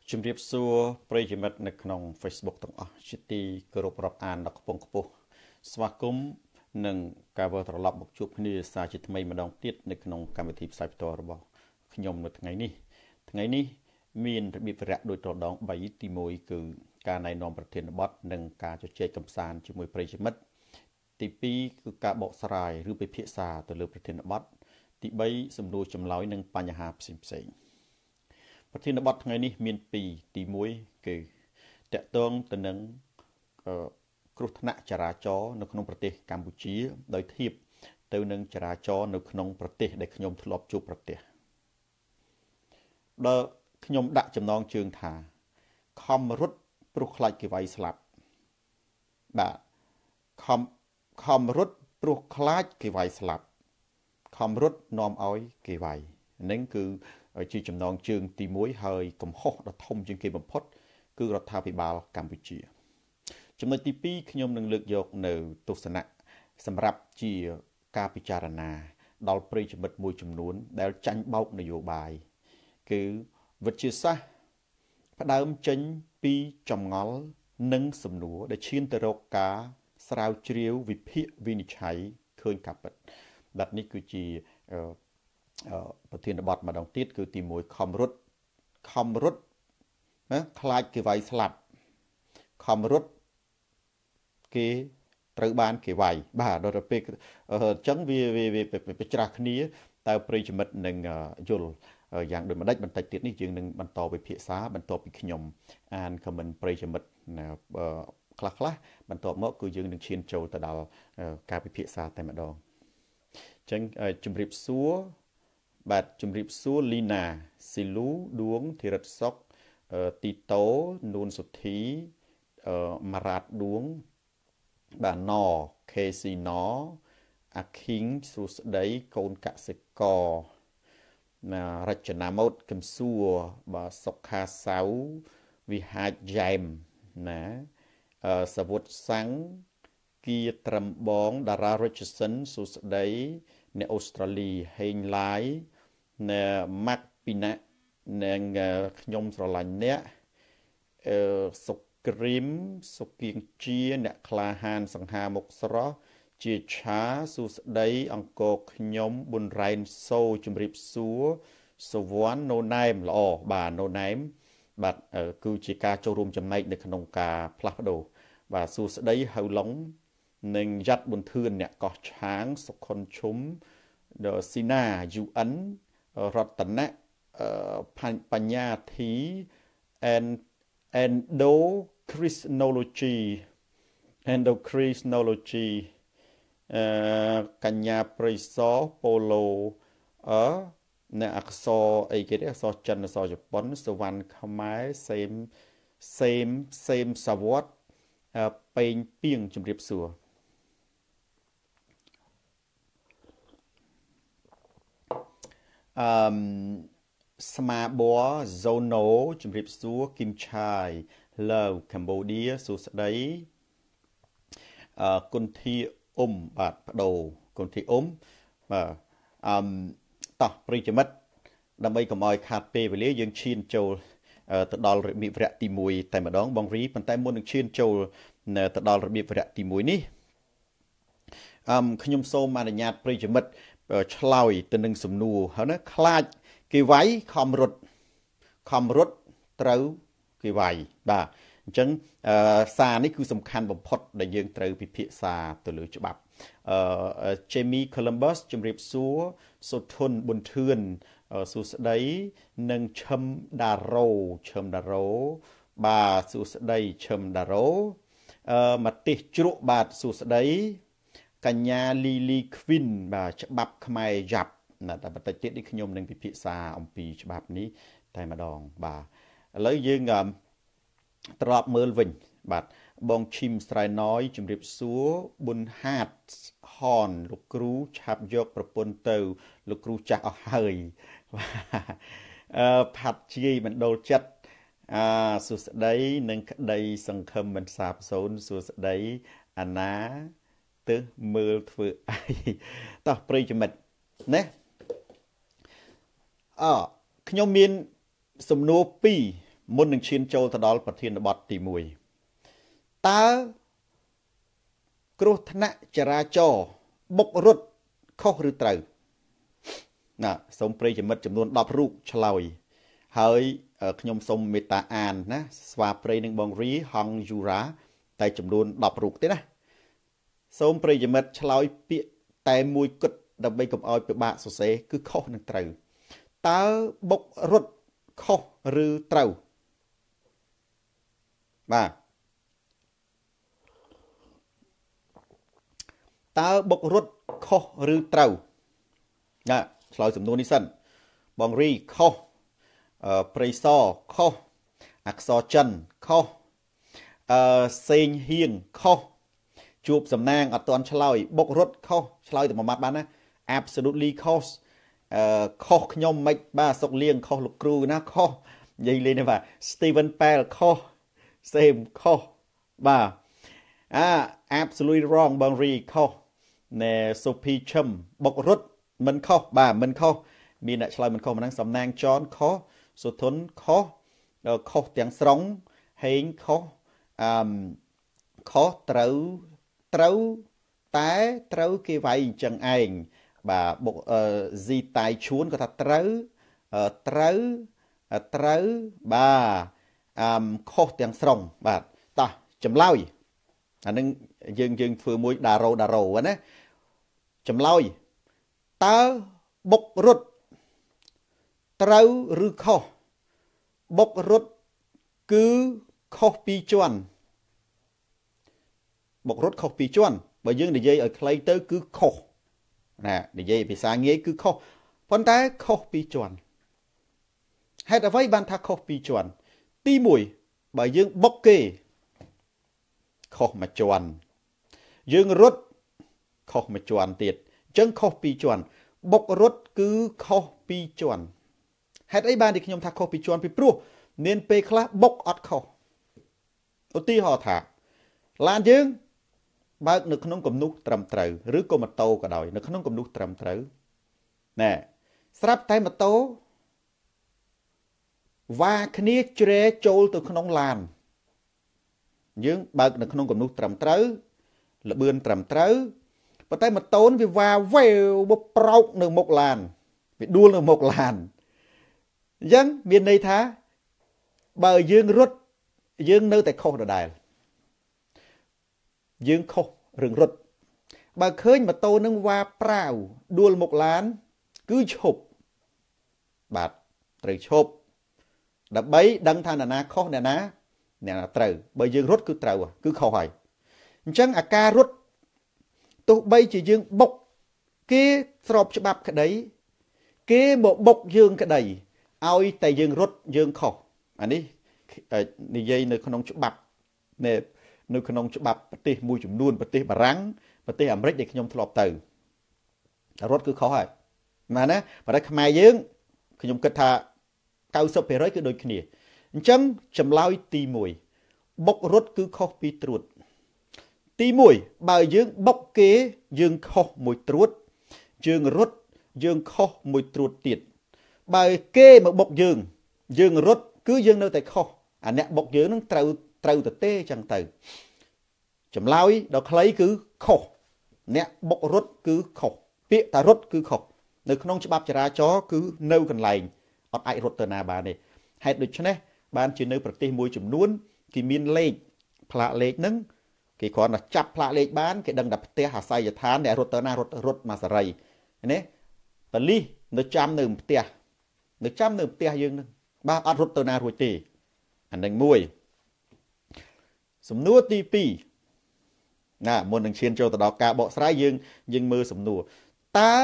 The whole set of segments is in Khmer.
ជំរាបសួរប្រិយមិត្តនៅក្នុង Facebook ទាំងអស់ជាទីគោរពរាប់អានដល់កំពង់ខ្ពស់ស្វាគមន៍និងការវិលត្រឡប់មកជួបគ្នាសារជាថ្មីម្ដងទៀតនៅក្នុងកម្មវិធីផ្សាយផ្ទាល់របស់ខ្ញុំនៅថ្ងៃនេះមានរបៀបវរៈដូចតដង3ទី1គឺការណែនាំប្រធានបទនិងការជជែកកម្សាន្តជាមួយប្រិយមិត្តទី2គឺការបកស្រាយឬពិភាក្សាទៅលើប្រធានបទទី3សំណួរចម្លើយនិងបញ្ហាផ្សេងៗប្រធានបទថ្ងៃនេះមាន2ទី1គឺតកតងទៅនឹងគ្រោះថ្នាក់ចរាចរណ៍នៅក្នុងប្រទេសកម្ពុជាដោយធៀបទៅនឹងចរាចរណ៍នៅក្នុងប្រទេសដែលខ្ញុំធ្លាប់ជួបប្រទេសដែលខ្ញុំដាក់ចំណងជើងថាខំរត់ព្រោះខ្លាចគេវាយស្លាប់បាទខំរត់ព្រោះខ្លាចគេវាយស្លាប់ខំរត់នាំឲ្យគេវាយនឹងគឺជាចំណងជើងទី1ហើយកំហុសដ៏ធំជាងគេបំផុតគឺរដ្ឋាភិបាលកម្ពុជាចំណុចទី2ខ្ញុំនឹងលើកយកនៅទស្សនៈសម្រាប់ជាការពិចារណាដល់ប្រិយមិត្តមួយចំនួនដែលចាញ់បោកនយោបាយគឺវិទ្យាសាស្ត្រផ្ដើមចេញពីចម្ងល់និងសំណួរដែលឈានទៅរកការស្រាវជ្រាវវិភាគវិនិច្ឆ័យឃើញការពិតបាទនេះគឺជាប្រធានបទម្ដងទៀតគឺទី1ខំរត់ណាខ្លាចគេវាយស្លាប់ខំរត់គេត្រូវបានគេវាយបាទដល់ទៅពេលអញ្ចឹងវាប្រច្រាស់គ្នាតើប្រិយមិត្តនឹងយល់យ៉ាងដូចម្ដេចបន្តិចទៀតនេះយើងនឹងបន្តវិភាសាបន្ទាប់ពីខ្ញុំអានខមមិនប្រិយមិត្តខ្លះបន្ទាប់មកគឺយើងនឹងឈានចូលទៅដល់ការវិភាសាតែម្ដងអញ្ចឹងជំរាបសួរបាទជំរាបសួរលីណាស៊ីលូដួងធីរិតសុកទីតូនួនសុធីម៉ារ៉ាត់ដួងបាទណខេស៊ីណអាឃីងសួស្ដីកូនកសិកររចនាម៉ូតកឹមសួរបាទសុខាសៅវិហាចយ៉ែមណាសវុតសាំងគៀត្រឹមបងតារារិជសិនសួស្ដីអ្នកអូស្ត្រាលីហេងឡាយម៉ាក់ពីណានិងខ្ញុំស្រឡាញ់អ្នកសុក្រីមសុគៀងជាអ្នកក្លាហានសង្ហាមុខស្រស់ជាឆាសួស្ដីអង្គរខ្ញុំប៊ុនរ៉ែនសូជំរាបសួរសវណ្ណណូណែមល្អបាទណូណែមបាទគឺជាការចូលរួមចំណែកនៅក្នុងការផ្លាស់ប្ដូរបាទសួស្ដីហៅឡុងនិងយ៉ាត់ប៊ុនធឿនអ្នកកោះឆាងសុខុនឈុំស៊ីណា UN រតនៈបញ្ញាធី endocrinology កញ្ញាប្រិសប៉ូឡូអ្នកអក្សរអីគេទេអក្សរចិនអក្សរជប៉ុនសវណ្ណខ្មែរសេមសវត្តពេងពីងជំរាបសួរស្មាប័រ Zono ជំរាបសួរគឹមឆាយ Love Cambodia សួស្ដីគុនធីបាទបដូរគុនធីបាទតោះប្រិយមិត្តដើម្បីកុំឲ្យខាតពេលវេលាយើងឈានចូលទៅដល់របៀបវរៈទី1តែម្ដងបងរីប៉ុន្តែមុននឹងឈានចូលទៅដល់របៀបវរៈទី1នេះខ្ញុំសូមអនុញ្ញាតប្រិយមិត្តឆ្លើយទៅនឹងសំណួរហើយណាខ្លាចគេវាយខំរត់ត្រូវគេវាយបាទអញ្ចឹងសារនេះគឺសំខាន់បំផុតដែលយើងត្រូវពិភាក្សាទៅលើច្បាប់ Jamie Columbus ជំរាបសួរសុធុនប៊ុនធឿនសួស្ដីនិងឈឹមដារ៉ូបាទសួស្ដីឈឹមដារ៉ូមកទេសជ្រក់បាទសួស្ដីកញ្ញាលីលីខ្វិនបាទច្បាប់ខ្មែរយ៉ាប់ណាតែបន្តិចទៀតនេះខ្ញុំនឹងពិភាក្សាអំពីច្បាប់នេះតែម្ដងបាទឥឡូវយើងត្រឡប់មើលវិញបាទបងឈីមស្រែណយជំរាបសួរប៊ុនហាតហនលោកគ្រូឆាប់យកប្រពន្ធទៅលោកគ្រូចាស់អស់ហើយផាត់ជាយមណ្ឌលចិត្តសួស្ដីនិងក្តីសង្ឃឹមមិនសាបសូន្យសួស្ដីអាណាទៅមើលធ្វើអីតោះប្រិយមិត្តណាខ្ញុំមានសំណួរ2 មុននឹងឈានចូលទៅដល់ប្រធានបទទី1តើគ្រោះថ្នាក់ចរាចរណ៍បុករត់ខុសឬត្រូវណាសូមប្រិយមិត្តចំនួន10រូបឆ្លើយហើយខ្ញុំសូមមេត្តាអានណាស្វាព្រៃនឹងបងរីហងយូរ៉ាតែចំនួន10រូបទេណាសូមប្រិយមិត្តឆ្លើយពាក្យតែមួយគត់ដើម្បីកុំឲ្យពិបាកសរសេរគឺខុសនិងត្រូវតើបុករត់ខុសឬត្រូវបាទតើបុករត់ខុសឬត្រូវណាឆ្លើយសំណួរនេះសិនបងរីខុសព្រៃសខុសអក្សរចិនខុសសេងហៀងខុសជួបសំណាងអត់ទាន់ឆ្លើយបុករត់ខុសឆ្លើយតែមួយម៉ាត់បានណា absolutely ខុសខុសខ្ញុំមិនបាទសុកលៀងខុសលោកគ្រូណាខុសនិយាយលេងនេះបាទ Steven Pell ខុស Same ខុសបាទabsolutely wrong បងរីខុសណែ Sophie Chum បុករត់មិនខុសបាទមិនខុសមានអ្នកឆ្លើយមិនខុសហ្នឹងសំណាងចនខុសសុធនខុសខុសទាំងស្រុងហេងខុសខុសត្រូវតែត្រូវគេវាយអញ្ចឹងឯងបាទបុកស៊ីតៃឈួនក៏ថាត្រូវបាទខុសទាំងស្រុងបាទតោះចម្លើយអានឹងយើងធ្វើមួយដារ៉ូណាចម្លើយតើបុករត់ត្រូវឬខុសបុករត់គឺខុសពីរជាន់បុករត់ខុសពីរជាន់បើយើងនិយាយឲ្យខ្លីទៅគឺខុសណានិយាយភាសាងាយគឺខុសប៉ុន្តែខុសពីរជាន់ហេតុអ្វីបានថាខុសពីរជាន់ទី1បើយើងបុកគេខុសមួយជាន់យើងរត់ខុសមួយជាន់ទៀតអញ្ចឹងខុសពីរជាន់បុករត់គឺខុសពីរជាន់ហេតុអីបានទីខ្ញុំថាខុសពីរជាន់ពីព្រោះមានពេលខ្លះបុកអត់ខុសឧទាហរណ៍ថាឡានយើងបើកនៅក្នុងគំនូសត្រឹមត្រូវឬក៏ម៉ូតូក៏ដោយនៅក្នុងគំនូសត្រឹមត្រូវណែស្រាប់តែម៉ូតូវ៉ាគ្នាជ្រែចូលទៅក្នុងឡានយើងបើកនៅក្នុងគំនូសត្រឹមត្រូវល្បឿនត្រឹមត្រូវប៉ុន្តែម៉ូតូវាវ៉ាវ៉េវមកប្រោកនៅមុខឡានវាដួលនៅមុខឡានអញ្ចឹងមានន័យថាបើយើងរត់យើងនៅតែខុសដដែលយើងខុសរឿងរត់បើឃើញម៉ូតូនឹងវ៉ាប្រាវដួលមុខឡានគឺឈប់បាទត្រូវឈប់ដើម្បីដឹងថាអ្នកណាខុសអ្នកណាត្រូវបើយើងរត់គឺត្រូវគឺខុសហើយអញ្ចឹងអាការរត់ទោះបីជាយើងបុកគេស្របច្បាប់ក្តីគេមកបុកយើងក្តីឲ្យតែយើងរត់យើងខុសអានេះនិយាយនៅក្នុងច្បាប់នៅក្នុងច្បាប់ប្រទេសមួយចំនួនប្រទេសបារាំងប្រទេសអាមេរិកដែលខ្ញុំធ្លាប់ទៅរត់គឺខុសហើយណាប៉ុន្តែខ្មែរយើងខ្ញុំគិតថា90% គឺដូចគ្នាអញ្ចឹងចម្លើយទី1បុករត់គឺខុសពីត្រួតទី1បើយើងបុកគេយើងខុសមួយត្រួតយើងរត់យើងខុសមួយត្រួតទៀតបើគេមកបុកយើងរត់គឺយើងនៅតែខុសអាអ្នកបុកយើងនឹងត្រូវទៅទេចឹងទៅចម្លើយដ៏ខ្លីគឺខុសអ្នកបុករត់គឺខុសពាក្យតែរត់គឺខុសនៅក្នុងច្បាប់ចរាចរណ៍គឺនៅកន្លែងអត់អាចរត់ទៅណាបានទេហេតុដូច្នេះបានជានៅប្រទេសមួយចំនួនគេមានលេខផ្លាកលេខហ្នឹងគេគ្រាន់តែចាប់ផ្លាកលេខបានគេដឹងតែផ្ទះអាស័យដ្ឋានដែលរត់ទៅណារត់មកសេរីណាប៉ូលីសនៅចាំនៅផ្ទះយើងហ្នឹងបាទអត់រត់ទៅណារួចទេអានឹងមួយសំណួរទី2ណាមុននឹងឈានចូលទៅដល់ការបកស្រាយយើងមើលសំណួរតើ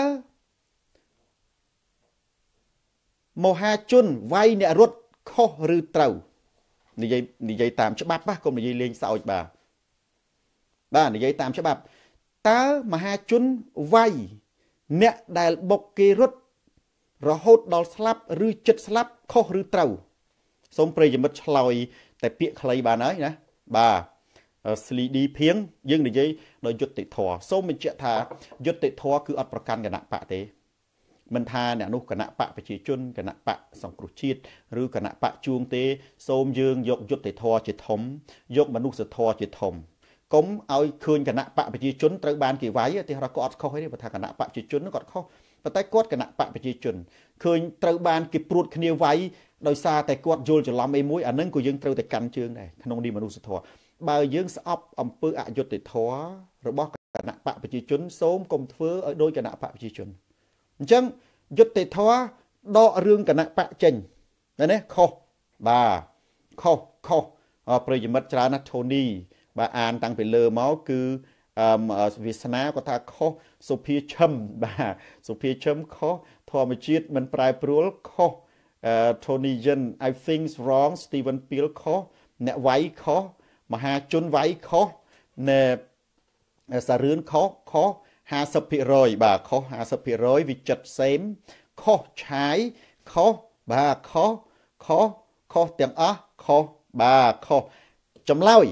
មហាជនវាយអ្នករត់ខុសឬត្រូវនិយាយតាមច្បាប់កុំនិយាយលេងសើចបាទនិយាយតាមច្បាប់តើមហាជនវាយអ្នកដែលបុកគេរត់រហូតដល់ស្លាប់ឬចិត្តស្លាប់ខុសឬត្រូវសូមប្រិយមិត្តឆ្លើយតែពាក្យខ្លីបានហើយណាបាទស្លីឌីភៀងយើងនិយាយដោយយុត្តិធម៌សូមបញ្ជាក់ថាយុត្តិធម៌គឺអត់ប្រកាន់គណៈបកទេមិនថាអ្នកនោះគណៈបកប្រជាជនគណៈបកសង្គ្រោះជាតិឬគណៈបកជួងទេសូមយើងយកយុត្តិធម៌ជាធំយកមនុស្សធម៌ជាធំកុំឲ្យឃើញគណៈបកប្រជាជនត្រូវបានគេវាយទេគាត់អត់ខុសទេបើថាគណៈបកប្រជាជនគាត់ខុសប៉ុន្តែគាត់គណៈបកប្រជាជនឃើញត្រូវបានគេព្រួតគ្នាវាយដោយសារតែគាត់យល់ច្រឡំអីមួយអានឹងក៏យើងត្រូវតែកាន់ជើងដែរក្នុងនេះមនុស្សធម៌បើយើងស្អប់អំពើអយុត្តិធម៌របស់គណៈបកប្រជាជនសូមកុំធ្វើឲ្យដោយគណៈបកប្រជាជនអញ្ចឹងយុត្តិធម៌ដករឿងគណៈបកចេញណាខុសបាទខុសប្រិយមិត្តច្រើនណាស់ថូនីបាទអានតាំងពីលើមកគឺវាសនាគាត់ថាខុសសុភាឈឹមបាទសុភាឈឹមខុសធម្មជាតិមិនប្រែប្រួលខុសTony Yen I think wrong Steven Peel ខុសអ្នកវាយខុសមហាជនវាយខុសណែសារឿនខុស50% បាទខុស50%វិចិត្រសេមខុសឆាយខុសបាទខុសទាំងអស់ខុសបាទខុសចម្លើយ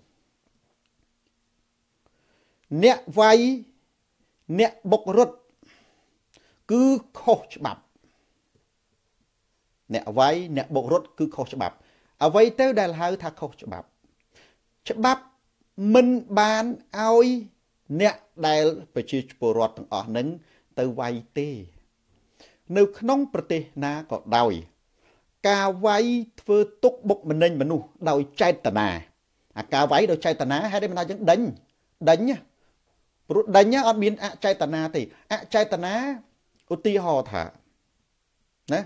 អ្នកវាយអ្នកបុករត់គឺខុសច្បាប់អ្នកវាយអ្នកបុករត់គឺខុសច្បាប់អ្វីទៅដែលហៅថាខុសច្បាប់ច្បាប់មិនបានឲ្យអ្នកដែលប្រជាពលរដ្ឋទាំងអស់ហ្នឹងទៅវាយទេនៅក្នុងប្រទេសណាក៏ដោយការវាយធ្វើទុកបុកម្នេញមនុស្សដោយចេតនាអាការវាយដោយចេតនាហេតុអីមិនថាយើងដេញព្រោះដេញអត់មានអចេតនាទេអចេតនាឧទាហរណ៍ថាណា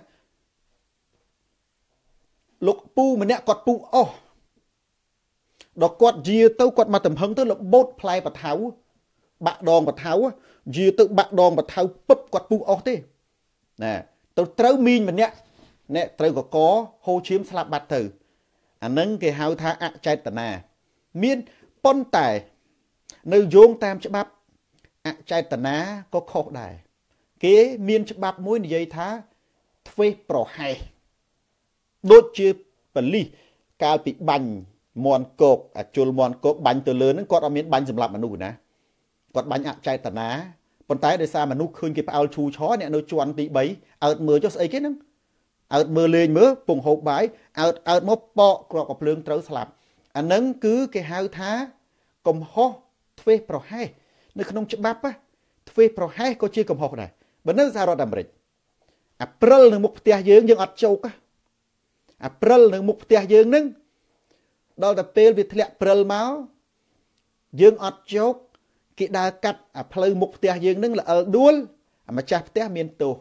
លោកពូម្នាក់គាត់ពូអស់ដល់គាត់យាទៅគាត់មកទំហឹងទៅលបោតផ្លែបថៅបាក់ដងបថៅយាទៅបាក់ដងបថៅពឹបគាត់ពូអស់ទេណាទៅត្រូវមីងម្នាក់អ្នកត្រូវកហូឈាមស្លាប់បាត់ទៅអានឹងគេហៅថាអចេតនាមានប៉ុន្តែនៅយោងតាមច្បាប់អចេតនាក៏ខុសដែរគេមានច្បាប់មួយនិយាយថាធ្វេសប្រហែសដូចជាបលិសកាលពីបាញ់មន់គោកអាជុលមន់គោកបាញ់ទៅលើហ្នឹងគាត់អត់មានបាញ់សម្លាប់មនុស្សណាគាត់បាញ់អចេតនាប៉ុន្តែដោយសារមនុស្សឃើញគេផ្អើលឈូឆអ្នកនៅជាន់ទី3អើតមើលចុះស្អីគេហ្នឹងអើតមើលលេងមើលពងហូបបាយអើតមកប៉កគ្រាប់កំភ្លើងត្រូវស្លាប់អាហ្នឹងគឺគេហៅថាកំហុសធ្វេសប្រហែសនៅក្នុងច្បាប់ធ្វេសប្រហែសក៏ជាកំហុសដែរបើនៅសហរដ្ឋអាមេរិកអាព្រិលនៅមុខផ្ទះយើងអត់ជោគអាព្រិលនៅមុខផ្ទះយើងហ្នឹងដល់តែពេលវាធ្លាក់ព្រិលមកយើងអត់ជោគគេដើរកាត់អាផ្លូវមុខផ្ទះយើងហ្នឹងល្អិលដួលអាម្ចាស់ផ្ទះមានទោស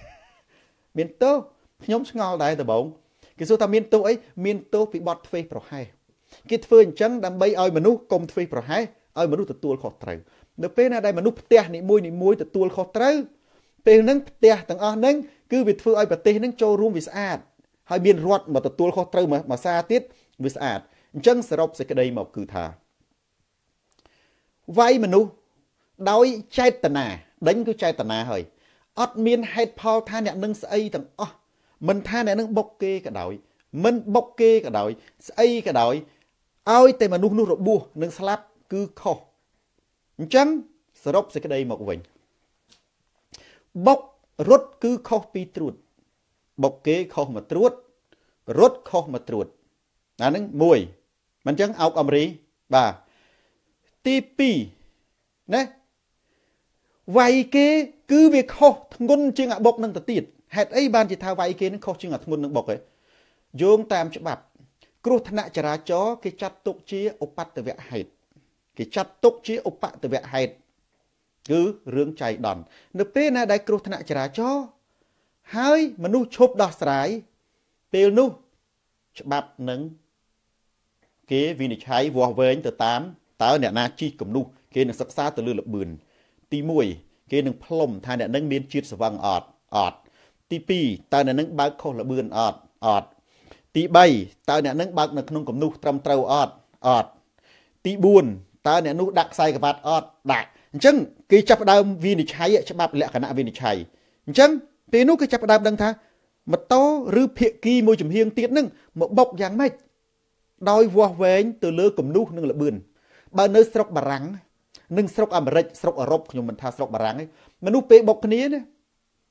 ខ្ញុំឆ្ងល់ដែរដំបងគេសួរថាមានទោសអីមានទោសពីបទធ្វេសប្រហែសគេធ្វើអញ្ចឹងដើម្បីឲ្យមនុស្សកុំធ្វេសប្រហែសឲ្យមនុស្សទទួលខុសត្រូវនៅពេលណាដែលមនុស្សផ្ទះនីមួយទទួលខុសត្រូវពេលហ្នឹងផ្ទះទាំងអស់ហ្នឹងគឺវាធ្វើឲ្យប្រទេសហ្នឹងចូលរួមវាស្អាតហើយមានរដ្ឋមកទទួលខុសត្រូវមួយសារទៀតវាស្អាតអញ្ចឹងសរុបសេចក្តីមកគឺថាវាយមនុស្សដោយចេតនាដេញគឺចេតនាហើយអត់មានហេតុផលថាអ្នកនឹងស្អីទាំងអស់មិនថាអ្នកនឹងបុកគេក៏ដោយមិនបុកគេក៏ដោយស្អីក៏ដោយឲ្យតែមនុស្សនោះរបួសនិងស្លាប់គឺខុសអញ្ចឹងសរុបសេចក្តីមកវិញបុករត់គឺខុសពីត្រួតបុកគេខុសមកត្រួតរត់ខុសមកត្រួតអាហ្នឹងមួយមិនអញ្ចឹងអោកអមរីបាទទី2ណាវាយគេគឺវាខុសធ្ងន់ជាងអាបុកនឹងទៅទៀតហេតុអីបានជាថាវាយគេនឹងខុសជាងអាធ្ងន់នឹងបុកឯងយោងតាមច្បាប់គ្រោះថ្នាក់ចរាចរណ៍គេចាត់ទុកជាឧបទ្ទវហេតុគឺរឿងចៃដន្យនៅពេលណាដែលគ្រោះថ្នាក់ចរាចរណ៍ហើយមនុស្សឈប់ដោះស្រាយពេលនោះច្បាប់នឹងគេវិនិច្ឆ័យវាស់វែងទៅតាមតើអ្នកណាជិះគំនុះគេនឹងសិក្សាទៅលើល្បឿនទី1គេនឹងផ្លុំថាអ្នកនឹងមានជាតិស្វឹងអត់ទី2តើអ្នកនឹងបើកខុសល្បឿនអត់ទី3តើអ្នកនឹងបើកនៅក្នុងគំនុះត្រឹមត្រូវអត់ទី4តើអ្នកនោះដាក់ខ្សែក្រវ៉ាត់អត់ដាក់អញ្ចឹងគេចាប់ផ្ដើមវិនិច្ឆ័យច្បាប់លក្ខណៈវិនិច្ឆ័យអញ្ចឹងពេលនោះគេចាប់ផ្ដើមដឹងថាម៉ូតូឬភាគីមួយចំហៀងទៀតនឹងមកបុកយ៉ាងម៉េចដោយវាស់វែងទៅលើគំនុះនិងល្បឿនបើនៅស្រុកបារាំងនិងស្រុកអាមេរិកស្រុកអឺរ៉ុបខ្ញុំមិនថាស្រុកបារាំងទេមនុស្សពេលបុកគ្នាណា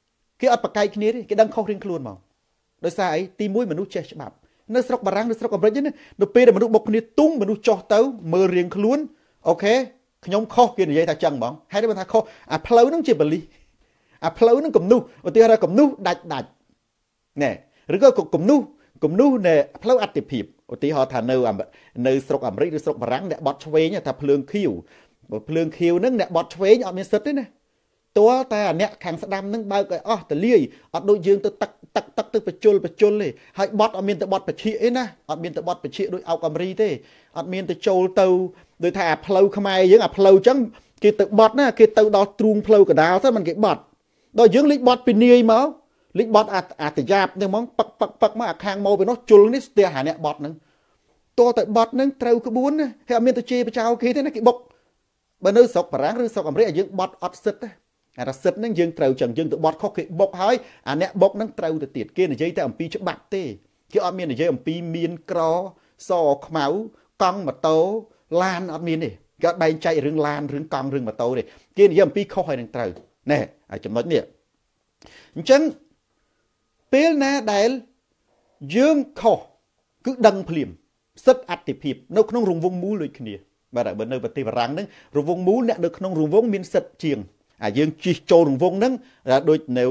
គេអត់ប្រកែកគ្នាទេគេដឹងខុសរៀងខ្លួនមកដោយសារអីទី1មនុស្សចេះច្បាប់នៅស្រុកបារាំងនៅស្រុកអាមេរិកណានៅពេលដែលមនុស្សបុកគ្នាទុំមនុស្សចោះទៅមើលរៀងខ្លួនអូខេខ្ញុំខុសគេនិយាយថាចឹងហ្មងហើយបើថាខុសអាផ្លូវហ្នឹងជាបលិសអាផ្លូវហ្នឹងគំនុះឧទាហរណ៍គំនុះដាច់ណែឬក៏គំនុះនៃផ្លូវអតិភិបឧទាហរណ៍ថានៅស្រុកអាមេរិកឬស្រុកបារាំងអ្នកបត់ឆ្វេងថាភ្លើងខៀវហ្នឹងអ្នកបត់ឆ្វេងអត់មានសិទ្ធទេណាតើតែអាអ្នកខាងស្ដាំហ្នឹងបើកឲ្យអស់តលាយអត់ដូចយើងទៅទឹកទៅបញ្ជុលទេហើយបត់អត់មានទៅបត់បច្ឆិអីណាអត់មានទៅបត់បច្ឆិដូចអោកអាមេរីទេអត់មានទៅចូលទៅដូចថាអាផ្លូវខ្មែរយើងអាផ្លូវអញ្ចឹងគេទៅបត់ណាគេទៅដល់ទ្រូងផ្លូវកណ្ដាលទៅមិនគេបត់ដល់យើងលេចបត់ពីនាយមកលេចបត់អាតយ៉ាបហ្នឹងហ្មងប៉ឹកមកអាខាងមកពីនោះជុលនេះស្ទះអាអ្នកបត់ហ្នឹងតើទៅបត់ហ្នឹងត្រូវក្បួនណាហើយអត់មានទៅជេរបចោគេទេណាគេបុកបើនៅស្រុកបារាំងឬស្រុកអាមេរិកឲ្យយើងបត់អត់សិទ្ធទេអារសិទ្ធហ្នឹងយើងត្រូវចឹងយើងទៅបត់ខុសគេបុកហើយអាអ្នកបុកហ្នឹងត្រូវទៅទៀតគេនិយាយតែអំពីច្បាប់ទេគេអត់មាននិយាយអំពីមានក្រសខ្មៅកង់ម៉ូតូឡានអត់មានទេគេអត់បែងចែករឿងឡានរឿងកង់រឿងម៉ូតូទេគេនិយាយអំពីខុសហើយនឹងត្រូវណែហើយចំណុចនេះអញ្ចឹងពេលណាដែលយើងខុសគឺដឹងភ្លាមសិទ្ធិអតិភិបនៅក្នុងរង្វង់មូលដូចគ្នាបាទបើនៅប្រទេសបារាំងហ្នឹងរង្វង់មូលអ្នកនៅក្នុងរង្វង់មានសិទ្ធិជាងយើងជិះចូលរង្វង់ហ្នឹងដូចនៅ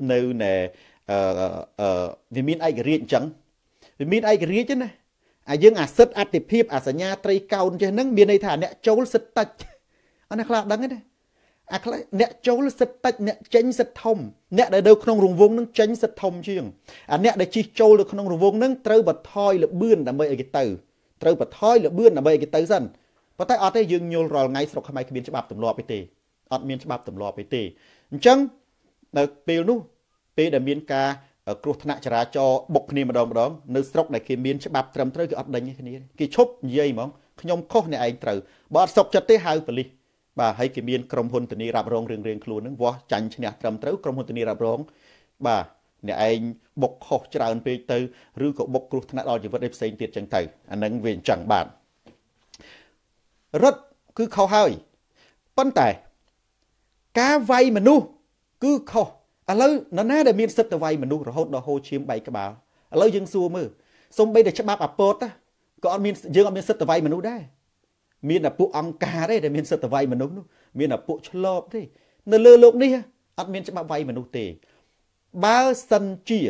វាមានឯករាជ្យអញ្ចឹងវាមានឯករាជ្យណាយើងអាសិទ្ធិអតិភិបអាសញ្ញាត្រីកោណចេះហ្នឹងមានន័យថាអ្នកចូលសិទ្ធិតិចអត់អ្នកខ្លះដឹងទេណាអាខ្លះអ្នកចូលសិទ្ធិតិចអ្នកចេញសិទ្ធិធំអ្នកដែលនៅក្នុងរង្វង់ហ្នឹងចេញសិទ្ធិធំជាងអាអ្នកដែលជិះចូលទៅក្នុងរង្វង់ហ្នឹងត្រូវបន្ថយលបឿនដើម្បីឲ្យគេទៅត្រូវបន្ថយលបឿនដើម្បីឲ្យគេទៅសិនប៉ុន្តែអត់ទេយើងញល់រាល់ថ្ងៃស្រុកខ្មែរគ្មានច្បាប់ទម្លាប់ទេអត់មានច្បាប់ទម្លាប់ទេអញ្ចឹងនៅពេលនោះពេលដែលមានការគ្រោះថ្នាក់ចរាចរណ៍បុកគ្នាម្ដងនៅស្រុកដែលគេមានច្បាប់ត្រឹមត្រូវគេអត់ដេញគ្នាគេឈប់និយាយហ្មងខ្ញុំខុសអ្នកឯងត្រូវបើអត់សុខចិត្តទេហៅប៉ូលីសបាទហើយគេមានក្រុមហ៊ុនធានារ៉ាប់រងរឿងខ្លួនហ្នឹងវាស់ចាញ់ឈ្នះត្រឹមត្រូវក្រុមហ៊ុនធានារ៉ាប់រងបាទអ្នកឯងបុកខុសច្រើនពេកទៅឬក៏បុកគ្រោះថ្នាក់ដល់ជីវិតឯផ្សេងទៀតចឹងទៅអាហ្នឹងវាអញ្ចឹងបាទរត់គឺខុសហើយប៉ុន្តែការវាយមនុស្សគឺខុសឥឡូវនរណាដែលមានសិទ្ធិទៅវាយមនុស្សរហូតដល់ហូរឈាមបែកក្បាលឥឡូវយើងសួរមើលសូម្បីតែច្បាប់អាពតក៏អត់មានយើងអត់មានសិទ្ធិទៅវាយមនុស្សដែរមានតែពួកអង្គការទេដែលមានសិទ្ធិទៅវាយមនុស្សនោះមានតែពួកឆ្លបទេនៅលើโลกនេះអត់មានច្បាប់វាយមនុស្សទេបើសិនជា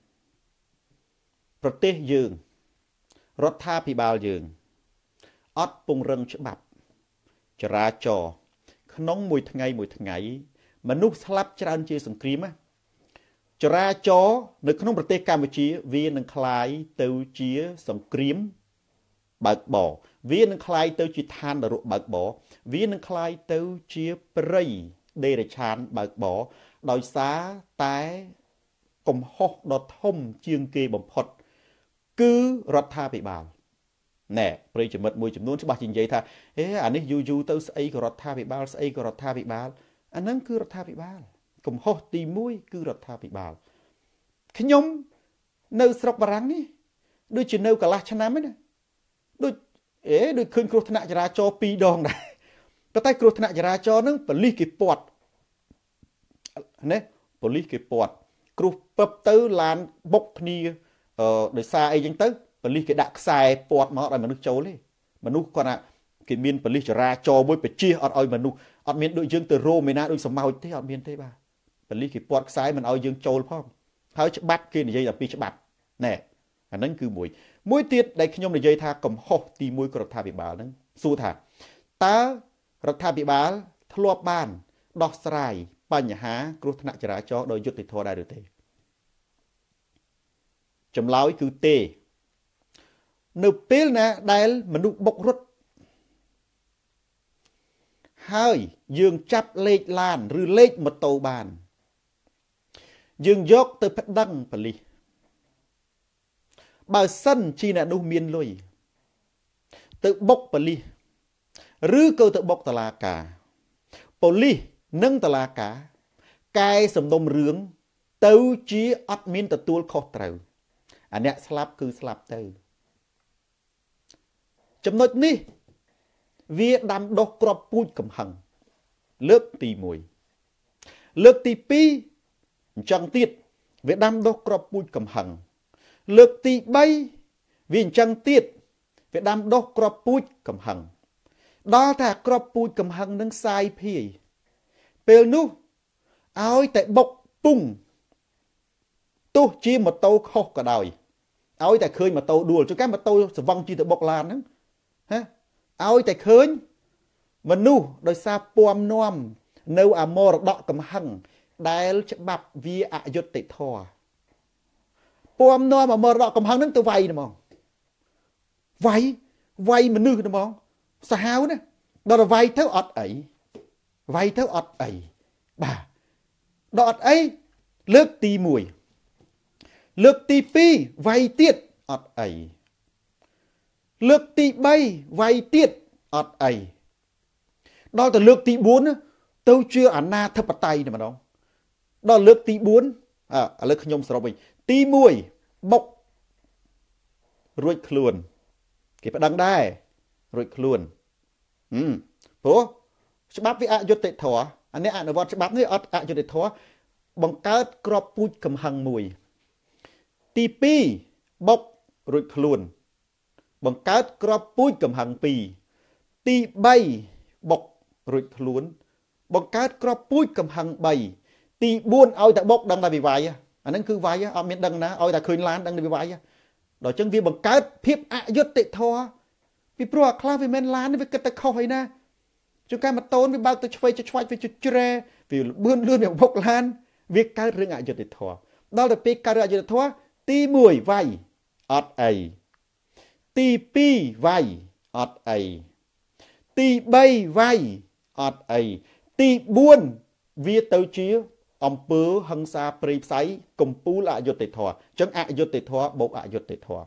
ប្រទេសយើងរដ្ឋាភិបាលយើងអត់ពង្រឹងច្បាប់ចរាចរណ៍ក្នុងមួយថ្ងៃមនុស្សស្លាប់ច្រើនជាសង្គ្រាមចរាចរណ៍នៅក្នុងប្រទេសកម្ពុជាវានឹងคล้ายទៅជាសង្គ្រាមបើកបរវានឹងคล้ายទៅជាឋាននរកបើកបរវានឹងคล้ายទៅជាព្រៃដេរឆានបើកបរដោយសារតែកំហុសដ៏ធំជាងគេបំផុតគឺរដ្ឋាភិបាលណែប្រិយមិត្តមួយចំនួនច្បាស់ជានិយាយថាអានេះយូរទៅស្អីក៏រដ្ឋាភិបាលស្អីក៏រដ្ឋាភិបាលអាហ្នឹងគឺរដ្ឋាភិបាលកំហុសទី1គឺរដ្ឋាភិបាលខ្ញុំនៅស្រុកបារាំងនេះដូចជានៅកន្លះឆ្នាំហ្នឹងណាដូចឃើញគ្រោះថ្នាក់ចរាចរណ៍2ដងដែរតែគ្រោះថ្នាក់ចរាចរណ៍ហ្នឹងប៉ូលីសគេពាត់ណាប៉ូលីសគេពាត់គ្រោះពឹបទៅឡានបុកគ្នាដោយសារអីចឹងទៅប៉ូលីសគេដាក់ខ្សែពាត់មកឲ្យមនុស្សចូលទេមនុស្សគាត់ថាគេមានប៉ូលីសចរាចរណ៍មួយបជាអត់ឲ្យមនុស្សអត់មានដូចយើងទៅរោមេណាដូចសម្ោចទេអត់មានទេបាទប៉ូលីសគេពាត់ខ្សែមិនឲ្យយើងចូលផងហើយច្បាប់គេនិយាយអំពីច្បាប់ណែអាហ្នឹងគឺមួយទៀតដែលខ្ញុំនិយាយថាកំហុសទី1củaរដ្ឋាភិបាលហ្នឹងសួរថាតើរដ្ឋាភិបាលធ្លាប់បានដោះស្រាយបញ្ហាគ្រោះថ្នាក់ចរាចរណ៍ដោយយុត្តិធម៌ដែរឬទេចម្លើយគឺទេនៅពេលណាដែលមនុស្សបុករត់ហើយយើងចាប់លេខឡានឬលេខម៉ូតូបានយើងយកទៅប្តឹងប៉ូលីសបើសិនជាអ្នកនោះមានលុយទៅបុកប៉ូលីសឬក៏ទៅបុកតុលាការប៉ូលីសនិងតុលាការកែសំណុំរឿងទៅជាអត់មានទទួលខុសត្រូវអាអ្នកស្លាប់គឺស្លាប់ទៅចំណុចនេះវាដាំដុះគ្រាប់ពូជកំហឹងលើកទី1លើកទី2 chẳng tiết về đam đốc crop pui cầm hằng lược tí bay vì chẳng tiết về đam đốc crop pui cầm hằng đó là crop pui cầm hằng nâng sai phi pel nu áo tại bọc tung tu chi một tàu khóc cả đời áo tại khơi mà tàu đùa cho các mà tàu sẽ văng chi từ bọc lan đó ha áo tại khơi mà nu đôi xa pom nom nâu à mò đọ cầm hằng đại chất bạp vì ạ dốt tệ thò pom nom mà mò đọ cầm hằng nâng từ vay nè mong vay mà nu nè mong sao háo nè đó là vay theo ọt ấy bà đọt ấy lướt tì mùi lướt tì pi vay tiết ọt ấy lướt tì bay vay tiết ọt ấy đó là lướt tì bốn tôi chưa ảnh na thấp bật tay nè mà đó đó là lướt tì bốn lướt nhôm sầu bình tì mùi bọc ruột luôn cái phải đăng đai ruột luôn bố bác với ạ dốt tệ thỏ anh ấy ạ nó vọt bác với ạ dốt tệ thỏ bằng cá crop pui cầm hằng mùi tí pi bọc ruột luôn bằng cá crop pui cầm hằng pi tí bay bọc ruột luôn bằng cá crop pui cầm hằng bay tí buôn ôi tại bọc đang là bị vay anh ấy cứ vay ở miền đằng ná ôi tại khơi lan đang là bị vay đó chân viên bằng cá phiếp ạ dốt tệ thỏ vì pro class vì men lan với cái tay khôi na chúng ta mà tôn với bao tôi chơi với chơi vì bươn lươn miệng bốc lan việc cái rừng ngại dột thua đó là việc cái rừng ngại dột thua ti mùi vay ọt ấy ti pi vay ọt ấy ti bay vay ọt ấy ti buôn việc tàu chia ông bớ hăng xa prey sấy cùng pu lại dột thua chẳng ngại dột thua bốc ngại dột thua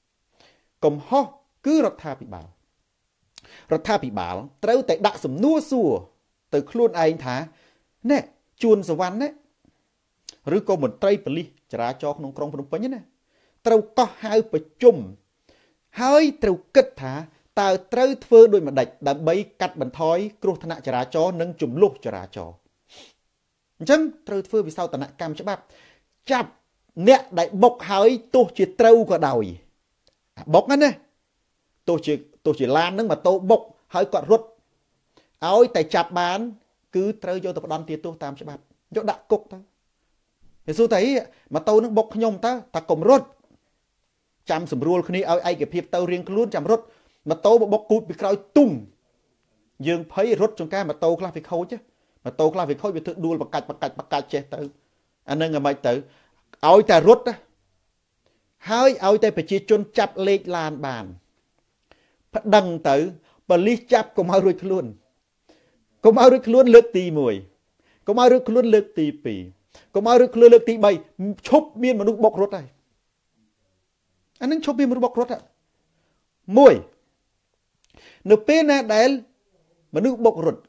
cùng ho cứ rập tha bị bảoរដ្ឋាភិបាលត្រូវតែដាក់សំណួរសួរទៅខ្លួនឯងថាណែជួនសវណ្ណណាឬក៏មន្ត្រីប៉ូលីសចរាចរណ៍ក្នុងក្រុងភ្នំពេញណាត្រូវកោះហៅប្រជុំហើយត្រូវគិតថាតើត្រូវធ្វើដូចម្ដេចដើម្បីកាត់បន្ថយគ្រោះថ្នាក់ចរាចរណ៍និងចំនួនចរាចរណ៍អញ្ចឹងត្រូវធ្វើវិសោធនកម្មច្បាប់ចាប់អ្នកដែលបុកហើយទោះជាត្រូវក៏ដោយបុកណាទោះជាឡាននឹងម៉ូតូបុកហើយគាត់រត់ឲ្យតែចាប់បានគឺត្រូវយកទៅផ្ដន់ទាទោសតាមច្បាប់យកដាក់គុកទៅគេសួរថាម៉ូតូនឹងបុកខ្ញុំតើតែកុំរត់ចាំស្រួលគ្នាឲ្យឯកភាពទៅរៀងខ្លួនចាំរត់ម៉ូតូបុកគូចពីក្រោយទុំយើងភ័យរត់ចង្ការម៉ូតូខ្លះវាខូចម៉ូតូខ្លះវាខូចវាធ្វើដួលបកាច់ចេះទៅអានឹងមិនទៅឲ្យតែរត់ហើយឲ្យតែប្រជាជនចាប់លេខឡានបានផ្ដឹងទៅប៉ូលីសចាប់កុំឲ្យរួចខ្លួនកុំឲ្យរួចខ្លួនលើកទី1កុំឲ្យរួចខ្លួនលើកទី2កុំឲ្យរួចខ្លួនលើកទី3ឈប់មានមនុស្សបុករត់ហើយអានឹងឈប់មានមនុស្សបុករត់មួយនៅពេលណាដែលមនុស្សបុករត់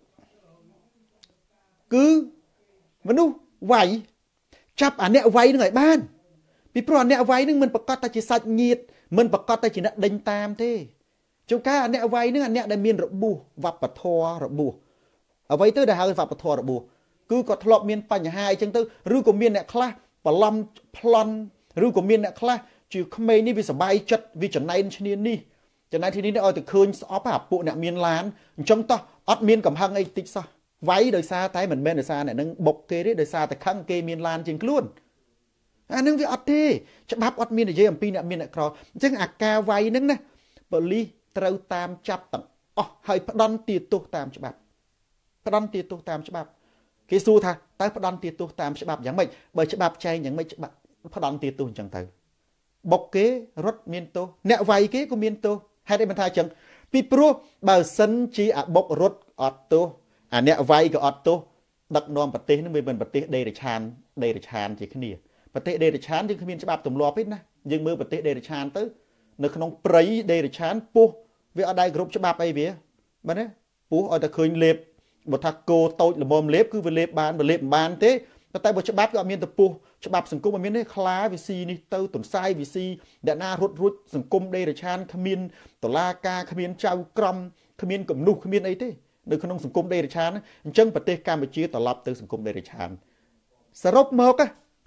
គឺមនុស្សវាយចាប់អាអ្នកវាយនឹងឲ្យបានពីព្រោះអាអ្នកវាយនឹងមិនប្រកាសតែជាសាច់ញាតិមិនប្រកាសតែជាអ្នកដេញតាមទេជួនកាលអាអ្នកវាយនឹងអាអ្នកដែលមានរបួសវប្បធម៌របួសអ្វីទៅដែលហៅវប្បធម៌របួសគឺគាត់ធ្លាប់មានបញ្ហាអញ្ចឹងទៅឬក៏មានអ្នកខ្លះបន្លំប្លន់ឬក៏មានអ្នកខ្លះជាក្មេងនេះវាសបាយចិត្តវាចំណែនឈ្នាននេះចំណែនទីនេះឲ្យតែឃើញស្អប់អាពួកអ្នកមានឡានអញ្ចឹងតោះអត់មានកំហឹងអីតិចសោះវាយដោយសារតែមិនមែនដោយសារអ្នកនឹងបុកគេទេដោយសារតែខឹងគេមានឡានជាងខ្លួនអានឹងវាអត់ទេច្បាប់អត់មាននិយាយអំពីអ្នកមានអ្នកក្រអញ្ចឹងអាការវាយនឹងណាប៉ូលីសត្រូវតាមចាប់ទាំងអស់ហើយផ្ដន់ទាទោសតាមច្បាប់ផ្ដន់ទាទោសតាមច្បាប់គេសួរថាតើផ្ដន់ទាទោសតាមច្បាប់យ៉ាងម៉េចបើច្បាប់ចែងយ៉ាងម៉េចច្បាប់ផ្ដន់ទាទោសអញ្ចឹងទៅបុកគេរត់មានទោសអ្នកវាយគេក៏មានទោសហេតុអីមិនថាអញ្ចឹងពីព្រោះបើសិនជាអាបុករត់អត់ទោសអាអ្នកវាយក៏អត់ទោសដឹកនាំប្រទេសនឹងវាមិនប្រទេសដេរឆានជាគ្នាប្រទេសដេរឆានយើងគ្មានច្បាប់ទម្លាប់ទេណាយើងមើលប្រទេសដេរឆានទៅនៅក្នុងព្រៃដេរឆានពោះវាអត់ដែរគ្រប់ច្បាប់អីវាបាទណាពោះឲ្យតែឃើញលេបបើថាគោតូចល្មមលេបគឺវាលេបបានវាលេបមិនបានទេតែបើច្បាប់ក៏អត់មានទៅពោះច្បាប់សង្គមអត់មានទេខ្លាវិស៊ីនេះទៅទន្សាយវិស៊ីអ្នកណារត់រួចសង្គមដេរឆានគ្មានតឡាការគ្មានចៅក្រមគ្មានគំនុះគ្មានអីទេនៅក្នុងសង្គមដេរឆានអញ្ចឹងប្រទេសកម្ពុជាត្រឡប់ទៅសង្គមដេរឆានសរុបមក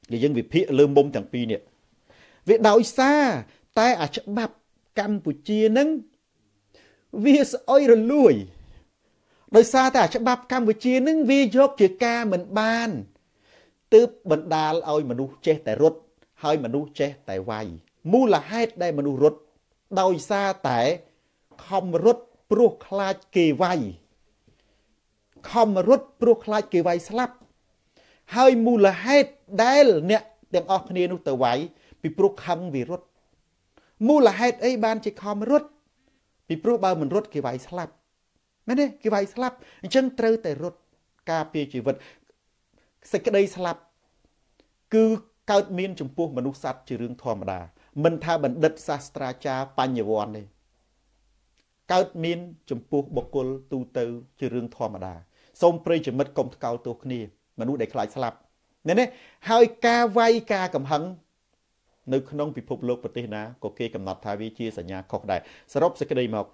យើងវិភាគលើមុំទាំងពីរនេះវាដោយសារតែអាច្បាប់កម្ពុជានឹងវាស្អុយរលួយដោយសារតែអាច្បាប់កម្ពុជានឹងវាយកជាការមិនបានទើបបណ្ដាលឲ្យមនុស្សចេះតែរត់ហើយមនុស្សចេះតែវាយមូលហេតុដែលមនុស្សរត់ដោយសារតែខំរត់ព្រោះខ្លាចគេវាយខំរត់ព្រោះខ្លាចគេវាយស្លាប់ហើយមូលហេតុដែលអ្នកទាំងអស់គ្នានោះទៅវាយពីព្រោះខឹងវារត់មូលហេតុអីបានជាខំរត់ពីព្រោះបើមិនរត់គេវាយស្លាប់មែនទេគេវាយស្លាប់អញ្ចឹងត្រូវតែរត់ការពារជីវិតសេចក្តីស្លាប់គឺកើតមានចំពោះមនុស្សសត្វជារឿងធម្មតាមិនថាបណ្ឌិតសាស្ត្រាចារ្យបញ្ញវន្តទេកើតមានចំពោះបុគ្គលទូទៅជារឿងធម្មតាសូមប្រិយមិត្តកុំថ្កោលទោសគ្នាមនុស្សដែលខ្លាចស្លាប់នេះណាហើយការវាយការកំហឹងនៅក្នុងពិភពលោកប្រទេសណាក៏គេកំណត់ថាវាជាសញ្ញាខុសដែរសរុបសេចក្តីមក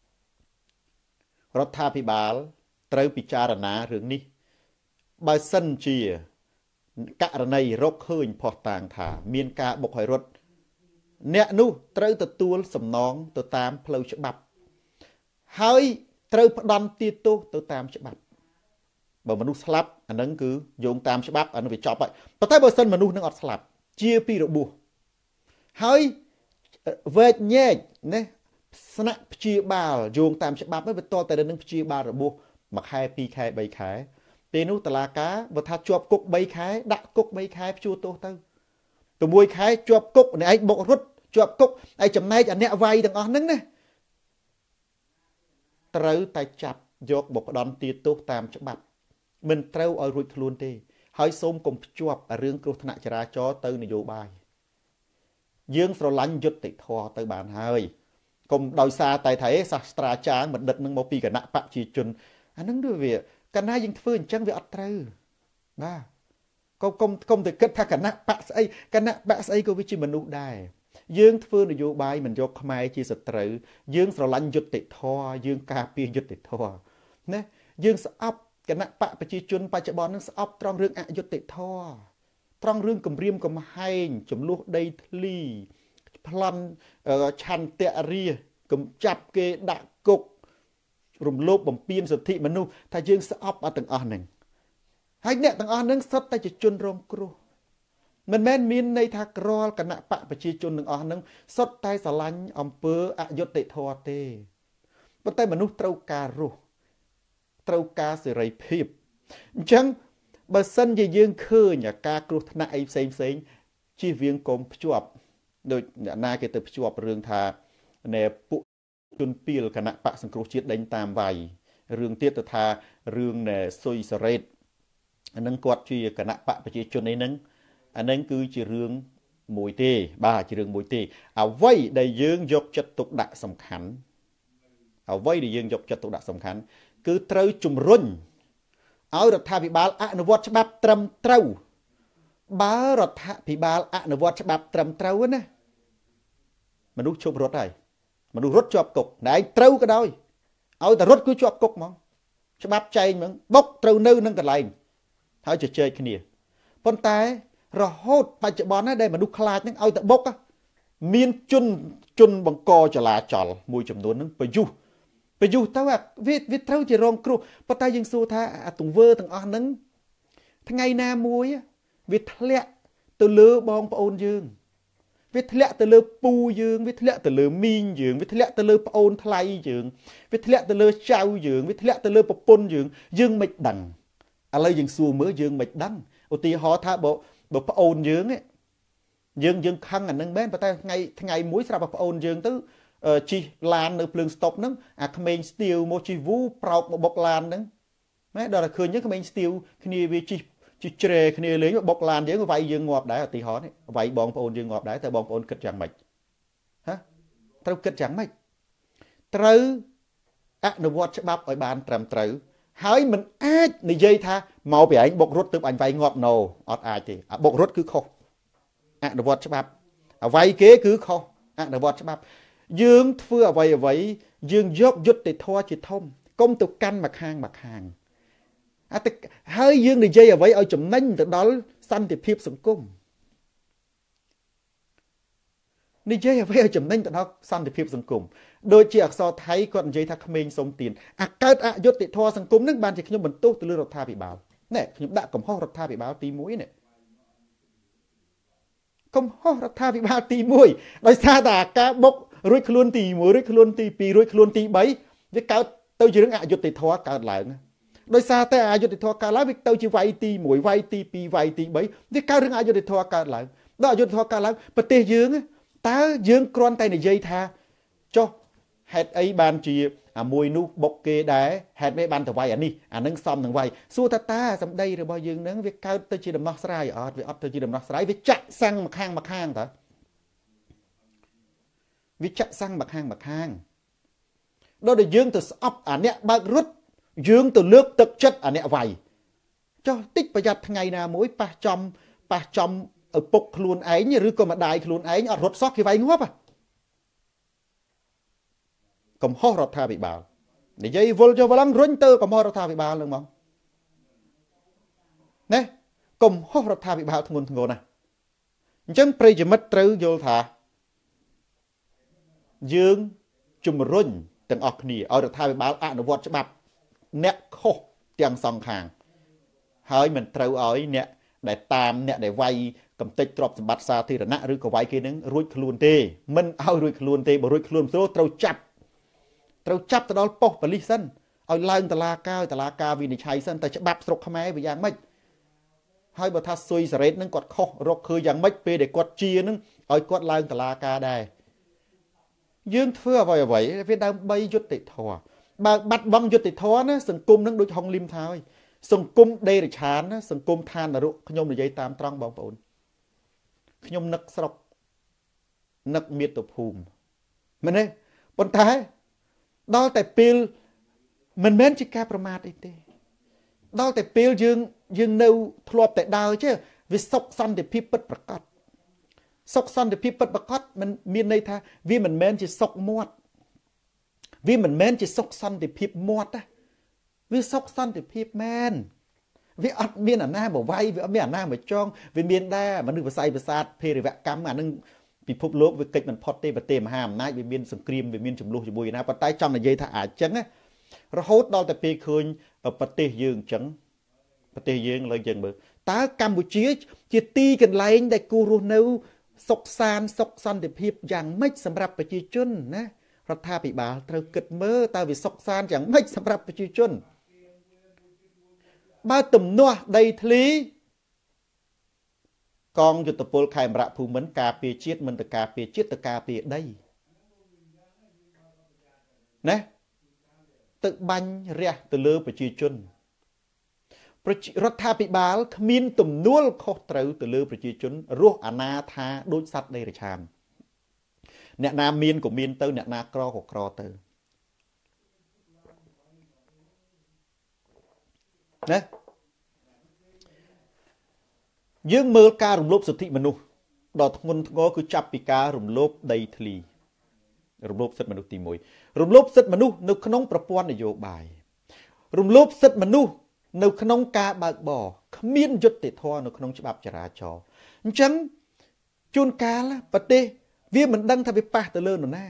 រដ្ឋាភិបាលត្រូវពិចារណារឿងនេះបើសិនជាករណីរកឃើញផុសតាងថាមានការបុកឲ្យរត់អ្នកនោះត្រូវទទួលសំណងទៅតាមផ្លូវច្បាប់ហើយត្រូវផ្ដន់ទាទោសទៅតាមច្បាប់បើមនុស្សស្លាប់អានឹងគឺយោងតាមច្បាប់អានឹងវាចប់ហើយប៉ុន្តែបើសិនមនុស្សនឹងអត់ស្លាប់ជាពីរបួសហើយវែកញែកណាស្នាក់ព្យាបាលយោងតាមច្បាប់ហ្នឹងវាតតែនឹងព្យាបាលរបួសមួយខែពីរខែ3ខែពេលនោះតុលាការបើថាជាប់គុក3ខែដាក់គុក3ខែព្យួរទោសទៅ6ខែជាប់គុកអ្នកឯងបុករត់ជាប់គុកហើយចំណែកអាអ្នកវាយទាំងអស់ហ្នឹងណាត្រូវតែចាប់យកមកផ្ដន់ទាទោសតាមច្បាប់មិនត្រូវឲ្យរួចខ្លួនទេហើយសូមកុំភ្ជាប់រឿងគ្រោះថ្នាក់ចរាចរណ៍ទៅនយោបាយយើងស្រឡាញ់យុត្តិធម៌ទៅបានហើយកុំដោយសារតែថាសាស្ត្រាចារ្យបណ្ឌិតនឹងមកពីគណៈបព្វជិជនអានឹងដូចវាកាលណាយើងធ្វើអញ្ចឹងវាអត់ត្រូវបាទកុំទៅគិតថាគណៈបកស្អីគណៈបកស្អីក៏វាជាមនុស្សដែរយើងធ្វើនយោបាយមិនយកខ្មែរជាសត្រូវយើងស្រឡាញ់យុត្តិធម៌យើងការពារយុត្តិធម៌ណាយើងស្អប់គណៈបកប្រជាជនបច្ចុប្បន្ននឹងស្អប់ត្រង់រឿងអយុត្តិធម៌ត្រង់រឿងគម្រាមកំហែងចំនួនដីធ្លីប្លន់ឆន្ទៈរាកំចាប់គេដាក់គុករំលោភបំពានសិទ្ធិមនុស្សថាយើងស្អប់អត់ទាំងអស់ហ្នឹងហើយអ្នកទាំងអស់ហ្នឹងសុទ្ធតែជាជនរងគ្រោះមិនមែនមានន័យថាក្រលគណៈបកប្រជាជនទាំងអស់ហ្នឹងសុទ្ធតែស្រឡាញ់អំពើអយុត្តិធម៌ទេប៉ុន្តែមនុស្សត្រូវការរស់ត្រូវការសេរីភាពអញ្ចឹងបើសិនជាយើងឃើញការគ្រោះថ្នាក់អីផ្សេងជៀសវាងកុំភ្ជាប់ដូចអ្នកណាគេទៅភ្ជាប់រឿងថាណែពួកជនពីលគណៈបកសង្គ្រោះជាតិដេញតាមវាយរឿងទៀតទៅថារឿងណែស៊ុយសារ៉េតអានឹងគាត់ជាគណៈបកប្រជាជនអីហ្នឹងអានឹងគឺជារឿងមួយទេបាទជារឿងមួយទេអ្វីដែលយើងយកចិត្តទុកដាក់សំខាន់អ្វីដែលយើងយកចិត្តទុកដាក់សំខាន់គឺត្រូវជំរុញឲ្យរដ្ឋាភិបាលអនុវត្តច្បាប់ត្រឹមត្រូវបើរដ្ឋាភិបាលអនុវត្តច្បាប់ត្រឹមត្រូវណាមនុស្សជប់រត់ហើយមនុស្សរត់ជាប់គុកណែឯងត្រូវក៏ដោយឲ្យតែរត់គឺជាប់គុកហ្មងច្បាប់ចែងហ្មងបុកត្រូវនៅនឹងកន្លែងហើយជជែកគ្នាប៉ុន្តែរហូតបច្ចុប្បន្នណាដែលមនុស្សខ្លាចហ្នឹងឲ្យតែបុកមានជនបង្កចលាចលមួយចំនួនហ្នឹងប្រយុទ្ធទៅវាត្រូវជារងគ្រោះប៉ុន្តែយើងសួរថាអាទង្វើទាំងអស់ហ្នឹងថ្ងៃណាមួយវាធ្លាក់ទៅលើបងប្អូនយើងវាធ្លាក់ទៅលើពូយើងវាធ្លាក់ទៅលើមីងយើងវាធ្លាក់ទៅលើប្អូនថ្លៃយើងវាធ្លាក់ទៅលើចៅយើងវាធ្លាក់ទៅលើប្រពន្ធយើងមិនដឹងឥឡូវយើងសួរមើលយើងមិនដឹងឧទាហរណ៍ថាបើប្អូនយើងខឹងអានឹងមែនប៉ុន្តែថ្ងៃមួយស្រាប់តែប្អូនយើងទៅជិះឡាននៅភ្លើងស្តុបហ្នឹងអាក្មេងស្ទាវមកជិះវូប្រោកមកបុកឡានហ្នឹងណាដល់តែឃើញក្មេងស្ទាវគ្នាវាជិះជ្រែគ្នាលេងបុកឡានយើងវាយយើងងាប់ដែរឧទាហរណ៍នេះវាយបងប្អូនយើងងាប់ដែរតែបងប្អូនគិតយ៉ាងម៉េចហ៎ត្រូវគិតយ៉ាងម៉េចត្រូវអនុវត្តច្បាប់ឲ្យបានត្រឹមត្រូវហើយមិនអាចនិយាយថាមកពីឯងបុករត់ទើបអញវាយងាប់ណូអត់អាចទេអាបុករត់គឺខុសអនុវត្តច្បាប់អ្វីគេគឺខុសអនុវត្តច្បាប់យើងធ្វើអ្វីយើងយកយុត្តិធម៌ជាធំកុំទៅកាន់មកខាងហើយយើងនិយាយអ្វីឲ្យចំណេញទៅដល់សន្តិភាពសង្គមនិយាយអ្វីឲ្យចំណេញទៅដល់សន្តិភាពសង្គមដូចជាអក្សរថៃគាត់និយាយថាក្មេងសុំទានអាកើតអយុត្តិធម៌សង្គមនឹងបានជាខ្ញុំបន្ទោសទៅលើរដ្ឋាភិបាលណែខ្ញុំដាក់កំហុសរដ្ឋាភិបាលទី1នេះកំហុសរដ្ឋាភិបាលទី1ដោយសារតែការបុករួចខ្លួនទី1រួចខ្លួនទី2រួចខ្លួនទី3វាកើតទៅជារឿងអយុត្តិធម៌កើតឡើងដោយសារតែអយុត្តិធម៌កើតឡើងវាទៅជាវាយទី1វាយទី2វាយទី3វាកើតរឿងអយុត្តិធម៌កើតឡើងដល់អយុត្តិធម៌កើតឡើងប្រទេសយើងតើយើងគ្រាន់តែនិយាយថាចុះហេតុអីបានជាអាមួយនោះបុកគេដែរហេតុម៉េចបានទៅវាយអានេះអានឹងសំនឹងវាយសួរតាសម្ដីរបស់យើងនឹងវាកើតទៅជាដំណោះស្រាយអត់វាអត់ទៅជាដំណោះស្រាយវាចាក់សាំងមកខាងតើវាចាក់សាំងមកខាងដល់តែយើងទៅស្អប់អាអ្នកបើករត់យើងទៅលើកទឹកចិត្តអាអ្នកវាយចុះតិចប្រយ័ត្នថ្ងៃណាមួយប៉ះចំឪពុកខ្លួនឯងឬក៏ម្ដាយខ្លួនឯងអត់រត់សោះគេវាយងាប់កំហុសរដ្ឋាភិបាលនិយាយវល់ចុះឡើងរុញទៅកំហុសរដ្ឋាភិបាលនឹងមកណាកំហុសរដ្ឋាភិបាលធ្ងន់ណាស់អញ្ចឹងប្រិយមិត្តត្រូវយល់ថាយើងជំរុញទាំងអស់គ្នាឲ្យរដ្ឋាភិបាលអនុវត្តច្បាប់អ្នកខុសទាំងសងខាងហើយមិនត្រូវឲ្យអ្នកដែលតាមអ្នកដែលវាយកំទេចទ្រព្យសម្បត្តិសាធារណៈឬក៏វាយគេនឹងរួចខ្លួនទេមិនឲ្យរួចខ្លួនទេបើរួចខ្លួនត្រូវចាប់ទៅដល់ប៉ុស្តិ៍ប៉ូលីសសិនឲ្យឡើងតុលាការវិនិច្ឆ័យសិនតែច្បាប់ស្រុកខ្មែរវាយ៉ាងម៉េចហើយបើថាស៊ុយសារ៉េតនឹងគាត់ខុសរកឃើញយ៉ាងម៉េចពេលដែលគាត់ជានឹងឲ្យគាត់ឡើងតុលាការដែរយើងធ្វើអ្វីវាដើម្បីយុត្តិធម៌បើបាត់បង់យុត្តិធម៌ណាសង្គមនឹងដូចហុងលឹមថាហើយសង្គមដេរឆានណាសង្គមឋាននរកខ្ញុំនិយាយតាមត្រង់បងប្អូនខ្ញុំនឹកស្រុកនឹកមាតុភូមិមែនទេប៉ុន្តែដល់តែពេលមិនមែនជាការប្រមាថអីទេដល់តែពេលយើងនៅធ្លាប់តែដើរចេះវាសុខសន្តិភាពពិតប្រាកដសុខសន្តិភាពពិតប្រាកដมันមានន័យថាវាមិនមែនជាសុខមាត់វាមិនមែនជាសុខសន្តិភាពមាត់ណាវាសុខសន្តិភាពមែនវាអត់មានអាណាមកវាយវាអត់មានអាណាមកចងវាមានដែរមនុស្សវិស័យប្រាសាទភេរវកម្មអានឹងពិភពលោកវាកិច្ចមិនផុតទេប្រទេសមហាអំណាចវាមានសង្គ្រាមវាមានចំនួនជាមួយណាប៉ុន្តែចង់និយាយថាអាចចឹងណារហូតដល់តែពេលឃើញប្រទេសយើងអញ្ចឹងប្រទេសយើងលើយើងមើលតើកម្ពុជាជាទីកន្លែងដែលគូរស់នៅសុខសាន្តសុខសន្តិភាពយ៉ាងម៉េចសម្រាប់ប្រជាជនណារដ្ឋាភិបាលត្រូវគិតមើលតើវាសុខសាន្តយ៉ាងម៉េចសម្រាប់ប្រជាជនបើទំនាស់ដីធ្លីកងយុទ្ធពលខេមរៈភូមិន្ទការពារជាតិមិនទៅការពារជាតិទៅការពារដីណាទៅបាញ់រះទៅលើប្រជាជនរដ្ឋាភិបាលគ្មានទំនួលខុសត្រូវទៅលើប្រជាជនរស់អនាថាដូចសត្វដីរឆានអ្នកណាមានក៏មានទៅអ្នកណាក្រក៏ក្រទៅណាយើងមើលការរំលោភសិទ្ធិមនុស្សដ៏ធ្ងន់ធ្ងរគឺចាប់ពីការរំលោភដីធ្លីរំលោភសិទ្ធិមនុស្សទី1រំលោភសិទ្ធិមនុស្សនៅក្នុងប្រព័ន្ធនយោបាយរំលោភសិទ្ធិមនុស្សនៅក្នុងការបើកបរគ្មានយុត្តិធម៌នៅក្នុងច្បាប់ចរាចរណ៍អញ្ចឹងជួនកាលប្រទេសវាមិនដឹងថាវាប៉ះទៅលើនរណា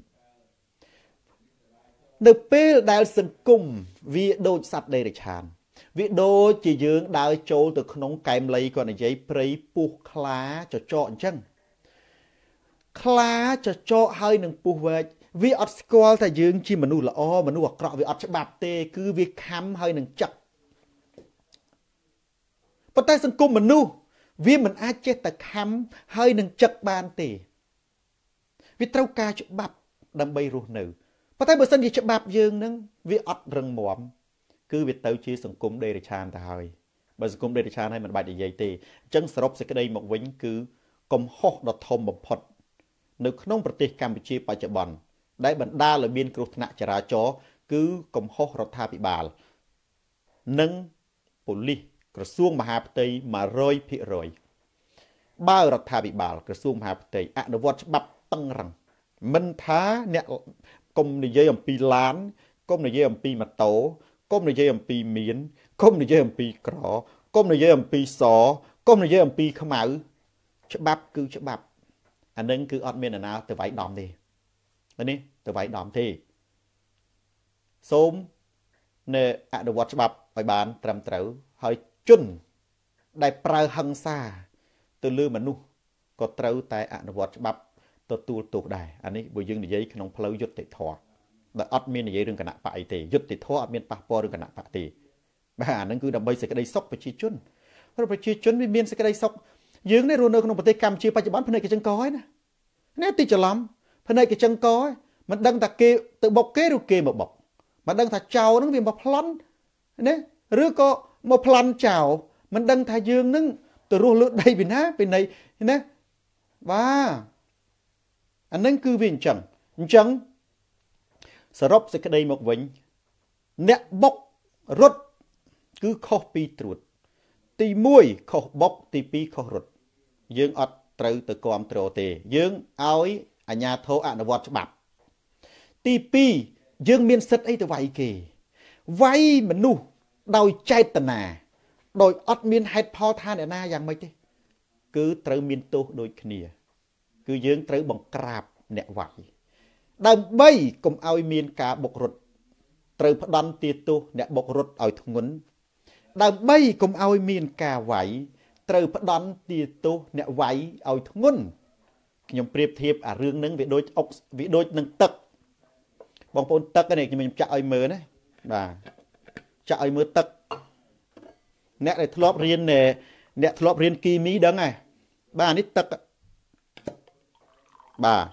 នៅពេលដែលសង្គមវាដូចសត្វដីរឆានវាដូចជាយើងដើរចូលទៅក្នុងកែមលៃគាត់និយាយព្រៃពុះខ្លាចចកអញ្ចឹងខ្លាចចកហើយនឹងពុះវែកវាអត់ស្គាល់ថាយើងជាមនុស្សល្អមនុស្សអាក្រក់វាអត់ច្បាប់ទេគឺវាខំហើយនឹងចឹកប៉ុន្តែសង្គមមនុស្សវាមិនអាចចេះតែខំហើយនឹងចឹកបានទេវាត្រូវការច្បាប់ដើម្បីរស់នៅប៉ុន្តែបើសិនជាច្បាប់យើងនឹងវាអត់រឹងមាំគឺវាទៅជាសង្គមដេរឆានទៅហើយបើសង្គមដេរឆានហើយមិនបាច់និយាយទេអញ្ចឹងសរុបសេចក្តីមកវិញគឺកំហុសដ៏ធំបំផុតនៅក្នុងប្រទេសកម្ពុជាបច្ចុប្បន្នដែលបណ្ដាលឲ្យមានគ្រោះថ្នាក់ចរាចរណ៍គឺកំហុសរដ្ឋាភិបាលនិងប៉ូលីសក្រសួងមហាផ្ទៃ 100% បើរដ្ឋាភិបាលក្រសួងមហាផ្ទៃអនុវត្តច្បាប់តឹងរឹងមិនថាអ្នកកុំនិយាយអំពីឡានកុំនិយាយអំពីម៉ូតូកុំនិយាយអំពីមានកុំនិយាយអំពីក្រកុំនិយាយអំពីសកុំនិយាយអំពីខ្មៅច្បាប់គឺច្បាប់អានឹងគឺអត់មានណាទៅវាយដំទេនេះទៅវាយដំទេសូមនៅអនុវត្តច្បាប់ឲ្យបានត្រឹមត្រូវហើយជនដែលប្រើហិង្សាទៅលើមនុស្សក៏ត្រូវតែអនុវត្តច្បាប់ទទួលទោសដែរអានេះបើយើងនិយាយក្នុងផ្លូវយុត្តិធម៌ដែលអត់មាននិយាយរឿងគណៈបកអីទេយុត្តិធម៌អត់មានប៉ះពាល់រឿងគណៈបកទេបាទអានឹងគឺដើម្បីសេចក្តីសុខប្រជាជនព្រោះប្រជាជនវាមានសេចក្តីសុខយើងនេះរស់នៅក្នុងប្រទេសកម្ពុជាបច្ចុប្បន្នភ្នែកកញ្ចឹងកឯណានេះទីច្រឡំភ្នែកកញ្ចឹងកមិនដឹងថាគេទៅបុកគេឬគេមកបុកមិនដឹងថាចៅនឹងវាមកប្លន់ណាឬក៏មកប្លន់ចៅមិនដឹងថាយើងនឹងទៅរស់លើដីពីណាពីណីណាបាទអានឹងគឺវាអញ្ចឹងសរុបសេចក្តីមកវិញអ្នកបុករត់គឺខុសពីត្រួតទី1ខុសបុកទី2ខុសរត់យើងអត់ត្រូវទៅគ្រប់គ្រងទេយើងឲ្យអាជ្ញាធរអនុវត្តច្បាប់ទី2យើងមានសិទ្ធិអីទៅវាយគេវាយមនុស្សដោយចេតនាដោយអត់មានហេតុផលថាអ្នកណាយ៉ាងម៉េចទេគឺត្រូវមានទោសដូចគ្នាគឺយើងត្រូវបង្ក្រាបអ្នកវាយដើម្បីកុំឲ្យមានការបុករត់ត្រូវផ្ដន់ទាទោសអ្នកបុករត់ឲ្យធ្ងន់ដើម្បីកុំឲ្យមានការវាយត្រូវផ្ដន់ទាទោសអ្នកវាយឲ្យធ្ងន់ខ្ញុំប្រៀបធៀបអារឿងហ្នឹងវាដូចនឹងទឹកបងប្អូនទឹកនេះខ្ញុំចាក់ឲ្យមើលណាបាទចាក់ឲ្យមើលទឹកអ្នកដែលធ្លាប់រៀនគីមីដឹងហើយបាទនេះទឹកបាទ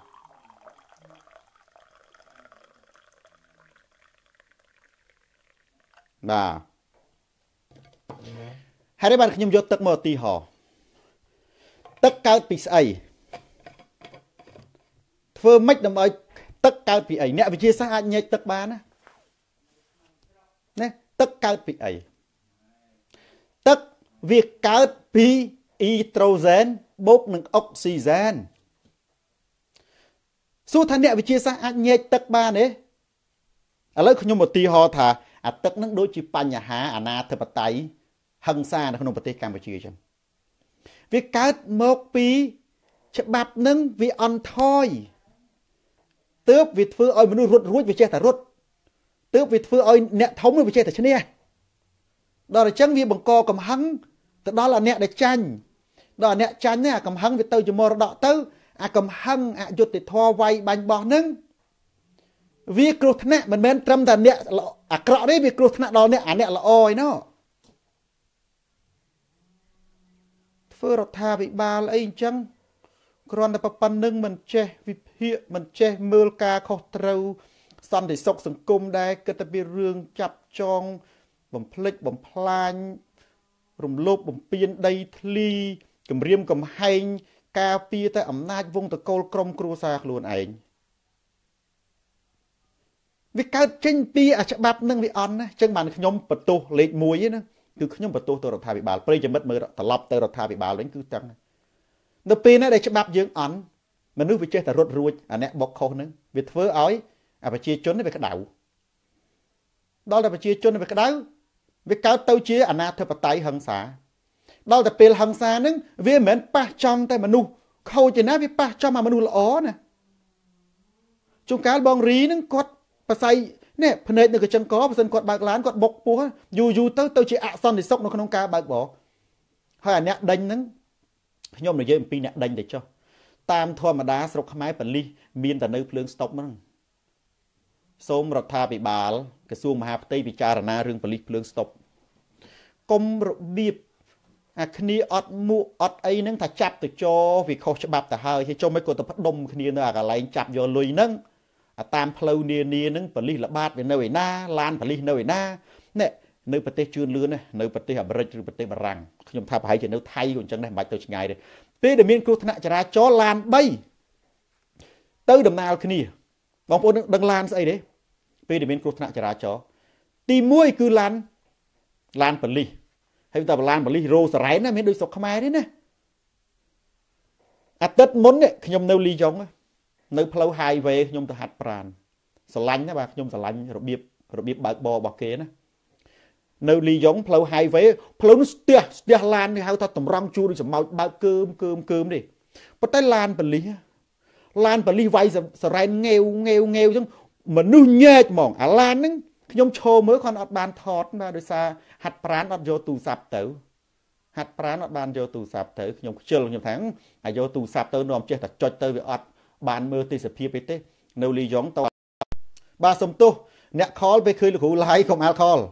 ហើយបានខ្ញុំយកទឹកមកឧទាហរណ៍ទឹកកើតពីស្អីធ្វើម៉េចដើម្បីទឹកកើតពីអីអ្នកវិទ្យាសាស្ត្រអាចញែកទឹកបានណាទឹកកើតពីអីទឹកវាកើតពីអ៊ីត្រូសែនបូកនឹងអុកស៊ីសែនសួរថាអ្នកវិទ្យាសាស្ត្រអាចញែកទឹកបានទេឥឡូវខ្ញុំឧទាហរណ៍ថាអាទឹកនឹងដូចជាបញ្ហាអនាធិបតេយ្យហិង្សានៅក្នុងប្រទេសកម្ពុជាអញ្ចឹងវាកើតមកពីច្បាប់នឹងវាអន់ថយទើបវាធ្វើឲ្យមនុស្សរត់រួចវាចេះតែរត់ទើបវាធ្វើឲ្យអ្នកធំវាចេះតែឈ្នះដល់អញ្ចឹងវាបង្កកំហឹងទៅដល់អ្នកដែលចាញ់ដល់អ្នកចាញ់នេះអាកំហឹងវាទៅជាមរតកទៅអាកំហឹងអយុត្តិធម៌វាយបាញ់បោះនឹងវាគ្រោះថ្នាក់មិនមែនត្រឹមតែអ្នកអាក្រក់ទេវាគ្រោះថ្នាក់ដល់អ្នកល្អឯណោះធ្វើរដ្ឋាភិបាលអីអញ្ចឹងគ្រាន់តែប៉ុណ្្នឹងមិនចេះវិភាគមិនចេះមើលការខុសត្រូវសន្តិសុខសង្គមដែរគិតតែពីរឿងចាប់ចងបំភ្លេចបំផ្លាញរំលោភបំពានដីធ្លីគម្រាមកំហែងការពារតែអំណាចវងតកូលក្រុមគ្រួសារខ្លួនឯងវាកើតចេញពីអាច្បាប់នឹងវាអន់ណាអញ្ចឹងបានខ្ញុំបន្ទោសលេខ1ណាគឺខ្ញុំបន្ទោសទៅរដ្ឋាភិបាលប្រិយមិត្តមើលត្រឡប់ទៅរដ្ឋាភិបាលវិញគឺចឹងនៅពេលណាដែលច្បាប់យើងអន់មនុស្សវាចេះតែរត់រួចអាអ្នកបុកខុសហ្នឹងវាធ្វើឲ្យអាប្រជាជនវាក្តៅដល់តែប្រជាជនវាក្តៅវាកើតទៅជាអនាធិបតេយ្យហិង្សាដល់តែពេលហិង្សាហ្នឹងវាមិនមែនប៉ះចំតែមនុស្សខូចទេណាវាប៉ះចំអាមនុស្សល្អណាជួនកាលបងរីហ្នឹងគាត់បស័យនេះភ្នែកនៅកញ្ចឹងកបើសិនគាត់បើកឡានគាត់បុកពោះយូរទៅជាអសន្តិសុខនៅក្នុងការបើកបរហើយអាអ្នកដេញហ្នឹងខ្ញុំនិយាយអំពីអ្នកដេញទៅចុះតាមធម្មតាស្រុកខ្មែរប៉ូលីសមានតែនៅភ្លើងស្តុបហ្នឹងសូមរដ្ឋាភិបាលក្រសួងមហាផ្ទៃពិចារណារឿងប៉ូលីសភ្លើងស្តុបកុំរបៀបអាគ្នាអត់មួកអត់អីហ្នឹងថាចាប់ទៅចោវាខុសច្បាប់ទៅហើយចុះមិនក៏ទៅផ្ដុំគ្នានៅអាកន្លែងចាប់យកលុយហ្នឹងតាមផ្លូវនានាហ្នឹងប៉ូលីសល្បាតវានៅឯណាឡានប៉ូលីសនៅឯណានេះនៅប្រទេសជឿនលឿនណានៅប្រទេសអាមេរិកឬប្រទេសបារាំងខ្ញុំថាប្រហែលជានៅថៃក៏អញ្ចឹងដែរមិនបាច់ទៅឆ្ងាយទេពេលដែលមានគ្រោះថ្នាក់ចរាចរណ៍ឡាន3ទៅដំណើរគ្នាបងប្អូនដឹងឡានស្អីទេពេលដែលមានគ្រោះថ្នាក់ចរាចរណ៍ទី1គឺឡានប៉ូលីសហើយតែឡានប៉ូលីសរ៉ូសារ៉ែនណាមានដូចស្រុកខ្មែរទេណាអាទិត្យមុននេះខ្ញុំនៅលីយ៉ុងនៅផ្លូវ highway ខ្ញុំទៅហាត់ប្រាណស្រឡាញ់ណាបាទខ្ញុំស្រឡាញ់របៀបបើកបររបស់គេណានៅលីយ៉ុងផ្លូវ highway ផ្លូវនោះស្ទះឡានគេហៅថាតម្រង់ជួរដូចសម្ោចបើកកើមទេប៉ុន្តែឡានប៉ូលីសឡានប៉ូលីសវាយសរ៉ែនងាវចឹងមនុស្សញែកហ្មងអាឡានហ្នឹងខ្ញុំឈរមើលគាត់អត់បានថតបាទដោយសារហាត់ប្រាណអត់យកទូរស័ព្ទទៅហាត់ប្រាណអត់បានយកទូរស័ព្ទទៅខ្ញុំខ្ជិលខ្ញុំថាអាយកទូរស័ព្ទទៅនាំចេះតែចុចទៅវាអត់បានមើលទេសភាពទេនៅលីយ៉ុងតបាទសុំទោសអ្នកខលពេលឃើញលោកគ្រូឡាយកុំអាល់ខល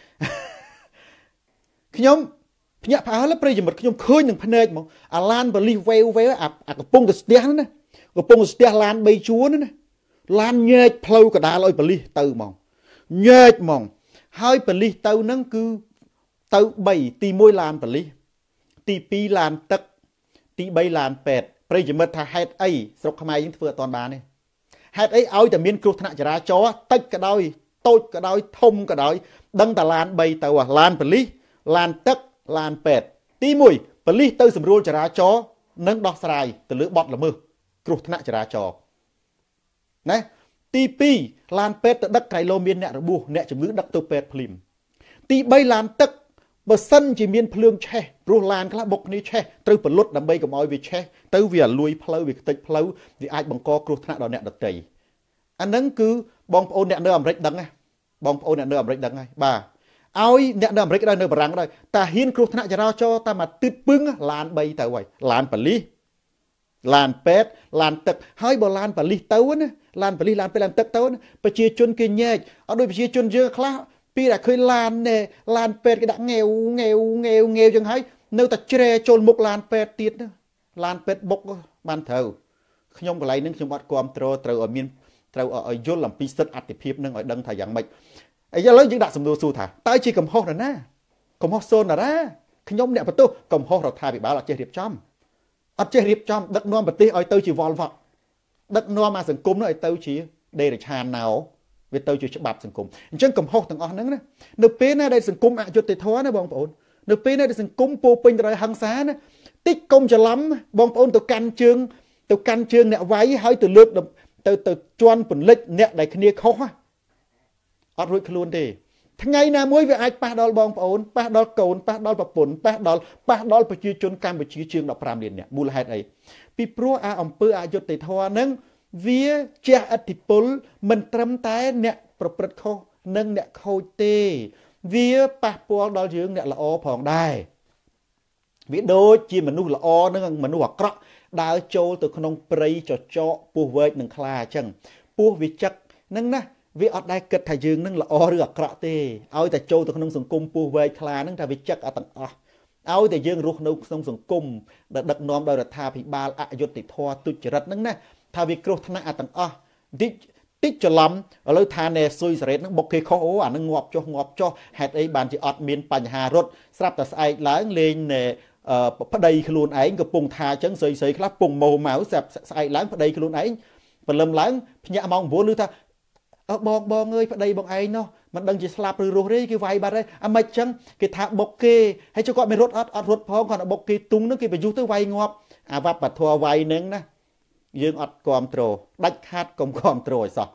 ខ្ញុំភ្ញាក់ផ្អើលប្រិយមិត្តខ្ញុំឃើញនឹងភ្នែកហ្មងអាឡានបលីសវេអាកំពុងតែស្ទះណាកំពុងស្ទះឡាន3ជួរណាឡានញែកផ្លូវកដាលឲ្យបលីសទៅហ្មងញែកហ្មងហើយបលីសទៅនឹងគឺទៅ3ទី1ឡានបលីសទី2ឡានទឹកទី3ឡានពេទ្យប្រិយមិត្តថាហេតុអីស្រុកខ្មែរយើងធ្វើអត់តាន់បានទេហេតុអីឲ្យតែមានគ្រោះថ្នាក់ចរាចរណ៍តិចក៏ដោយតូចក៏ដោយធំក៏ដោយដឹងតែឡាន3ទៅឡានបលីសឡានទឹកឡានពេទ្យទី1ប៉ូលីសទៅសម្រួលចរាចរណ៍និងដោះស្រាយទៅលើបទល្មើសគ្រោះថ្នាក់ចរាចរណ៍ណាទី2ឡានពេទ្យទៅដឹកក្រៃលោមានអ្នករបួសអ្នកជំងឺដឹកទៅពេទ្យភ្លាមទី3ឡានទឹកបើសិនជាមានភ្លើងឆេះព្រោះឡានខ្លះបុកគ្នាឆេះត្រូវបលុតដើម្បីកុំឲ្យវាឆេះទៅវាលួយផ្លូវវាខ្ទេចផ្លូវវាអាចបង្កគ្រោះថ្នាក់ដល់អ្នកដទៃអាហ្នឹងគឺបងប្អូនអ្នកនៅអាមេរិកដឹងណាបងប្អូនអ្នកនៅអាមេរិកដឹងហើយបាទឲ្យអ្នកនៅអាមេរិកដែរនៅបារាំងដែរតាហ៊ានគ្រោះថ្នាក់ចរាចរណ៍តាមអាទិត្យពឹងឡាន3ទៅហើយឡានប៉ូលីសឡានពេទ្យឡានទឹកហើយបើឡានប៉ូលីសទៅណាឡានប៉ូលីសឡានពេទ្យឡានទឹកទៅប្រជាជនគេញែកអត់ដូចប្រជាជនយើងខ្លះពីតែឃើញឡាននេះឡានពេទ្យគេដាក់ងាវចឹងហើយនៅតែជ្រែចូលមុខឡានពេទ្យទៀតឡានពេទ្យបុកបានត្រូវខ្ញុំកន្លែងហ្នឹងខ្ញុំអត់គ្រប់គ្រងត្រូវឲ្យមានត្រូវឲ្យយល់អំពីសិទ្ធិអតិភិបនឹងឲ្យដឹងថាយ៉ាងម៉េចឥឡូវយើងដាក់សំណួរសួរថាតើជាកំហុសនរណាកំហុសសូនតារាខ្ញុំអ្នកបន្ទោសកំហុសរដ្ឋាភិបាលអត់ចេះរៀបចំដឹកនាំប្រទេសឲ្យទៅជាវល់វក់ដឹកនាំអាសង្គមនោះឲ្យទៅជាដេរឆានណោវាទៅជាច្បាប់សង្គមអញ្ចឹងកំហុសទាំងអស់ហ្នឹងណានៅពេលណាដែលសង្គមអយុត្តិធម៌ណាបងប្អូននៅពេលណាដែលសង្គមពោពេញទៅដោយហិង្សាណាតិចកុំច្រឡំបងប្អូនទៅកាន់ជើងអ្នកវាយហើយទៅលើកទៅជន់ពន្លិចអ្នកដែលគ្នាខុសអត់រួចខ្លួនទេថ្ងៃណាមួយវាអាចប៉ះដល់បងប្អូនប៉ះដល់កូនប៉ះដល់ប្រពន្ធប៉ះដល់ប្រជាជនកម្ពុជាជាង15លាននាក់មូលហេតុអីពីព្រោះអំពើអយុត្តិធម៌ហ្នឹងវាជះឥទ្ធិពលមិនត្រឹមតែអ្នកប្រព្រឹត្តខុសនិងអ្នកខូចទេវាប៉ះពាល់ដល់យើងអ្នកល្អផងដែរវាដូចជាមនុស្សល្អនិងមនុស្សអាក្រក់ដើរចូលទៅក្នុងព្រៃចចកពស់វែកនិងខ្លាអញ្ចឹងពស់វាចឹកហ្នឹងណាវាអត់ដែលគិតថាយើងនឹងល្អឬអាក្រក់ទេឲ្យតែចូលទៅក្នុងសង្គមពស់វែកខ្លាហ្នឹងថាវាចឹកអត់ទាំងអស់ឲ្យតែយើងរស់នៅក្នុងសង្គមដែលដឹកនាំដោយរដ្ឋាភិបាលអយុត្តិធម៌ទុច្ចរិតហ្នឹងណាថាវាគ្រោះថ្នាក់អត់ទាំងអស់តិចច្រឡំឥឡូវថាណែស៊ុយសារ៉េតហ្នឹងបុកគេខុសអាហ្នឹងងាប់ចុះហេតុអីបានជាអត់មានបញ្ហារត់ស្រាប់តែស្អែកឡើងលេងប្តីខ្លួនឯងកំពុងថាអញ្ចឹងស្រីខ្លះពងម៉ូម៉ៅស្អែកឡើងប្តីខ្លួនឯងព្រលឹមឡើងភ្ញាក់ម៉ោង9ឮថាបងអើយប្តីបងឯងនោះមិនដឹងជាស្លាប់ឬរស់ទេគេវាយបាត់ហើយអាមិនចឹងគេថាបុកគេហើយចុះគាត់មិនរត់អត់រត់ផងគាត់បុកគេទុងនឹងគេបញ្យុះទៅវាយងាប់អាវ៉ាប់បធัวវាយនឹងណាយើងអត់គ្រប់គ្រងដាច់ខាតកុំគ្រប់គ្រងឲ្យសោះ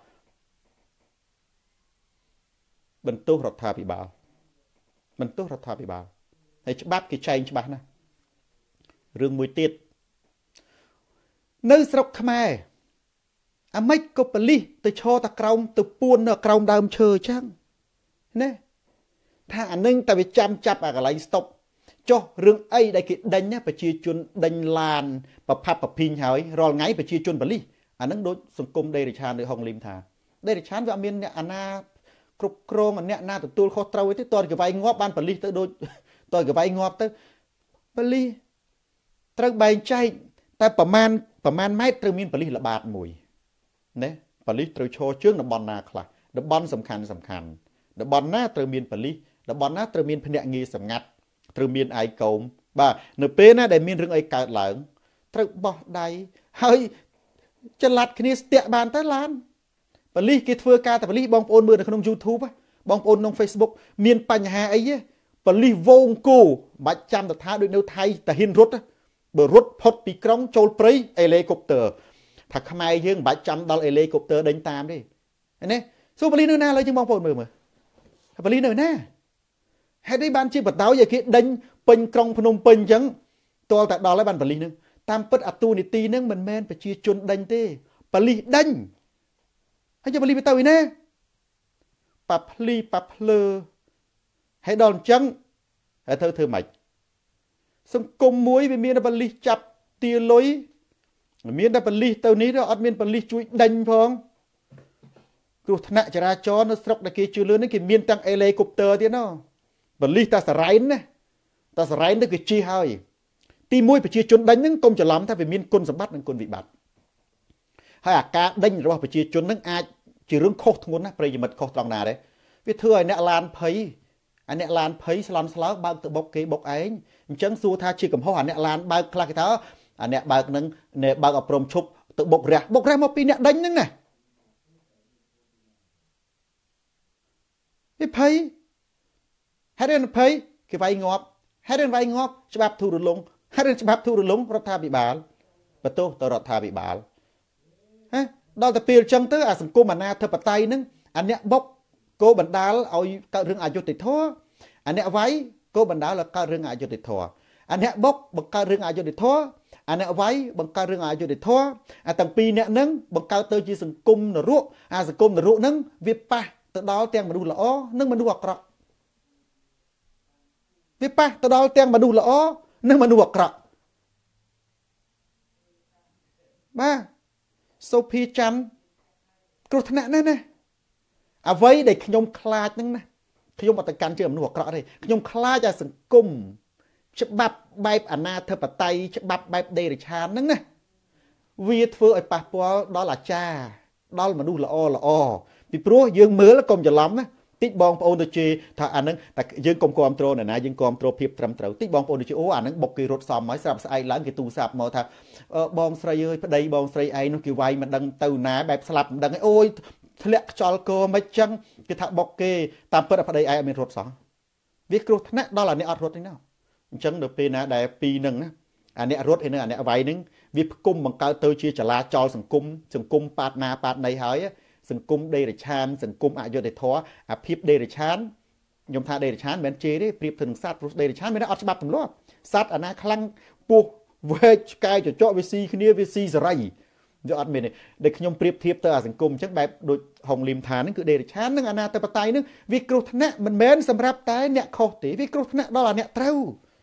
បន្ទោសរដ្ឋាភិបាលហើយច្បាប់គេចែងច្បាស់ណាស់រឿងមួយទៀតនៅស្រុកខ្មែរអាម៉េចក៏ប៉ូលីសទៅឈរតាក្រោមទៅពួននៅក្រោមដើមឈើអញ្ចឹងណាថាអានឹងតែវាចាប់អាកន្លែងស្តុបចុះរឿងអីដែលគេដេញណាប្រជាជនដេញឡានប្រផាប់ប្រភីងហើយរាល់ថ្ងៃប្រជាជនប៉ូលីសអានឹងដូចសង្គមដេរឆាននៅហុងលីមថាដេរឆានវាអត់មានអ្នកអាណាគ្រប់គ្រងអ្នកណាទទួលខុសត្រូវទេតើគេវាយងាប់បានប៉ូលីសទៅដូចតើគេវាយងាប់ទៅប៉ូលីសត្រូវបែងចែកតែប្រមាណម៉ែត្រត្រូវមានប៉ូលីសល្បាតមួយណាប៉ូលីសត្រូវឈរជើងតំបន់ណាខ្លះតំបន់សំខាន់តំបន់ណាត្រូវមានប៉ូលីសតំបន់ណាត្រូវមានភ្នាក់ងារសម្ងាត់ត្រូវមានឯកោមបាទនៅពេលណាដែលមានរឿងអីកើតឡើងត្រូវបោះដៃហើយចល័តគ្នាស្ទាក់បានទៅឡានប៉ូលីសគេធ្វើការតែប៉ូលីសបងប្អូនមើលនៅក្នុង YouTube បងប្អូនក្នុង Facebook មានបញ្ហាអីទេប៉ូលីសវងគោមិនបាច់ចាំទៅថាដូចនៅថៃតាហ៊ានរត់បើរត់ផុតពីក្រុងចូលព្រៃអេលីកុបទ័រថាខ្មែរយើងមិនបាច់ចាំដល់អេលីកុបទ័រដេញតាមទេណាសួរប៉ូលីសនៅណាឡើយជាងបងប្អូនមើលប៉ូលីសនៅណាហេតុអីបានជាបដ ாய் ឲ្យគេដេញពេញក្រុងភ្នំពេញអញ្ចឹងទាល់តែដល់ហើយបានប៉ូលីសនឹងតាមពិតអាទូនីតិហ្នឹងមិនមែនប្រជាជនដេញទេប៉ូលីសដេញហើយយកប៉ូលីសទៅឯណាប៉ាភ្លីប៉ាភ្លើហើយដល់អញ្ចឹងហើយធ្វើម៉េចសង្គមមួយវាមានតែប៉ូលីសចាប់ទាលុយមានតែប៉ូលីសទៅនេះអត់មានប៉ូលីសជួយដេញផងគ្រោះថ្នាក់ចរាចរណ៍នៅស្រុកដែលគេជឿលឿននេះគេមានទាំងហេលីកូបទ័រទៀតណប៉ូលីសតាសារ៉ៃនណាតាសារ៉ៃនទៅគេជិះហើយទីមួយប្រជាជនដេញហ្នឹងកុំច្រឡំថាវាមានគុណសម្បត្តិនិងគុណវិបត្តិហើយអាការដេញរបស់ប្រជាជនហ្នឹងអាចជារឿងខុសធ្ងន់ណាប្រិយមិត្តខុសត្រង់ណាដែរវាធ្វើឲ្យអ្នកឡានភ័យអាអ្នកឡានភ័យស្លន់ស្លោបើកទៅបុកគេបុកឯងអញ្ចឹងសួរថាជាកំហុសអាអ្នកឡានបើកខ្លះគេថាអាអ្នកបើកហ្នឹងបើកអព្រមឈប់ទៅបុករះមកពីអ្នកដេញហ្នឹងណាវាភ័យហើយរឿងភ័យគេវាយងាប់ហើយរឿងវាយងាប់ច្បាប់ធូររលុងហើយរឿងច្បាប់ធូររលុងរដ្ឋាភិបាលបន្ទោសទៅរដ្ឋាភិបាលហ៎ដល់តែពេលអញ្ចឹងទៅអាសង្គមអាណាធិបតេយ្យហ្នឹងអាអ្នកបុកគោបណ្ដាលឲ្យកើតរឿងអយុត្តិធម៌អាអ្នកវាយគោបណ្ដាលឲ្យកើតរឿងអយុត្តិធម៌អាអ្នកបុកបង្កើតរឿងអយុត្តិធម៌អាអ្នកវាយបង្កើតរឿងអយុត្តិធម៌អាទាំងពីរអ្នកហ្នឹងបង្កើតទៅជាសង្គមនរកអាសង្គមនរកហ្នឹងវាប៉ះទៅដល់ទាំងមនុស្សល្អនិងមនុស្សអាក្រក់វាប៉ះទៅដល់ទាំងមនុស្សល្អនិងមនុស្សអាក្រក់បាទសូភីច័ន្ទគ្រោះថ្នាក់ណាស់ណាអ្វីដែលខ្ញុំខ្លាចហ្នឹងណាខ្ញុំអត់ទៅកាន់ជឿមនុស្សអាក្រក់ទេខ្ញុំខ្លាចអាសង្គមច្បាប់បែបអនាធិបតេយ្យច្បាប់បែបដេរឆានហ្នឹងណាវាធ្វើឲ្យប៉ះពាល់ដល់អាចារ្យដល់មនុស្សល្អពីព្រោះយើងមើលកុំច្រឡំណាតិចបងប្អូនទៅជេរថាអាហ្នឹងតែយើងកុំគ្រប់គ្រងណាយើងគ្រប់គ្រងភាពត្រឹមត្រូវតិចបងប្អូនទៅជេរអូអាហ្នឹងបុកគេរត់សមហើយស្រាប់ស្អែកឡើងគេទូរស័ព្ទមកថាបងស្រីអើយប្តីបងស្រីឯងនោះគេវាយមិនដឹងទៅណាបែបស្លាប់មិនដឹងអូយធ្លាក់ខ្យល់កមិនចឹងគេថាបុកគេតាមពិតប្តីឯងអត់មានរត់សោះវាគ្រោះថ្នាក់ដល់អានេះអត់រត់ទេណាអញ្ចឹងនៅពេលណាដែលពីរហ្នឹងណាអាអ្នករត់ហើយនឹងអាអ្នកវាយហ្នឹងវាផ្គុំបង្កើតទៅជាចលាចលសង្គមប៉ាតណាប៉ាតណីហើយសង្គមដេរឆានសង្គមអយុត្តិធម៌អាភាពដេរឆានខ្ញុំថាដេរឆានមិនមែនជេរទេប្រៀបទៅនឹងសត្វព្រោះដេរឆានមានអត់ច្បាប់ទម្លាប់សត្វអាណាខ្លាំងពោះវែកឆ្កែចចកវាស៊ីគ្នាវាស៊ីសេរីវាអត់មានទេដែលខ្ញុំប្រៀបធៀបទៅអាសង្គមអញ្ចឹងបែបដូចហុងលីមថាហ្នឹងគឺដេរឆាននិងអាណាធិបតេយ្យហ្នឹងវាគ្រោះថ្នាក់មិនមែនសម្រាប់តែអ្នកខុសទេវាគ្រោះថ្នាក់ដល់អាអ្នកត្រូវ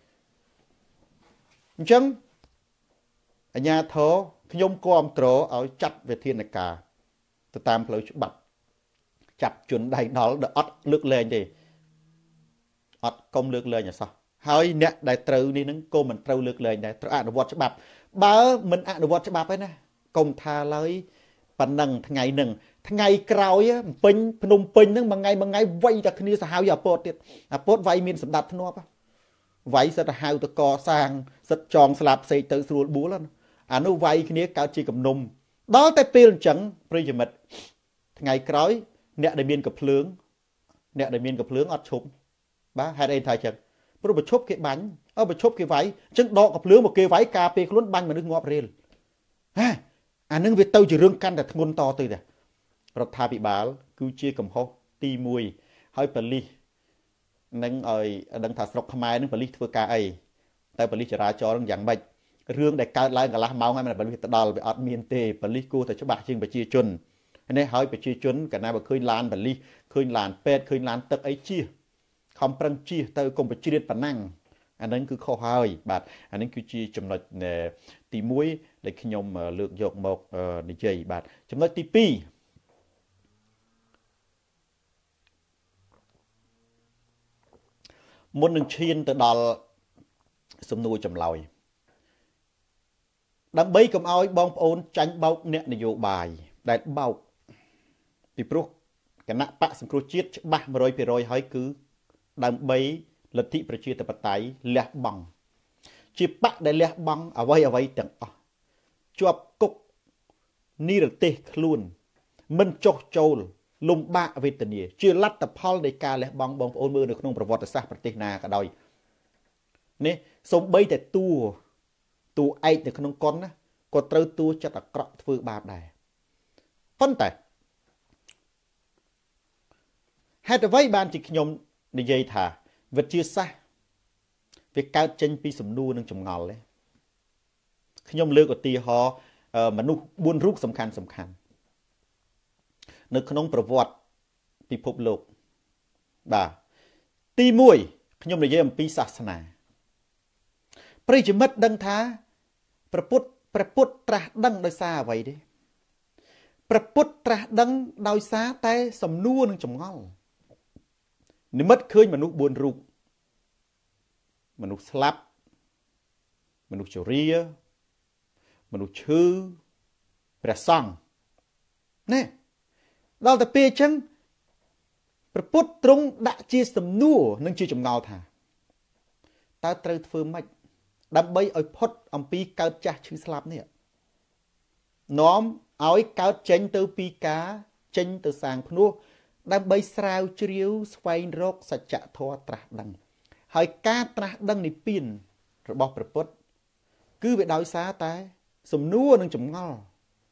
អញ្ចឹងអាជ្ញាធរខ្ញុំគ្រប់គ្រងឲ្យចាត់វិធានការទៅតាមផ្លូវច្បាប់ចាប់ជនដៃដល់ដែលអត់លើកលែងទេអត់កុំលើកលែងអសោះហើយអ្នកដែលត្រូវនេះនឹងក៏មិនត្រូវលើកលែងដែរត្រូវអនុវត្តច្បាប់បើមិនអនុវត្តច្បាប់ទេណាកុំថាឡើយប៉ណ្ណឹងថ្ងៃហ្នឹងថ្ងៃក្រោយពេញភ្នំពេញហ្នឹងមួយថ្ងៃវាយតែគ្នាសាហាវអាពតទៀតអាពតវាយមានសម្ដាប់ធ្នាប់វាយសិតទៅហៅទៅកសាងសិតចងស្លាប់ផ្សេងទៅស្រួលបួលអានោះវាយគ្នាកើតជាគំនុំដល់តែពេលអញ្ចឹងប្រិយមិត្តថ្ងៃក្រោយអ្នកដែលមានកំភ្លើងអត់ឈប់បាទហេតុអីថាអញ្ចឹងព្រោះប្រឈប់គេបាញ់ប្រឈប់គេវាយអញ្ចឹងដកកំភ្លើងមកគេវាយការពេលខ្លួនបាញ់មនុស្សងាប់រៀលអានឹងវាទៅជារឿងកាន់តែធ្ងន់តទៅដែររដ្ឋាភិបាលគឺជាកំហុសទី1ហើយប៉ូលីសនឹងឲ្យដឹងថាស្រុកខ្មែរនឹងប៉ូលីសធ្វើការអីតែប៉ូលីសចរាចរណ៍នឹងយ៉ាងម៉េចរឿងដែលកើតឡើងកន្លះម៉ោងហើយប៉ូលីសទៅដល់វាអត់មានទេប៉ូលីសគួរតែច្បាស់ជាងប្រជាជននេះហើយប្រជាជនកាលណាបើឃើញឡានប៉ូលីសឃើញឡានពេទ្យឃើញឡានទឹកអីជិះខំប្រឹងជិះទៅកុំបជ្រៀតប៉ុណ្ណឹងអានឹងគឺខុសហើយបាទអានឹងគឺជាចំណុចទី1ដែលខ្ញុំលើកយកមកនិយាយបាទចំណុចទី2មុននឹងឈានទៅដល់សំណួរចម្លើយដើម្បីកុំឲ្យបងប្អូនចាញ់បោកអ្នកនយោបាយដែលបោកពីព្រោះគណៈបកសង្គ្រោះជាតិច្បាស់ 100% ហើយគឺដើម្បីលទ្ធិប្រជាធិបតេយ្យលះបង់ជាបកដែលលះបង់អ្វីទាំងអស់ជាប់គុកនិរទេសខ្លួនមិនចុះចូលលំបាកវេទនាជាលទ្ធផលនៃការលះបង់បងប្អូនមើលនៅក្នុងប្រវត្តិសាស្ត្រប្រទេសណាក៏ដោយនេះសូម្បីតែតួឯកនៅក្នុងកុនណាក៏ត្រូវតួចិត្តអាក្រក់ធ្វើបាបដែរប៉ុន្តែហេតុអ្វីបានជាខ្ញុំនិយាយថាវិទ្យាសាស្ត្រវាកើតចេញពីសំណួរនិងចម្ងល់ទេខ្ញុំលើកឧទាហរណ៍មនុស្ស4រូបសំខាន់នៅក្នុងប្រវត្តិពិភពលោកបាទទី1ខ្ញុំនិយាយអំពីសាសនាប្រិយមិត្តដឹងថាព្រះពុទ្ធត្រាស់ដឹងដោយសារអ្វីទេព្រះពុទ្ធត្រាស់ដឹងដោយសារតែសំណួរនិងចម្ងល់និមិត្តឃើញមនុស្ស4រូបមនុស្សស្លាប់មនុស្សជរាមនុស្សឈឺព្រះសង្ឃណែដល់ទៅពេលអញ្ចឹងព្រះពុទ្ធទ្រង់ដាក់ជាសំណួរនិងជាចម្ងល់ថាតើត្រូវធ្វើម៉េចដើម្បីឲ្យផុតអំពីកើតចាស់ឈឺស្លាប់នេះនាំឲ្យកើតចេញទៅពីការចេញទៅសាងភ្នោះដើម្បីស្រាវជ្រាវស្វែងរកសច្ចធម៌ត្រាស់ដឹងហើយការត្រាស់ដឹងនិព្វានរបស់ព្រះពុទ្ធគឺវាដោយសារតែសំណួរនិងចម្ងល់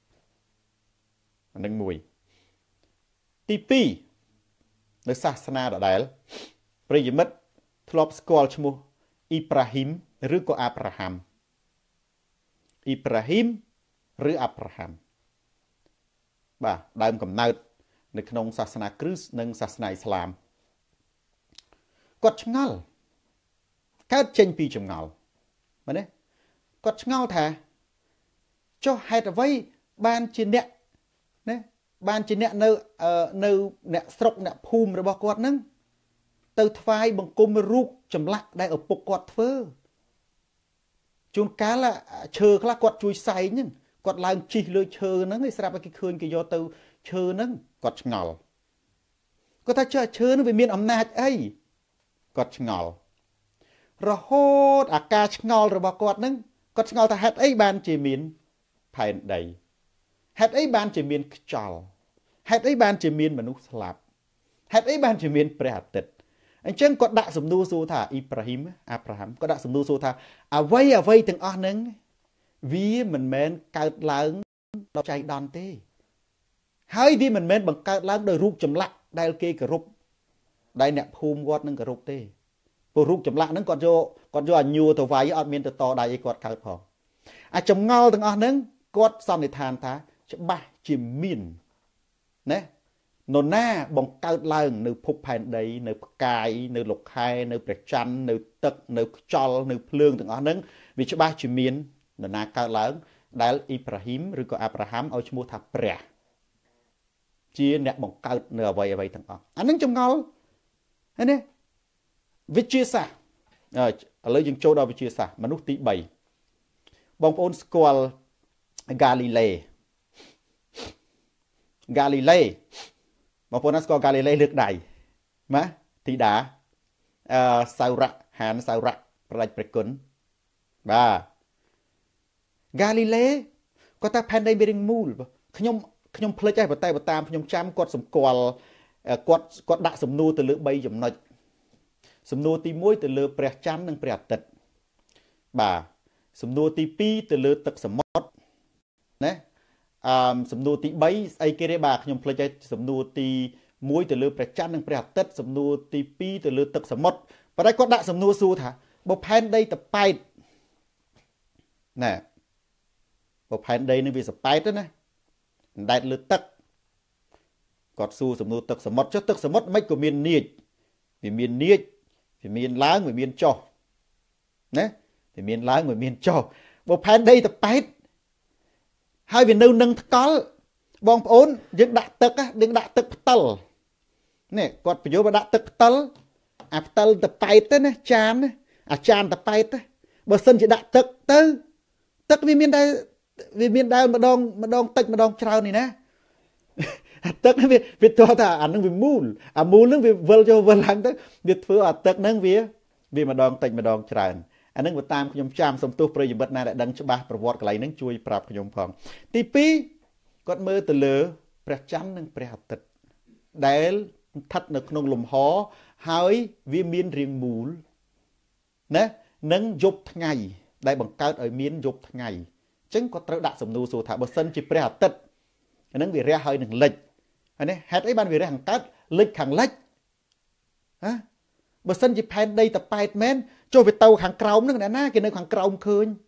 អានឹងមួយទី2នៅសាសនាដដែលប្រិយមិត្តធ្លាប់ស្គាល់ឈ្មោះអ៊ីប្រាហ៊ីមឬក៏អាប់រ៉ាហាំអ៊ីប្រាហ៊ីមឬអាប់រ៉ាហាំបាទដើមកំណើតនៅក្នុងសាសនាគ្រីស្ទនិងសាសនាអ៊ីស្លាមគាត់ឆ្ងល់កើតចេញពីចម្ងល់មែនទេគាត់ឆ្ងល់ថាចុះហេតុអ្វីបានជាអ្នកណាបានជាអ្នកនៅអ្នកស្រុកអ្នកភូមិរបស់គាត់ហ្នឹងទៅថ្វាយបង្គំរូបចម្លាក់ដែលឪពុកគាត់ធ្វើជួនកាលឈើខ្លះគាត់ជួយសែងហ្នឹងគាត់ឡើងជិះលើឈើហ្នឹងឯស្រាប់តែគេឃើញគេយកទៅឈើហ្នឹងគាត់ឆ្ងល់គាត់ថាឈើហ្នឹងវាមានអំណាចអីគាត់ឆ្ងល់រហូតអាការឆ្ងល់របស់គាត់ហ្នឹងគាត់ឆ្ងល់ថាហេតុអីបានជាមានផែនដីហេតុអីបានជាមានខ្យល់ហេតុអីបានជាមានមនុស្សស្លាប់ហេតុអីបានជាមានព្រះអាទិត្យអញ្ចឹងគាត់ដាក់សំណួរសួរថាអ៊ីប្រាហ៊ីមអាប់រ៉ាហាំគាត់ដាក់សំណួរសួរថាអ្វីទាំងអស់ហ្នឹងវាមិនមែនកើតឡើងដោយចៃដន្យទេហើយវាមិនមែនបង្កើតឡើងដោយរូបចម្លាក់ដែលគេគោរពដែលអ្នកភូមិគាត់នឹងគោរពទេព្រោះរូបចម្លាក់ហ្នឹងគាត់យកអាញួរទៅវាយអត់មានទៅតដៃអីគាត់កើតផងអាចចម្ងល់ទាំងអស់ហ្នឹងគាត់សន្និដ្ឋានថាច្បាស់ជាមានណានរណាបង្កើតឡើងនៅភពផែនដីនៅផ្កាយនៅលោកខែនៅព្រះច័ន្ទនៅទឹកនៅខ្យល់នៅភ្លើងទាំងអស់ហ្នឹងវាច្បាស់ជាមាននរណាកើតឡើងដែលអ៊ីប្រាហ៊ីមឬក៏អាប់រ៉ាហាំឲ្យឈ្មោះថាព្រះជាអ្នកបង្កើតនៅអ្វីទាំងអស់អានឹងចម្ងល់ឃើញទេវិទ្យាសាស្ត្រឥឡូវយើងចូលដល់វិទ្យាសាស្ត្រមនុស្សទី3បងប្អូនស្គាល់ហ្គាលីឡេបងប្អូនស្គាល់ហ្គាលីឡេលើកដៃម៉ាធីតាសៅរៈហានសៅរៈប្រដាច់ព្រះគុណបាទហ្គាលីឡេគាត់ថាផែនដីមានរាងមូលខ្ញុំភ្លេចហើយប៉ុន្តែបើតាមខ្ញុំចាំគាត់សម្គាល់គាត់ដាក់សំណួរទៅលើ3ចំណុចសំណួរទី1ទៅលើព្រះច័ន្ទនិងព្រះអាទិត្យបាទសំណួរទី2ទៅលើទឹកសមុទ្រណាសំណួរទី3ស្អីគេទេបាទខ្ញុំភ្លេចហើយសំណួរទី1ទៅលើព្រះច័ន្ទនិងព្រះអាទិត្យសំណួរទី2ទៅលើទឹកសមុទ្រប៉ុន្តែគាត់ដាក់សំណួរសួរថាបើផែនដីតប៉ែតណាបើផែនដីនឹងវាសប៉ែតណាអណ្ដែតលើទឹកគាត់សួរសំណួរទឹកសមុទ្រចុះទឹកសមុទ្រមិនក៏មាននាចវាមាននាចវាមានឡើងវាមានចុះណាវាមានឡើងវាមានចុះបើផែនដីតប៉ែតហើយវានៅនឹងថ្កល់បងប្អូនយើងដាក់ទឹកផ្តិលនេះគាត់បញ្យល់មកដាក់ទឹកផ្តិលអាផ្តិលតប៉ែតទៅណាចានអាចានតប៉ែតទៅបើសិនជាដាក់ទឹកទៅទឹកវាមានដែលម្ដងតិចម្ដងច្រើននេះណាអាទឹកវាទោះថាអានឹងវាមូលអាមូលនឹងវាវិលចូលវិលឡើងទៅវាធ្វើអាទឹកនឹងវាម្ដងតិចម្ដងច្រើនអានឹងបើតាមខ្ញុំចាំសំទោសប្រិយមិត្តណាដែលដឹងច្បាស់ប្រវត្តិកន្លែងហ្នឹងជួយប្រាប់ខ្ញុំផងទី2គាត់មើលទៅលើព្រះច័ន្ទនិងព្រះអាទិត្យដែលស្ថិតនៅក្នុងលំហហើយវាមានរាងមូលណានិងយប់ថ្ងៃដែលបង្កើតឲ្យមានយប់ថ្ងៃអញ្ចឹងគាត់ត្រូវដាក់សំណួរសួរថាបើសិនជាព្រះអាទិត្យអានឹងវារះហើយនឹងលិចហើយនេះហេតុអីបានវារះខាងកើតលិចខាងលិចហ៎បើសិនជាផែនដីតប៉ែតមែនចុះវាទៅខាងក្រោមនឹងណាគេនៅខាងក្រោមឃើញ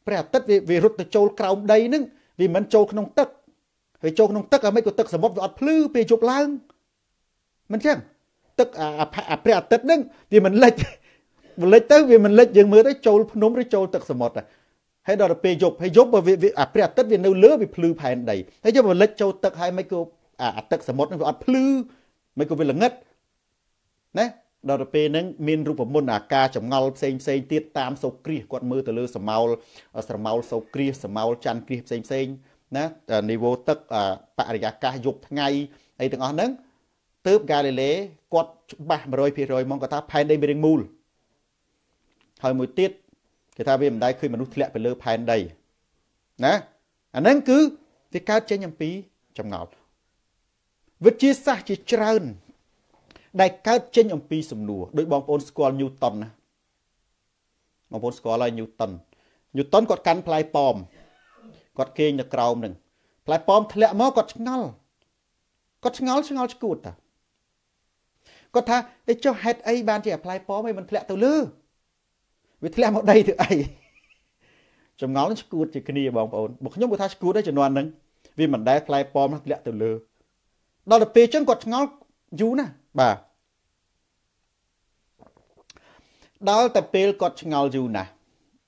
ព្រះអាទិត្យវារត់ទៅចូលក្រោមដីហ្នឹងវាមិនចូលក្នុងទឹកហើយចូលក្នុងទឹកអាមិនក៏ទឹកសមុទ្រវាអត់ភ្លឺពេលយប់ឡើងមិនចឹងទឹកអាព្រះអាទិត្យហ្នឹងវាមិនលិចទៅវាមិនលិចយើងមើលទៅចូលភ្នំឬចូលទឹកសមុទ្រហើយដល់ពេលយប់ហើយយប់អាព្រះអាទិត្យវានៅលើវាភ្លឺផែនដីហើយយប់វាលិចចូលទឹកហើយមិនក៏អាទឹកសមុទ្រហ្នឹងវាអត់ភ្លឺមិនក៏វាល្ងិតណាដល់ពេលហ្នឹងមានរូបមន្តអាការចម្ងល់ផ្សេងទៀតតាមសូរគ្រាសគាត់មើលទៅលើស្រមោលសូរគ្រាសស្រមោលច័ន្ទគ្រាសផ្សេងណានីវ៉ូទឹកបរិយាកាសយប់ថ្ងៃអីទាំងអស់ហ្នឹងទើបហ្គាលីលេគាត់ច្បាស់ 100% មកគាត់ថាផែនដីមានរាងមូលហើយមួយទៀតគេថាវាមិនដែលឃើញមនុស្សធ្លាក់ទៅលើផែនដីណាអាហ្នឹងគឺវាកើតចេញអំពីចម្ងល់វិទ្យាសាស្ត្រជាច្រើនដែលកើតចេញអំពីសំណួរដោយបងប្អូនស្គាល់ញូតុនណាបងប្អូនស្គាល់ហើយញូតុនគាត់កាន់ផ្លែប៉ោមគាត់គេងនៅក្រោមនឹងផ្លែប៉ោមធ្លាក់មកគាត់ឆ្ងល់ឆ្កួតតាគាត់ថាតែចុះហេតុអីបានជាផ្លែប៉ោមមិនធ្លាក់ទៅលើវាធ្លាក់មកដីទៅអីចម្ងល់ឆ្កួតជាគ្នាបងប្អូនបើខ្ញុំគាត់ថាឆ្កួតដែរជំនាន់ហ្នឹងវាមិនដែលផ្លែប៉ោមធ្លាក់ទៅលើដល់ទៅពេលអញ្ចឹងគាត់ឆ្ងល់យូរណាស់បាទដល់តែពេលគាត់ឆ្ងល់យូរណាស់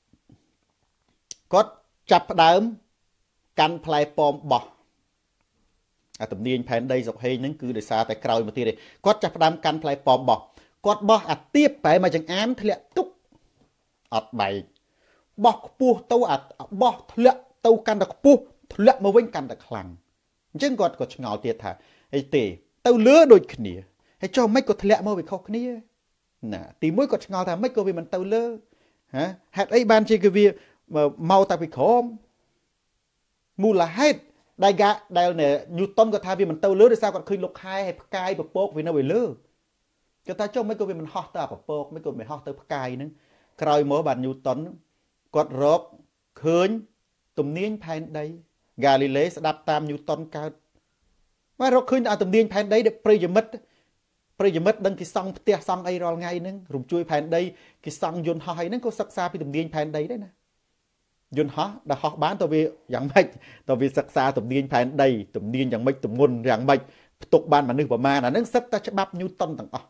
គាត់ចាប់ផ្ដើមកាន់ផ្លែប៉ោមបោះអាទំនាញផែនដីសុកហេងហ្នឹងគឺដោយសារតែក្រោយមកទៀតទេគាត់ចាប់ផ្ដើមកាន់ផ្លែប៉ោមបោះគាត់បោះអាទៀបប្រហែលមកចង្អាមធ្លាក់ទុកអត់បែកបោះខ្ពស់ទៅបោះធ្លាក់ទៅកាន់តែខ្ពស់ធ្លាក់មកវិញកាន់តែខ្លាំងអញ្ចឹងគាត់ក៏ឆ្ងល់ទៀតថាអីទេទៅលើដូចគ្នាហើយចុះមិនក៏ធ្លាក់មកវាខុសគ្នាណាទីមួយគាត់ឆ្ងល់ថាមិនក៏វាមិនទៅលើហេតុអីបានជាវាមកតែពីក្រោមមូលហេតុដែលញូតុនគាត់ថាវាមិនទៅលើដោយសារគាត់ឃើញលោកខែហើយផ្កាយពពកវានៅលើគាត់ថាចុះមិនក៏វាមិនហោះទៅអាពពកមិនក៏មិនហោះទៅផ្កាយហ្នឹងក្រោយមកបាទញូតុនគាត់រកឃើញទំនាញផែនដីហ្គាលីលេស្ដាប់តាមញូតុនកើតមករកឃើញអាទំនាញផែនដីដែលប្រិយមិត្តដឹងគេសង់ផ្ទះសង់អីរាល់ថ្ងៃហ្នឹងរំជួយផែនដីគេសង់យន្តហោះអីហ្នឹងក៏សិក្សាពីទំនាញផែនដីដែរណាយន្តហោះដែលហោះបានតើវាយ៉ាងម៉េចតើវាសិក្សាទំនាញផែនដីទំនាញយ៉ាងម៉េចទម្ងន់យ៉ាងម៉េចផ្ទុកបានមនុស្សប្រមាណអាហ្នឹងសិតតែច្បាប់ញូតុនទាំងអស់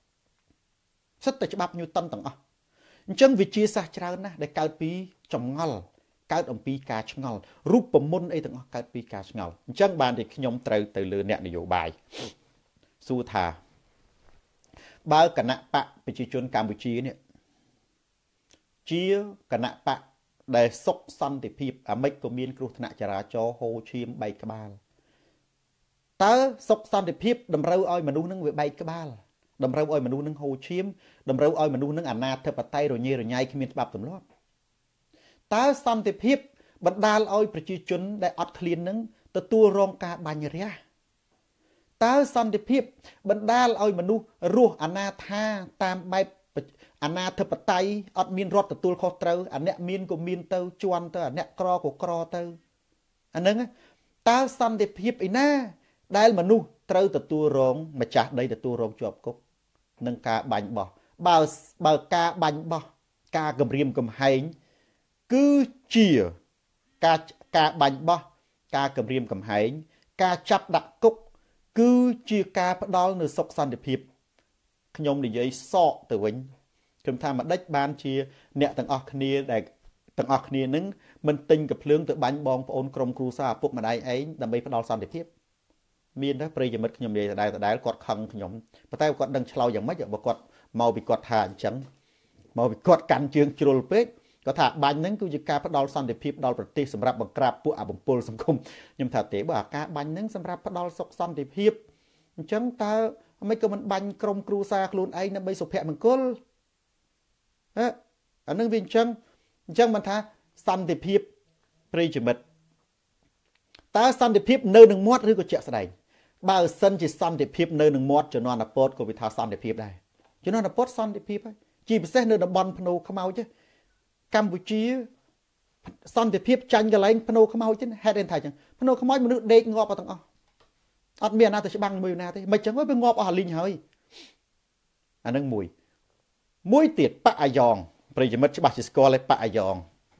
អញ្ចឹងវិទ្យាសាស្ត្រច្រើនណាស់ដែលកើតពីចម្ងល់កើតអំពីការឆ្ងល់រូបមន្តអីទាំងអស់កើតពីការឆ្ងល់អញ្ចឹងបានតែខ្ញុំត្រូវទៅលើអ្នកនយោបាយសួរថាបើគណៈបកប្រជាជនកម្ពុជានេះជាគណៈបកដែលសុខសន្តិភាពអាមេរិកក៏មានគ្រោះថ្នាក់ចរាចរណ៍ហូរឈាមបែកក្បាលតើសុខសន្តិភាពតម្រូវឲ្យមនុស្សនឹងវាបែកក្បាលតម្រូវឲ្យមនុស្សនឹងហូរឈាមតម្រូវឲ្យមនុស្សនឹងអនាធិបតេយ្យរញ៉េរញ៉ៃគ្មានច្បាប់ទម្លាប់តើសន្តិភាពបណ្ដាលឲ្យប្រជាជនដែលអត់ឃ្លាននឹងទទួលរងការបាញ់រះតើសន្តិភាពបណ្ដាលឲ្យមនុស្សរស់អនាថាតាមបែបអនាធិបតេយ្យអត់មានរដ្ឋទទួលខុសត្រូវអាអ្នកមានក៏មានទៅជន់ទៅអាអ្នកក្រក៏ក្រទៅអាហ្នឹងតើសន្តិភាពឯណាដែលមនុស្សត្រូវទទួលរងម្ចាស់ដីទទួលរងជាប់គុកនឹងការបាញ់បោះបើការបាញ់បោះការគំរាមកំហែងគឺជាការបាញ់បោះការគំរាមកំហែងការចាប់ដាក់គុកគឺជាការផ្ដាល់នូវសុខសន្តិភាពខ្ញុំនិយាយសកទៅវិញខ្ញុំថាមិនដេចបានជាអ្នកទាំងអស់គ្នាដែលទាំងអស់គ្នានឹងមិនទិញកាភ្លើងទៅបាញ់បងប្អូនក្រុមគ្រួសារឪពុកម្ដាយឯងដើម្បីផ្ដាល់សន្តិភាពមានតែប្រិយមិត្តខ្ញុំនិយាយដដែលគាត់ខឹងខ្ញុំប៉ុន្តែគាត់ដឹងឆ្លើយយ៉ាងម៉េចបើគាត់មកពីគាត់ថាអញ្ចឹងមកពីគាត់កាន់ជើងជ្រុលពេកគាត់ថាបាញ់ហ្នឹងគឺជាការផ្ដាល់សន្តិភាពដល់ប្រទេសសម្រាប់បង្ក្រាបពួកអបំពុលសង្គមខ្ញុំថាទេបើអាការបាញ់ហ្នឹងសម្រាប់ផ្ដាល់សុខសន្តិភាពអញ្ចឹងតើមិនក៏មិនបាញ់ក្រុមគ្រួសារខ្លួនឯងដើម្បីសុភមង្គលអាហ្នឹងវាអញ្ចឹងមិនថាសន្តិភាពប្រិយមិត្តតើសន្តិភាពនៅនឹងមាត់ឬក៏ជាក់ស្ដែងបើសិនជាសន្តិភាពនៅនឹងមាត់ជំនាន់អពតក៏វាថាសន្តិភាពដែរជំនាន់អពតសន្តិភាពហើយជាពិសេសនៅតំបន់ភ្នោខ្មោចកម្ពុជាសន្តិភាពចាញ់កន្លែងភ្នោខ្មោចទេហេតុអីថាអញ្ចឹងភ្នោខ្មោចមនុស្សដេកងាប់អត់ទាំងអស់អត់មានអាណាទៅច្បាំងមួយណាទេមិនអញ្ចឹងវាងាប់អស់លីងហើយអានឹងមួយទៀតបកអាយ៉ងប្រិយមិត្តច្បាស់ជាស្គាល់ឯបកអាយ៉ង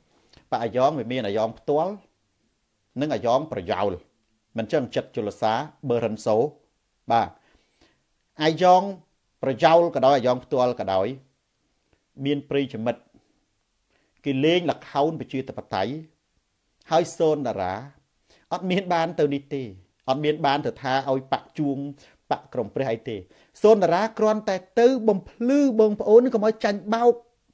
បកអាយ៉ងវាមានអាយ៉ងផ្ទាល់និងអាយ៉ងប្រយោលមិនចឹងចិត្តជលសាបឺរិនសូបាទអាយ៉ងប្រយោលក៏ដោយអាយ៉ងផ្ទាល់ក៏ដោយមានប្រិយមិត្តគេលេងល្ខោនប្រជាធិបតេយ្យហើយសូនតារាអត់មានបានទៅនេះទេអត់មានបានទៅថាឲ្យបាក់ជួងបាក់ក្រុមព្រះអីទេសូនតារាគ្រាន់តែទៅបំភ្លឺបងប្អូនកុំឲ្យចាញ់បោក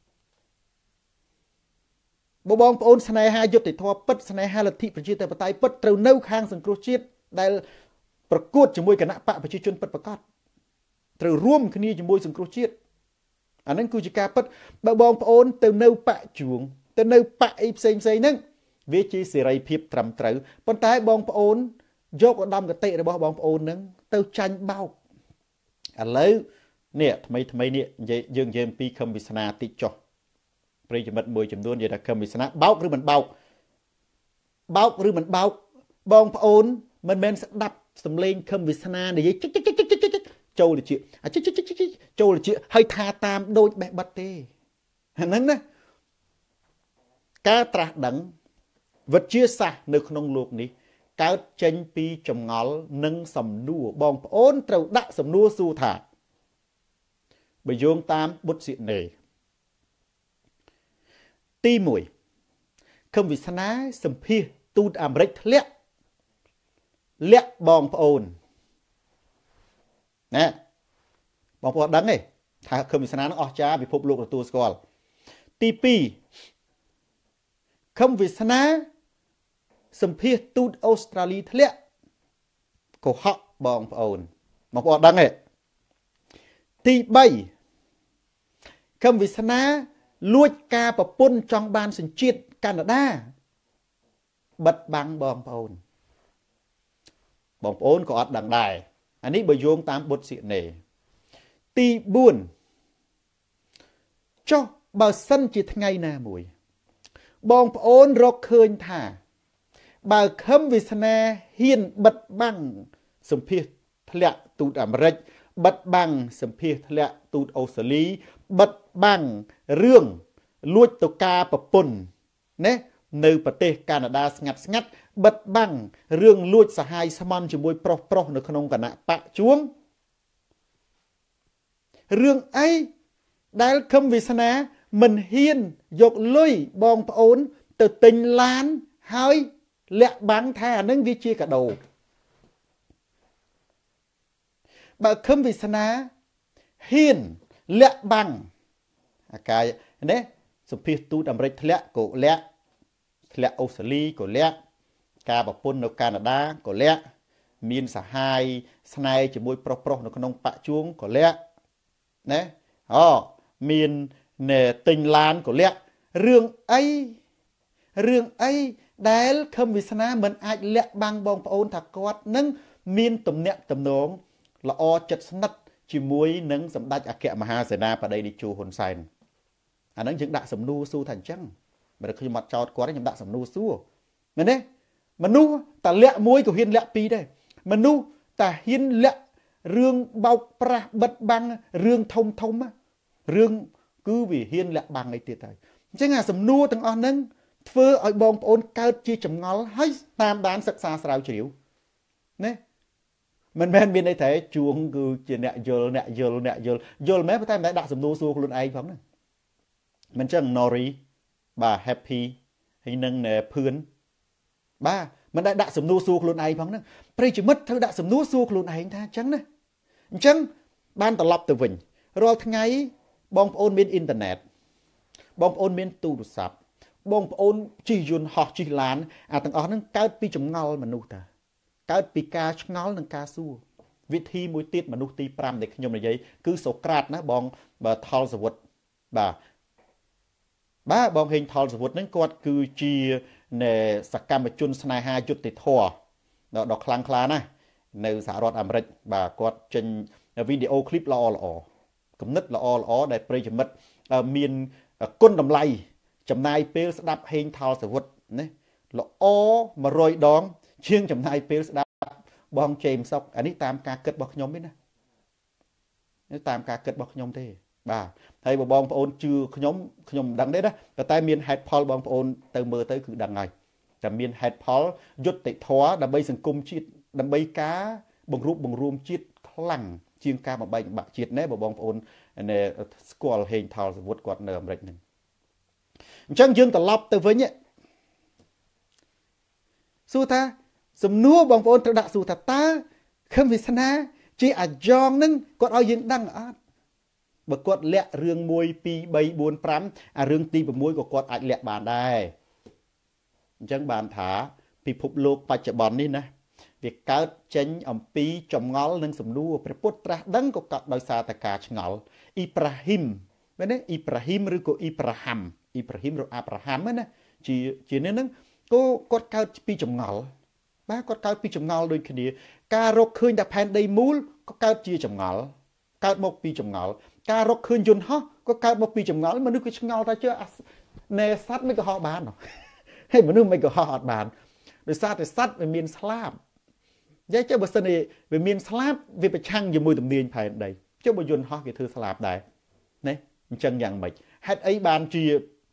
បងប្អូនស្នេហាយុត្តិធម៌ពិតស្នេហាលទ្ធិប្រជាធិបតេយ្យពិតត្រូវនៅខាងសង្គ្រោះជាតិដែលប្រកួតជាមួយគណៈបកប្រជាជនពិតប្រាកដត្រូវរួមគ្នាជាមួយសង្គ្រោះជាតិអាហ្នឹងគឺជាការពិតបើបងប្អូនទៅនៅបកជួងទៅនៅបកអីផ្សេងហ្នឹងវាជាសេរីភាពត្រឹមត្រូវប៉ុន្តែបងប្អូនយកឧត្តមគតិរបស់បងប្អូនហ្នឹងទៅចាញ់បោកឥឡូវនេះថ្មីនេះយើងនិយាយអំពីខឹមវាសនាតិចចុះប្រិយមិត្តមួយចំនួននិយាយថាខឹមវាសនាបោកឬមិនបោកឬមិនបោកបងប្អូនមិនមែនស្ដាប់សំឡេងខឹមវាសនានិយាយចូលលជាចូលលជាហើយថាតាមដូចបេះបិទទេហ្នឹងណាការត្រាស់ដឹងវិទ្យាសាស្ត្រនៅក្នុងโลกនេះកើតចេញពីចម្ងល់និងសំណួរបងប្អូនត្រូវដាក់សំណួរសួរថាបើយោងតាមបុត្រសិនេទី1ខឹមវាសនាសម្ភាសទូតអាមេរិកធ្លាក់បងប្អូនណាបងប្អូនដឹងទេថាខឹមវាសនានឹងអស្ចារ្យពិភពលោកទទួលស្គាល់ទី2ខឹមវាសនាសម្ភាសទូតអូស្ត្រាលីធ្លាក់កុហកបងប្អូនដឹងទេទី3ខឹមវាសនាលួចការប្រពន្ធចង់បានសញ្ជាតិកាណាដាបិទបាំងបងប្អូនក៏អត់ដឹងដែរអានេះបើយោងតាមបុត្រសិនេទី4ចុះបើសិនជាថ្ងៃណាមួយបងប្អូនរកឃើញថាបើខឹមវាសនាហ៊ានបិទបាំងសម្ភាសធ្លាក់ទូតអាមេរិកបិទបាំងសម្ភាសធ្លាក់ទូតអូស្ត្រាលីបិទបាំងរឿងលួចទៅការប្រពន្ធណានៅប្រទេសកាណាដាស្ងាត់បិទបាំងរឿងលួចសហាយស្មន់ជាមួយប្រុសនៅក្នុងគណៈបកជួងរឿងអីដែលខឹមវាសនាមិនហ៊ានយកលុយបងប្អូនទៅទិញឡានហើយលាក់បាំងថាអានឹងវាជាកាដូបើខឹមវាសនាហ៊ានលាក់បាំងអាកាយណាសម្ភាសទូតអាមេរិកធ្លាក់ក៏លាក់ធ្លាក់អូស្ត្រាលីក៏លាក់ការប្រពន្ធនៅកាណាដាក៏លាក់មានសហាយស្នេហ៍ជាមួយប្រុសនៅក្នុងបកជួងក៏លាក់ណាមានទិញឡានក៏លាក់រឿងអីដែលខឹមវាសនាមិនអាចលាក់បាំងបងប្អូនថាគាត់នឹងមានទំនាក់ទំនងល្អចិត្តស្និទ្ធជាមួយនឹងសម្ដេចអគ្គមហាសេនាបតីតេជោហ៊ុនសែនអាហ្នឹងយើងដាក់សំណួរសួរថាអញ្ចឹងមិនខ្ញុំអត់ចោតគាត់ទេខ្ញុំដាក់សំណួរសួរមែនទេមនុស្សតាលាក់មួយក៏ហ៊ានលាក់ពីរដែរមនុស្សតាហ៊ានលាក់រឿងបោកប្រាស់បិទបាំងរឿងធំរឿងគឺវាហ៊ានលាក់បាំងអីទៀតហើយអញ្ចឹងអាសំណួរទាំងអស់ហ្នឹងធ្វើឲ្យបងប្អូនកើតជាចម្ងល់ហើយតាមដានសិក្សាស្រាវជ្រាវណាមិនមែនមានន័យថាជួងគឺជាអ្នកយល់មែនតែមិនដាក់សំណួរសួរខ្លួនឯងផងហ្នឹងមិនចឹង Nori បាទ Happy ហើយនឹងភឿនបាទមិនได้ដាក់សំណួរសួរខ្លួនឯងផងហ្នឹងប្រិយមិត្តត្រូវដាក់សំណួរសួរខ្លួនឯងថាអញ្ចឹងណាអញ្ចឹងបានត្រឡប់ទៅវិញរាល់ថ្ងៃបងប្អូនមានអ៊ីនធឺណិតបងប្អូនមានទូរស័ព្ទបងប្អូនជិះយន្តហោះជិះឡានអាទាំងអស់ហ្នឹងកើតពីចម្ងល់មនុស្សតាកើតពីការឆ្ងល់និងការសួរវិធីមួយទៀតមនុស្សទី5ដែលខ្ញុំនិយាយគឺសូក្រាតណាបងថលសវុតបាទបងហេងថលសវុតហ្នឹងគាត់គឺជាសកម្មជនស្នេហាយុត្តិធម៌ដ៏ខ្លាំងក្លាណាស់នៅសហរដ្ឋអាមេរិកបាទគាត់ចេញវីដេអូឃ្លីបល្អគំនិតល្អដែលប្រិយមិត្តមានគុណតម្លៃចំណាយពេលស្ដាប់ហេងថលសវុតណាល្អ100ដងជាងចំណាយពេលស្ដាប់បងជេមសុកអានេះតាមការគិតរបស់ខ្ញុំទេណាតាមការគិតរបស់ខ្ញុំទេបាទហើយបងប្អូនជឿខ្ញុំមិនដឹងទេណាតែមានហេតុផលបងប្អូនទៅមើលទៅគឺដឹងហើយតែមានហេតុផលយុត្តិធម៌ដើម្បីសង្គមជាតិដើម្បីការបង្រួបបង្រួមជាតិខ្លាំងជាងការបំបែកបាក់ជាតិណែបងប្អូនស្គាល់ហេងថោលសវុតគាត់នៅអាមេរិកហ្នឹងអញ្ចឹងយើងត្រឡប់ទៅវិញសួរថាសំណួរបងប្អូនត្រូវដាក់សួរថាតើខឹមវាសនាជាអាចងហ្នឹងគាត់ឲ្យយើងដឹងអត់បើគាត់លាក់រឿង1 2 3 4 5អារឿងទី6ក៏គាត់អាចលាក់បានដែរអញ្ចឹងបានថាពិភពលោកបច្ចុប្បន្ននេះណាវាកើតចេញអំពីចម្ងល់និងសំណួរព្រះពុទ្ធត្រាស់ដឹងក៏កើតដោយសារតែការឆ្ងល់អ៊ីប្រាហ៊ីមមែនទេអ៊ីប្រាហ៊ីមឬក៏អ៊ីប្រាហាំអ៊ីប្រាហ៊ីមឬអាប់រ៉ាហាំណាជានេះហ្នឹងក៏គាត់កើតពីចម្ងល់បាទគាត់កើតពីចម្ងល់ដូចគ្នាការរកឃើញតែផែនដីមូលក៏កើតជាចម្ងល់កើតមកពីចម្ងល់ការរកឃើញយន្តហោះក៏កើតមកពីចម្ងល់មនុស្សក៏ឆ្ងល់ថាជឿណែសត្វមិនក៏ហោះបានហើយមនុស្សមិនក៏ហោះអត់បានដោយសារតែសត្វវាមានស្លាបនិយាយចុះបើសិនវាមានស្លាបវាប្រឆាំងជាមួយទំនាញផែនដីចុះបើយន្តហោះគេធ្វើស្លាបដែរណាអញ្ចឹងយ៉ាងម៉េចហេតុអីបានជា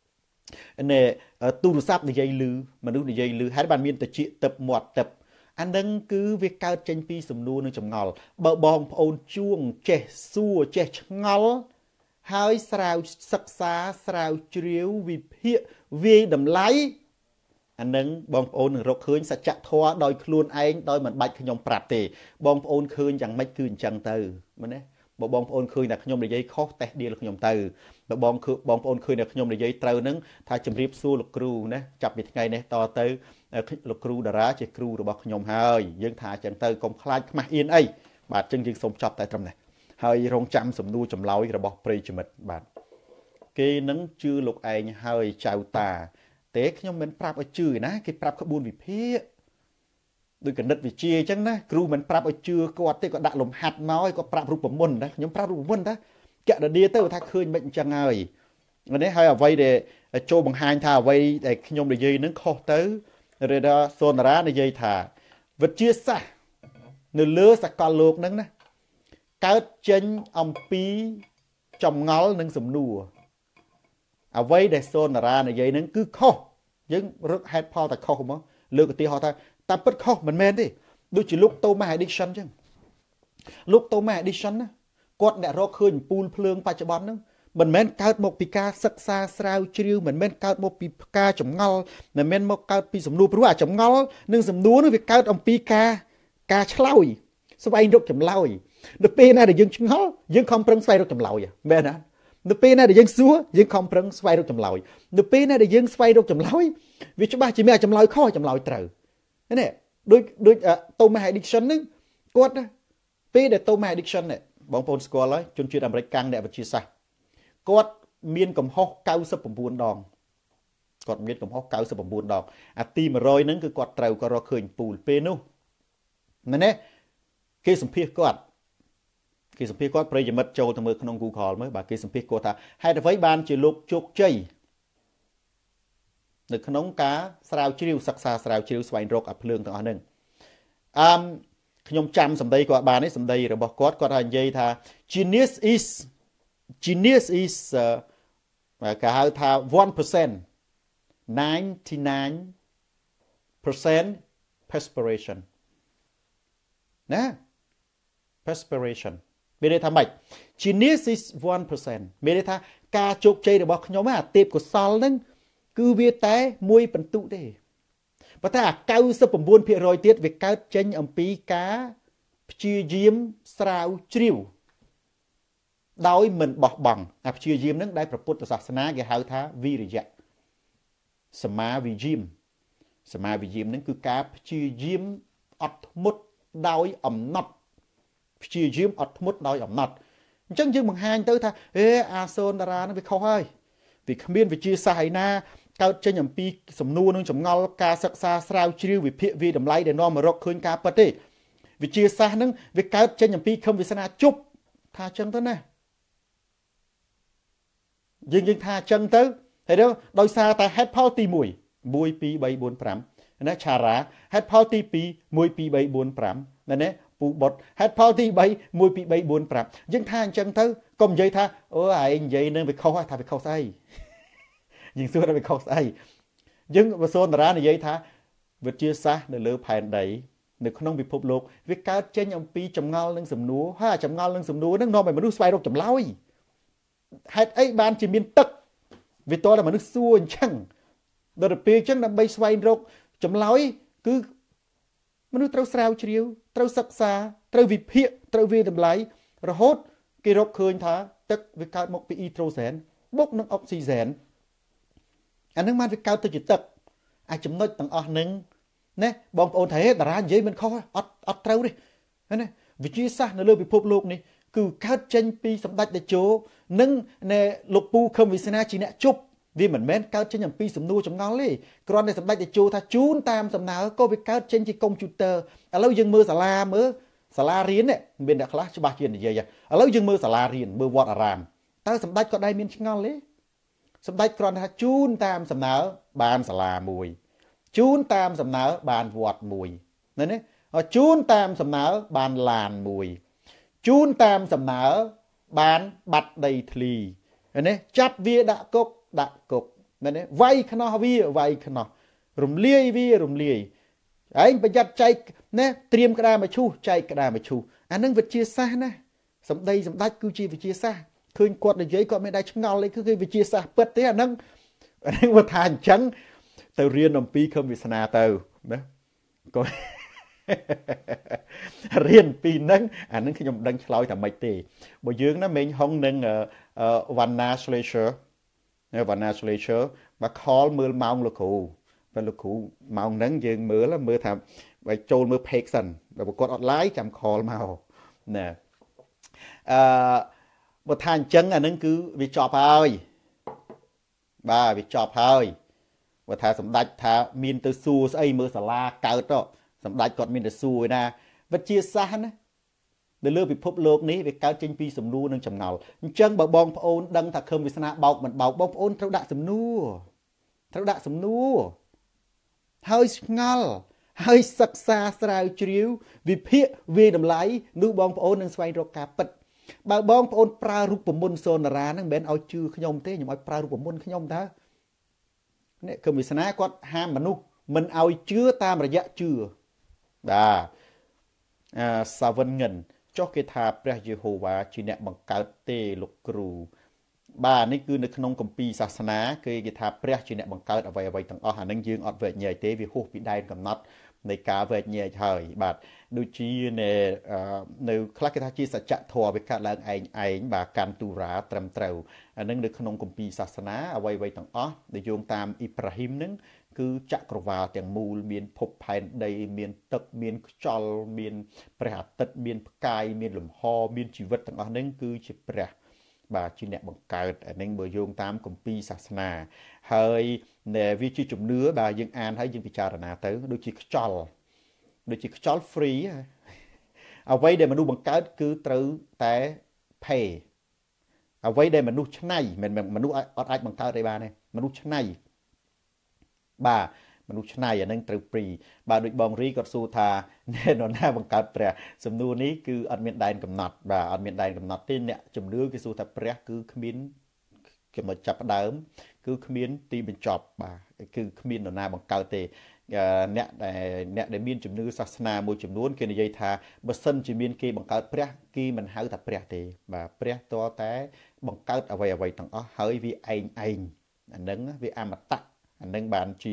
ទូរស័ព្ទនិយាយឮមនុស្សនិយាយឮហេតុបានមានតិចទឹកមាត់ទឹកអានឹងគឺវាកើតចេញពីសំណួរនិងចម្ងល់បើបងប្អូនជួងចេះសួរចេះឆ្ងល់ហើយស្រាវសិក្សាស្រាវជ្រាវវិភាគវាយតម្លៃអានឹងបងប្អូននឹងរកឃើញសច្ចធម៌ដោយខ្លួនឯងដោយមិនបាច់ខ្ញុំប្រាប់ទេបងប្អូនឃើញយ៉ាងម៉េចគឺអញ្ចឹងទៅមែនទេបើបងប្អូនឃើញតែខ្ញុំនិយាយខុសតេះដៀលខ្ញុំទៅបើបងប្អូនឃើញតែខ្ញុំនិយាយត្រូវនឹងថាជម្រាបសួរលោកគ្រូណាចាប់ពីថ្ងៃនេះតទៅលោកគ្រូតារាជាគ្រូរបស់ខ្ញុំហើយយើងថាអញ្ចឹងទៅកុំខ្លាចខ្មាស់អៀនអីបាទអញ្ចឹងយើងសូមចប់តែត្រឹមនេះហើយរងចាំសំណួរចម្លើយរបស់ប្រិយមិត្តបាទគេនឹងជឿលោកឯងហើយចៅតាទេខ្ញុំមិនប្រាប់ឲ្យជឿណាគេប្រាប់ក្បួនវិភាគដូចគណិតវិទ្យាអញ្ចឹងណាគ្រូមិនប្រាប់ឲ្យជឿគាត់ទេគាត់ដាក់លំហាត់មកឲ្យគាត់ប្រាប់រូបមន្តណាខ្ញុំប្រាប់រូបមន្តណាកណនីទៅថាឃើញមិនអញ្ចឹងហើយនេះហើយអ្វីដែលចូលបង្ហាញថាអ្វីដែលខ្ញុំនិយាយនឹងខុសទៅរេដាសូណារ៉ានិយាយថាវិទ្យាសាស្ត្រនៅលើសកលលោកហ្នឹងណាកើតចេញអំពីចម្ងល់និងសំណួរអ្វីដែលសូណារ៉ានិយាយហ្នឹងគឺខុសយើងរកហេតុផលតែខុសមកលើកឧទាហរណ៍ថាតាមពិតខុសមិនមែនទេដូចជាលោក Thomas Edison អញ្ចឹងលោក Thomas Edison ណាគាត់អ្នករកឃើញពូលភ្លើងបច្ចុប្បន្នហ្នឹងមិនមែនកើតមកពីការសិក្សាស្រាវជ្រាវមិនមែនកើតមកពីការចម្ងល់មិនមែនមកកើតពីសំណួរព្រោះអាចម្ងល់និងសំណួរនោះវាកើតអំពីការឆ្លើយស្វែងរកចម្លើយនៅពេលណាដែលយើងឆ្ងល់យើងខំប្រឹងស្វែងរកចម្លើយមែនទេនៅពេលណាដែលយើងសួរយើងខំប្រឹងស្វែងរកចម្លើយនៅពេលណាដែលយើងស្វែងរកចម្លើយវាច្បាស់ជាមានចម្លើយខុសចម្លើយត្រូវនេះដូច Thomas Edison ហ្នឹងគាត់ពេលដែល Thomas Edison នេះបងប្អូនស្គាល់ហើយជនជាតិអាមេរិកកាំងអ្នកវិទ្យាសាស្ត្រគាត់មានកំហុស99ដងគាត់មានកំហុស99ដងអាទី100ហ្នឹងគឺគាត់ត្រូវគាត់រកឃើញពូលពេលនោះមែនទេគេសម្ភាសគាត់ប្រិយមិត្តចូលទៅមើលក្នុង Google មើលបាទគេសម្ភាសគាត់ថាហេតុអ្វីបានជាលោកជោគជ័យនៅក្នុងការស្រាវជ្រាវសិក្សាស្រាវជ្រាវស្វែងរកអាភ្លើងទាំងអស់ហ្នឹងខ្ញុំចាំសម្ដីគាត់បានទេសម្ដីរបស់គាត់ថានិយាយថា genius is គេហៅថា 1% 99% perspiration ណា perspiration មានន័យថាម៉េច genius is 1% មានន័យថាការជោគជ័យរបស់ខ្ញុំអាទេពកោសលហ្នឹងគឺវាតែ1ពិន្ទុទេប៉ុន្តែអា99%ទៀតវាកើតចេញអំពីការព្យាយាមស្រាវជ្រាវដោយមិនបោះបង់អាព្យាយាមហ្នឹងដែលព្រះពុទ្ធសាសនាគេហៅថាវិរិយៈសមាវិយាមហ្នឹងគឺការព្យាយាមអត់ធ្មត់ដោយអំណត់ព្យាយាមអត់ធ្មត់ដោយអំណត់អញ្ចឹងយើងបង្ហាញទៅថាអាសូនតារាហ្នឹងវាខុសហើយវាគ្មានវិទ្យាសាស្ត្រឯណាកើតចេញអំពីសំណួរនឹងចម្ងល់ការសិក្សាស្រាវជ្រាវវិភាគវិតម្លៃដែលនាំមករកឃើញការពិតទេវិទ្យាសាស្ត្រហ្នឹងវាកើតចេញអំពីខំវាសនាជប់ថាអញ្ចឹងទៅណាយើងថាអញ្ចឹងទៅហើយដោយសារតែហេតុផលទី1 1 2 3 4 5ណាឆារ៉ាហេតុផលទី2 1 2 3 4 5ណាពូបុតហេតុផលទី3 1 2 3 4 5យើងថាអញ្ចឹងទៅកុំនិយាយថាអូឯងនិយាយនឹងវាខុសថាវាខុសស្អីយើងសួរថាវាខុសស្អីយើងបសូនតារានិយាយថាវិទ្យាសាស្ត្រនៅលើផែនដីនៅក្នុងពិភពលោកវាកើតចេញអំពីចម្ងល់និងសំណួរហើយចម្ងល់និងសំណួរហ្នឹងនាំឲ្យមនុស្សស្វែងរកចម្លើយហេតុអីបានជាមានទឹកវាតតែមនុស្សសួរអញ្ចឹងដល់ទៅពេលអញ្ចឹងដើម្បីស្វែងរកចម្លើយគឺមនុស្សត្រូវស្រាវជ្រាវត្រូវសិក្សាត្រូវវិភាគត្រូវវាតម្លៃរហូតគេរកឃើញថាទឹកវាកើតមកពីអ៊ីដ្រូសែនបុកនឹងអុកស៊ីសែនអានឹងបានវាកើតទៅជាទឹកអាចចំណុចទាំងអស់ហ្នឹងណាបងប្អូនថាតារានិយាយមិនខុសអត់ត្រូវទេណាវិទ្យាសាស្ត្រនៅលើពិភពលោកនេះគឺកើតចេញពីសម្ដេចតេជោនិងលោកពូខឹមវាសនាជាអ្នកជប់វាមិនមែនកើតចេញអំពីសំណួរចម្ងល់ទេគ្រាន់តែសម្ដេចតេជោថាជូនតាមសំណើក៏វាកើតចេញជាកុំព្យូទ័រឥឡូវយើងមើលសាលារៀននេះមានអ្នកខ្លះច្បាស់ជានិយាយឥឡូវយើងមើលសាលារៀនមើលវត្តអារាមតើសម្ដេចក៏ដែរមានឆ្ងល់ទេសម្ដេចគ្រាន់តែថាជូនតាមសំណើបានសាលាមួយជូនតាមសំណើបានវត្តមួយណាជូនតាមសំណើបានឡានមួយជូនតាមសំណើបានបាត់ដីធ្លីណាចាប់វាដាក់គុកណាវាយខ្នោះវាវាយខ្នោះរំលាយវារំលាយឯងប្រយ័ត្នចែកណាត្រៀមក្តារមឈូសចែកក្តារមឈូសអានឹងវិទ្យាសាស្ត្រណាសម្ដីសម្ដេចគឺជាវិទ្យាសាស្ត្រឃើញគាត់និយាយគាត់មិនដែរឆ្ងល់ទេគឺវិទ្យាសាស្ត្រពិតទេអានឹងបើថាអញ្ចឹងទៅរៀនអំពីខឹមវាសនាទៅណាក៏រៀនពីហ្នឹងអានឹងខ្ញុំមិនដឹងឆ្លើយថាម៉េចទេបើយើងណាមេងហុងនឹងវណ្ណា Slasher មកខលមើលម៉ោងលោកគ្រូបើលោកគ្រូម៉ោងហ្នឹងយើងមើលថាបើចូលមើល page សិនបើប្រកួតអត់ live ចាំខលមកណាបើថាអញ្ចឹងអានឹងគឺវាចប់ហើយបាទវាចប់ហើយបើថាសម្ដេចថាមានទៅសួរស្អីមើលសាលាកើតទៅសម្ដេចគាត់មានទៅសួរណាវិទ្យាសាស្ត្រណានៅលើពិភពលោកនេះវាកើតចេញពីសំណួរនិងចម្ងល់អញ្ចឹងបើបងប្អូនដឹងថាខឹមវាសនាបោកមិនបោកបងប្អូនត្រូវដាក់សំណួរហើយឆ្ងល់ហើយសិក្សាស្រាវជ្រាវវិភាគវាតម្លៃនោះបងប្អូននឹងស្វែងរកការពិតបើបងប្អូនប្រើរូបមន្តសូនារាហ្នឹងមិនមែនឲ្យជឿខ្ញុំទេខ្ញុំឲ្យប្រើរូបមន្តខ្ញុំតើនេះគឺវាសនាគាត់ហាមមនុស្សមិនឲ្យជឿតាមរយៈជឿបាទសាវិនងិនចុះគេថាព្រះយេហូវ៉ាជាអ្នកបង្កើតទេលោកគ្រូបាទនេះគឺនៅក្នុងគម្ពីរសាសនាគេថាព្រះជាអ្នកបង្កើតអ្វីទាំងអស់អានឹងយើងអត់វែកញែកទេវាហួសពីដែនកំណត់នៃការវែកញែកហើយបាទដូចជានៅខ្លះគេថាជាសច្ចធម៌វាកើតឡើងឯងបាទកាន់ទូរ៉ាត្រឹមត្រូវអានឹងនៅក្នុងគម្ពីរសាសនាអ្វីទាំងអស់ដែលយោងតាមអ៊ីប្រាហ៊ីមនឹងគឺចក្រវាលទាំងមូលមានភពផែនដីមានទឹកមានខ្យល់មានព្រះអាទិត្យមានផ្កាយមានលំហមានជីវិតទាំងអស់ហ្នឹងគឺជាព្រះបាទជាអ្នកបង្កើតអានឹងបើយោងតាមគម្ពីរសាសនាហើយវាជាជំនឿបាទយើងអានហើយយើងពិចារណាទៅដូចជាខ្យល់ free អ្វីដែលមនុស្សបង្កើតគឺត្រូវតែ pay អ្វីដែលមនុស្សច្នៃមិនមនុស្សអត់អាចបង្កើតទេបានទេមនុស្សច្នៃបាទមនុស្សច្នៃអានឹងត្រូវព្រីបាទដូចបងរីគាត់សួរថានរណាបង្កើតព្រះសំណួរនេះគឺអត់មានដែនកំណត់បាទអត់មានដែនកំណត់ទេអ្នកជំនឿគេសួរថាព្រះគឺគ្មានចំណុចចាប់ផ្ដើមគឺគ្មានទីបញ្ចប់បាទគឺគ្មាននរណាបង្កើតទេអ្នកដែលមានជំនឿសាសនាមួយចំនួនគេនិយាយថាបើសិនជាមានគេបង្កើតព្រះគេមិនហៅថាព្រះទេបាទព្រះតើតែបង្កើតអ្វីទាំងអស់ហើយវាឯងអានឹងវាអមតៈអានឹងបានជា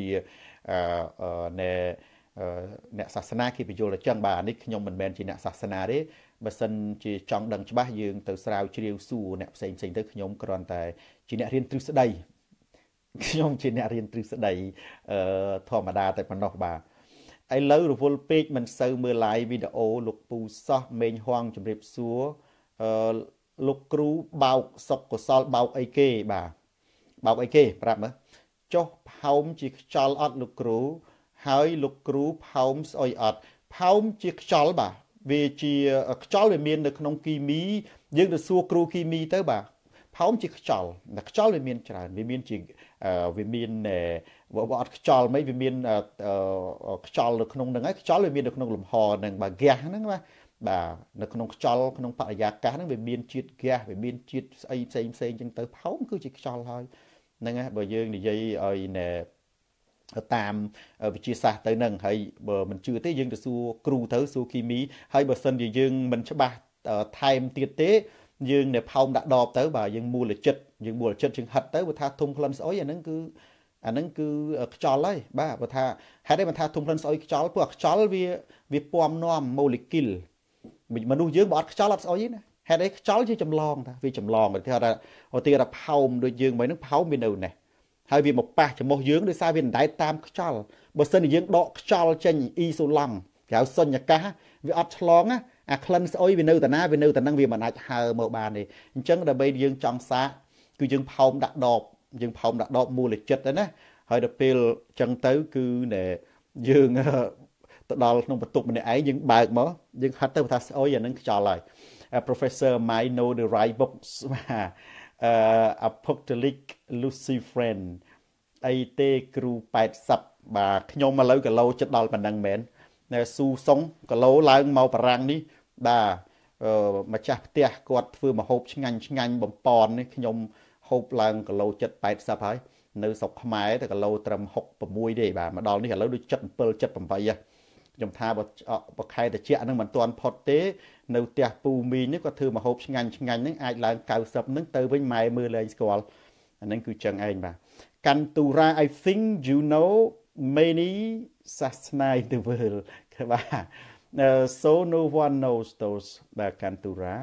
អ្នកសាសនាគេបញ្យល់អញ្ចឹងបាទនេះខ្ញុំមិនមែនជាអ្នកសាសនាទេបើសិនជាចង់ដឹងច្បាស់យើងទៅស្រាវជ្រាវសួរអ្នកផ្សេងទៅខ្ញុំគ្រាន់តែជាអ្នករៀនទ្រឹស្ដីខ្ញុំជាអ្នករៀនទ្រឹស្ដីធម្មតាតែប៉ុណ្ណោះបាទឥឡូវរវល់ពេកមិនសូវមើល live វីដេអូលោកពូសោះមេងហួងជំរាបសួរលោកគ្រូបោកសុកកុសលបោកអីគេបាទបោកអីគេប្រាប់មើលចុះផោមជាខ្យល់អត់លោកគ្រូហើយលោកគ្រូផោមស្អុយអត់ផោមជាខ្យល់បាទវាជាខ្យល់វាមាននៅក្នុងគីមីយើងទៅសួរគ្រូគីមីទៅបាទផោមជាខ្យល់វាមានច្រើនវាមានជាវាមានអត់ខ្យល់មិនវាមានខ្យល់នៅក្នុងហ្នឹងហើយខ្យល់វាមាននៅក្នុងលំហហ្នឹងបាទហ្គាសហ្នឹងបាទបាទនៅក្នុងខ្យល់ក្នុងបរិយាកាសហ្នឹងវាមានជាតិហ្គាសវាមានជាតិស្អីផ្សេងផ្សេងអញ្ចឹងទៅផោមគឺជាខ្យល់ហើយហ្នឹងហើយបើយើងនិយាយឲ្យណែតាមវិទ្យាសាស្ត្រទៅហ្នឹងហើយបើមិនជឿទេយើងទៅសួរគ្រូទៅសួរគីមីហើយបើសិនជាយើងមិនច្បាស់ថែមទៀតទេយើងនៅផោមដាក់ដបទៅបាទយើងមូលចិត្តយើងហិតទៅបើថាធុំក្លិនស្អុយអាហ្នឹងគឺខ្យល់ហើយបាទបើថាហេតុអីមិនថាធុំក្លិនស្អុយខ្យល់ព្រោះខ្យល់វាពំនាំម៉ូលេគុលមនុស្សយើងបើអត់ខ្យល់អត់ស្អុយទេណាហេតុអីខ្យល់ជាចម្លងថាវាចម្លងគេថាឧទាហរណ៍ផោមដូចយើងមិនហ្នឹងផោមវានៅនេះហើយវាមកប៉ះចំោះយើងដោយសារវាអណ្ដែតតាមខ្យល់បើសិនជាយើងដកខ្យល់ចេញអ៊ីសូឡង់គេហៅសុញ្ញកាសវាអត់ឆ្លងណាអាក្លិនស្អុយវានៅតាណាវានៅតានឹងវាមិនអាចហើមកបានទេអញ្ចឹងដើម្បីយើងចង់សាកគឺយើងផោមដាក់ដបមូលចិត្តទៅណាហើយដល់ពេលអញ្ចឹងទៅគឺយើងទៅដល់ក្នុងបន្ទប់ម្នាក់ឯងយើងបើកមកយើងហិតទៅថាស្អុយអានឹងខ្យល់ហើយ Professor might know the right books Apocalyptic Lucifer អីទេគ្រូ80បាទខ្ញុំឥឡូវគីឡូចិត្តដល់ប៉ុណ្ណឹងមែននៅស៊ូសុងគីឡូឡើងមកបារាំងនេះបាទម្ចាស់ផ្ទះគាត់ធ្វើម្ហូបឆ្ងាញ់បំពន់នេះខ្ញុំហូបឡើងគីឡូចិត្ត80ហើយនៅស្រុកខ្មែរតែគីឡូត្រឹម66ទេបាទមកដល់នេះឥឡូវដូច77 78ខ្ញុំថាបើខែតិចហ្នឹងមិនទាន់ផុតទេនៅផ្ទះពូមីងនេះគាត់ធ្វើម្ហូបឆ្ងាញ់ហ្នឹងអាចឡើង90ហ្នឹងទៅវិញម៉ែមើលលែងស្គាល់អាហ្នឹងគឺចឹងឯងបាទកាន់ទូរ៉ា I think you know many sasna in the world បាទ so no one knows those បាទកាន់ទូរ៉ា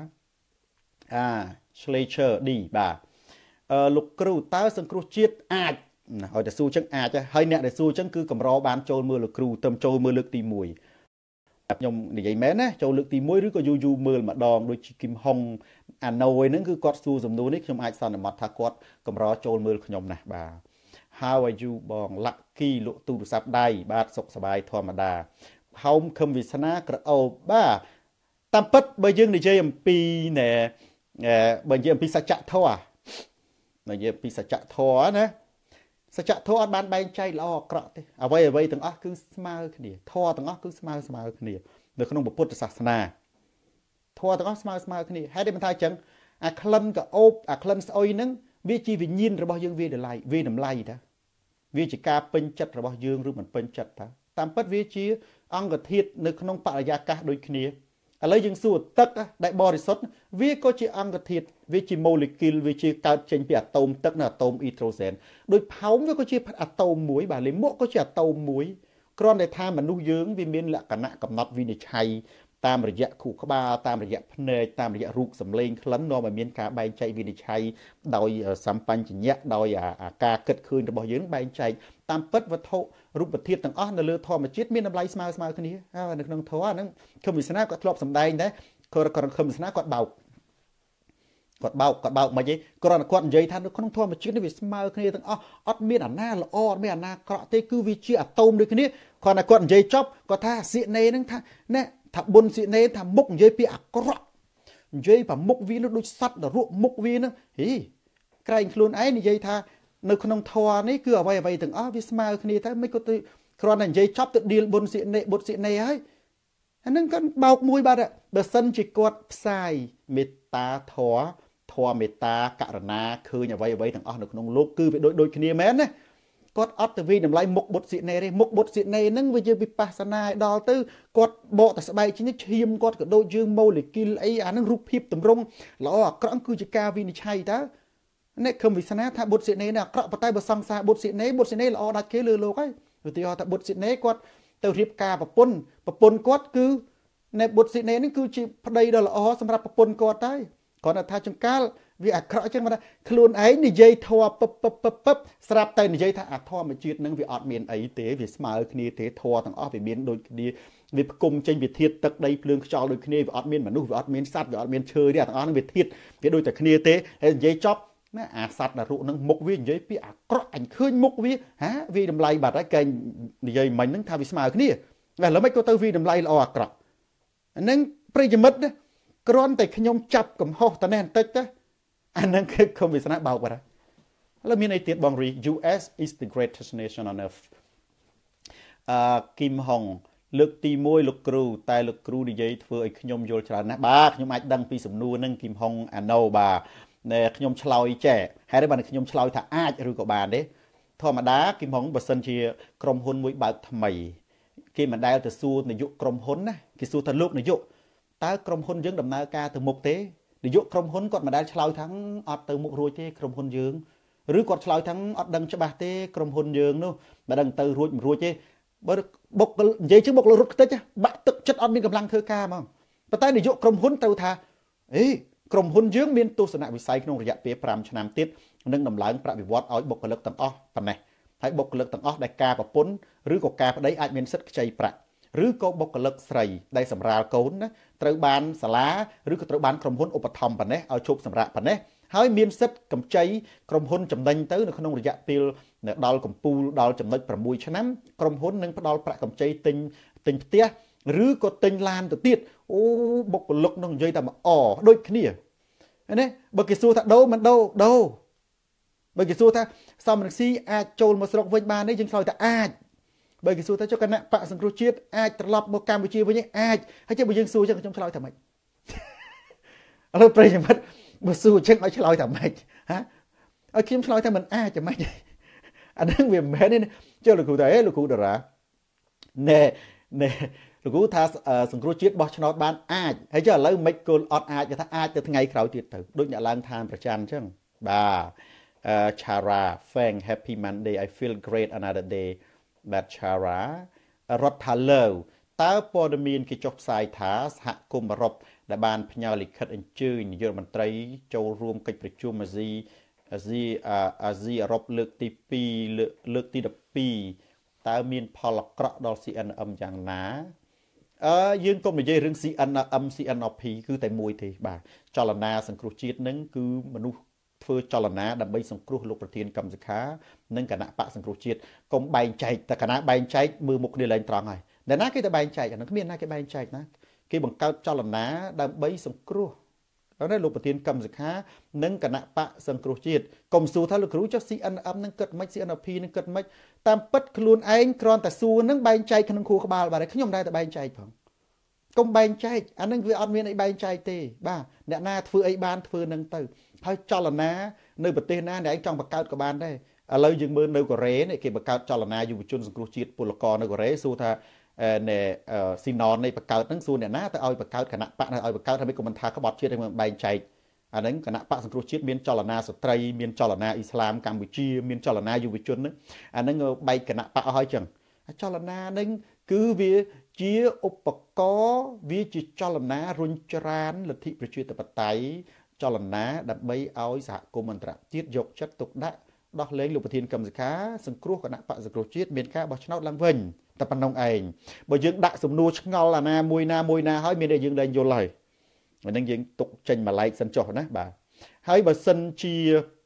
Schleicher D បាទលោកគ្រូតើសង្គ្រោះជាតិអាចឲ្យតែសួរចឹងអាចហើយអ្នកដែលសួរចឹងគឺកម្របានចូលមើលលោកគ្រូទៅចូលមើលលើកទី1ខ្ញុំនិយាយមែនណាចូលលើកទី1ឬក៏យូរមើលម្ដងដូចគឹមហុងអាណូយហ្នឹងគឺគាត់សួរសំណួរនេះខ្ញុំអាចសន្មតថាគាត់កម្រចូលមើលខ្ញុំណាស់បាទ How are you បង Lucky លក់ទូរស័ព្ទដៃបាទសុខសប្បាយធម្មតាហោមខឹមវាសនាក្រអូបបាទតាមពិតបើយើងនិយាយអំពីបើនិយាយអំពីសច្ចធម៌និយាយពីសច្ចធម៌ណាសច្ចធម៌អត់បានបែងចែកល្អអាក្រក់ទេអ្វីទាំងអស់គឺស្មើគ្នាធម៌ទាំងអស់គឺស្មើគ្នានៅក្នុងពុទ្ធសាសនាធម៌ទាំងអស់ស្មើគ្នាហេតុតែមិនថាអញ្ចឹងអាក្លិនក្អូបអាក្លិនស្អុយហ្នឹងវាជាវិញ្ញាណរបស់យើងវាតម្លៃតាវាជាការពេញចិត្តរបស់យើងឬមិនពេញចិត្តតាតាមពិតវាជាអង្គធាតុនៅក្នុងបរិយាកាសដូចគ្នាឥឡូវយើងសួរទឹកដែលបរិសុទ្ធវាក៏ជាអង្គធាតុវាជាម៉ូលេគុលវាជាកើតចេញពីអាតូមទឹកនិងអាតូមអ៊ីដ្រូសែនដោយផោមវាក៏ជាអាតូមមួយបាទលេខក៏ជាអាតូមមួយគ្រាន់តែថាមនុស្សយើងវាមានលក្ខណៈកំណត់វិនិច្ឆ័យតាមរយៈខួរក្បាលតាមរយៈភ្នែកតាមរយៈរូបសម្លេងក្លិននាំឲ្យមានការបែងចែកវិនិច្ឆ័យដោយសម្បញ្ញៈដោយអាការគិតឃើញរបស់យើងបែងចែកតាមពិតវត្ថុរូបធាតុទាំងអស់នៅលើធម្មជាតិមានតម្លៃស្មើគ្នាហើយនៅក្នុងធម៌ហ្នឹងខឹមវាសនាគាត់ធ្លាប់សម្ដែងដែរគាត់ខឹមវាសនាគាត់បោកមិនទេគ្រាន់តែគាត់និយាយថានៅក្នុងធម្មជាតិនេះវាស្មើគ្នាទាំងអស់អត់មានអាណាល្អអត់មានអាណាក្រក់ទេគឺវាជាអាតូមដូចគ្នាគ្រាន់តែគាត់និយាយចប់គាត់ថាសៀកណេហ្នឹងថាណែថាបុណ្យសៀកណេថាមុខនិយាយពីអាក្រក់និយាយពីមុខវានោះដូចសត្វរក់មុខវាហ្នឹងក្រែងខ្លួនឯងនិយាយថានៅក្នុងធម៌នេះគឺអ្វីទាំងអស់វាស្មើគ្នាទៅមិនក៏ទៅគ្រាន់តែនិយាយចប់ទៅដៀលបុណ្យសៀកណេបុត្រសៀកណេហើយអាហ្នឹងគាត់បោកមួយបាទបើសិនជាគាត់ផ្សាយមេត្តាធម៌មេត្តាករុណាឃើញអ្វីទាំងអស់នៅក្នុងលោកគឺវាដូចគ្នាមែនណាគាត់អត់ទៅវិតម្លៃមុខបុត្រសៀកណេទេមុខបុត្រសៀកណេហ្នឹងវាយើងវិបស្សនាឲ្យដល់ទៅគាត់បកតែស្បែកជិះឈាមគាត់ក៏ដូចយើងម៉ូលេគុលអីអាហ្នឹងរូបភាពតម្រង់ល្អអាក្រក់គឺជាការវិនិច្ឆ័យតើអ្នកខឹមវិសនាថាបុត្រសៀកណេអាក្រក់ប៉ុន្តែបើសង្សារបុត្រសៀកណេល្អដាច់គេលើលោកហើយឧទាហរណ៍ថាបុត្រសៀកណេគាត់ទៅរៀបការប្រពន្ធគាត់គឺនៅបុត្រសៀកណេនេះគឺជាប្តីដ៏ល្អសម្រាប់ប្រពន្ធគាត់ហើយគាត់ថាចង្កាលវាអាក្រក់អញ្ចឹងថាខ្លួនឯងនិយាយធម៌ពឹបស្រាប់តែនិយាយថាអាធម្មជាតិនឹងវាអត់មានអីទេវាស្មើគ្នាទេធម៌ទាំងអស់វាមានដូចគ្នាវាផ្គុំចេញវាធាតុទឹកដីភ្លើងខ្យល់ដូចគ្នាវាអត់មានមនុស្សវាអត់មានសត្វវាអត់មានឈើទេអាទាំងអស់ហ្នឹងវាធាតុវាដូចតែគ្នាទេហើយនិយាយចប់ណាអាសត្វនរកហ្នឹងមុខវានិយាយពីអាក្រក់អញឃើញមុខវាវាតម្លៃបាត់ហើយកែនិយាយមិញហ្នឹងថាវាស្មើគ្នាតែឥឡូវមិនក៏ទៅវាតម្លៃល្អអាក្រក់អាហ្នឹងប្រិយមិត្តណាគ្រាន់តែខ្ញុំចាប់កំហុសតនេះបន្តិចទៅអាហ្នឹងគឺខំវាសនាបោកបាត់ហើយឥឡូវមានអីទៀតបងរី US is the greatest nation on earth គីមហុងលើកទី1លោកគ្រូតែលោកគ្រូនិយាយធ្វើឲ្យខ្ញុំយល់ច្រើនណាស់បាទខ្ញុំអាចដឹងពីសំណួរនឹងគឹមហុងអាណូបាទខ្ញុំឆ្លើយចេះហេតុអីបានខ្ញុំឆ្លើយថាអាចឬក៏បានទេធម្មតាគឹមហុងបើសិនជាក្រុមហ៊ុនមួយបើកថ្មីគេមិនដែលទៅសួរនាយកក្រុមហ៊ុនណាគេសួរថាលោកនាយកតើក្រុមហ៊ុនយើងដំណើរការទៅមុខទេនាយកក្រុមហ៊ុនគាត់មិនដែលឆ្លើយថាអត់ទៅមុខរួចទេក្រុមហ៊ុនយើងឬគាត់ឆ្លើយថាអត់ដឹងច្បាស់ទេក្រុមហ៊ុនយើងនោះមិនដឹងទៅរួចមិនរួចទេបើបុកនិយាយជិះបុករត់ខ្ទេចបាក់ទឹកចិត្តអត់មានកម្លាំងធ្វើការហ្មងប៉ុន្តែនាយកក្រុមហ៊ុនត្រូវថាអេក្រុមហ៊ុនយើងមានទស្សនវិស័យក្នុងរយៈពេល5ឆ្នាំទៀតនឹងដំឡើងប្រាក់បៀវត្សឲ្យបុគ្គលិកទាំងអស់ប៉ុណ្ណេះហើយបុគ្គលិកទាំងអស់ដែលការប្រពន្ធឬក៏ការប្តីអាចមានសិទ្ធិខ្ចីប្រាក់ឬក៏បុគ្គលិកស្រីដែលសម្រាលកូនណាត្រូវបានសាលាឬក៏ត្រូវបានក្រុមហ៊ុនឧបត្ថម្ភប៉ុណ្ណេះឲ្យជោគសម្រាប់ប៉ុណ្ណេះហើយមានសិទ្ធិកម្ចីក្រុមហ៊ុនចំណេញទៅនៅក្នុងរយៈពេលដល់កម្ពូលដល់ចំណុច6ឆ្នាំក្រុមហ៊ុននឹងផ្ដល់ប្រាក់កម្ចីទិញផ្ទះឬក៏ទិញឡានទៅទៀតអូបុគ្គលិកនឹងនិយាយតែអដូចគ្នាណាបើគេសួរថាដូរមិនដូរបើគេសួរថាសមរង្ស៊ីអាចចូលមកស្រុកវិញបានទេយើងឆ្លើយថាអាចបើគេសួរថាចុះគណៈបកសង្គ្រោះជាតិអាចត្រឡប់មកកម្ពុជាវិញអាចហើយបើយើងសួរចឹងខ្ញុំឆ្លើយថាម៉េចឥឡូវប្រិយមិត្តបើសួរចឹងឲ្យឆ្លើយថាម៉េចហាឲ្យខ្ញុំឆ្លើយថាមិនអាចតែម៉េចអានឹងវាមិនមែនទេចុះលោកគ្រូថាលោកគ្រូតារាណែលោកគ្រូថាសង្គ្រោះជាតិបោះឆ្នោតបានអាចហើយចុះឥឡូវមិនគោលអត់អាចគេថាអាចទៅថ្ងៃក្រោយទៀតទៅដូចអ្នកឡើងឋានប្រច័ណ្ឌអញ្ចឹងបាទ Chara Fang Happy Monday I feel great another day that Chara រដ្ឋថាលើតើព័ត៌មានគេចុះផ្សាយថាសហគមន៍អឺរ៉ុបដែលបានផ្ញើលិខិតអញ្ជើញនាយករដ្ឋមន្ត្រីចូលរួមកិច្ចប្រជុំអាស៊ីអឺរ៉ុបលើកទី2លើកទី12តើមានផលអាក្រក់ដល់ CNM យ៉ាងណាយើងកុំនិយាយរឿង CNM CNP គឺតែមួយទេបាទចលនាសង្គ្រោះជាតិនឹងគឺមនុស្សធ្វើចលនាដើម្បីសង្គ្រោះលោកប្រធានកម្មសខានិងគណៈបកសង្គ្រោះជាតិកុំបែងចែកតែគណៈបែងចែកមើលមុខគ្នាឡើងត្រង់ហើយតែណាគេទៅបែងចែកអានោះគ្មានណាគេបែងចែកណាគេបង្កើតចលនាដើម្បីសង្គ្រោះហើយលោកប្រធានកម្មសខានិងគណៈបកសង្គ្រោះជាតិកុំសួរថាលោកគ្រូចុះ CNM នឹងគិតមិន CNP នឹងគិតមិនតាមពិតខ្លួនឯងគ្រាន់តែសួរនឹងបែងចែកក្នុងខួរក្បាលបាទខ្ញុំមិនដែរតែបែងចែកផងកុំបែងចែកអានឹងវាអត់មានអីបែងចែកទេបាទអ្នកណាធ្វើអីបានធ្វើនឹងទៅហើយចលនានៅប្រទេសណាអ្នកឯងចង់បង្កើតក៏បានដែរឥឡូវយើងមើលនៅកូរ៉េនេះគេបង្កើតចលនាយុវជនសង្គ្រោះជាតិពលករនៅកូរ៉េសួរថាស៊ីណននៃបង្កើតហ្នឹងសួរអ្នកណាទៅឲ្យបង្កើតគណៈបកឲ្យបង្កើតហើយក៏មិនថាក្បត់ជាតិឲ្យបែងចែកអាហ្នឹងគណៈបកសង្គ្រោះជាតិមានចលនាស្ត្រីមានចលនាអ៊ីស្លាមកម្ពុជាមានចលនាយុវជនហ្នឹងអាហ្នឹងបែកគណៈបកឲ្យចឹងចលនាហ្នឹងគឺវាជាឧបករណ៍វាជាចលនារុញច្រានលទ្ធិប្រជាធិបតេយ្យចលនាដើម្បីឲ្យសហគមន៍អន្តរជាតិយកចិត្តទុកដាក់ដោះលែងលោកប្រធានកម្មសខាសង្គ្រោះគណៈបកសង្គ្រោះជាតិមានការបោះឆ្នោតឡើងវិញតែប៉ុណ្ណឹងឯងបើយើងដាក់សំណួរឆ្ងល់អាណាមួយណាហើយមានតែយើងលែងយល់ហើយអានឹងយើងទុកចេញមួយឡែកសិនចុះណាបាទហើយបើសិនជា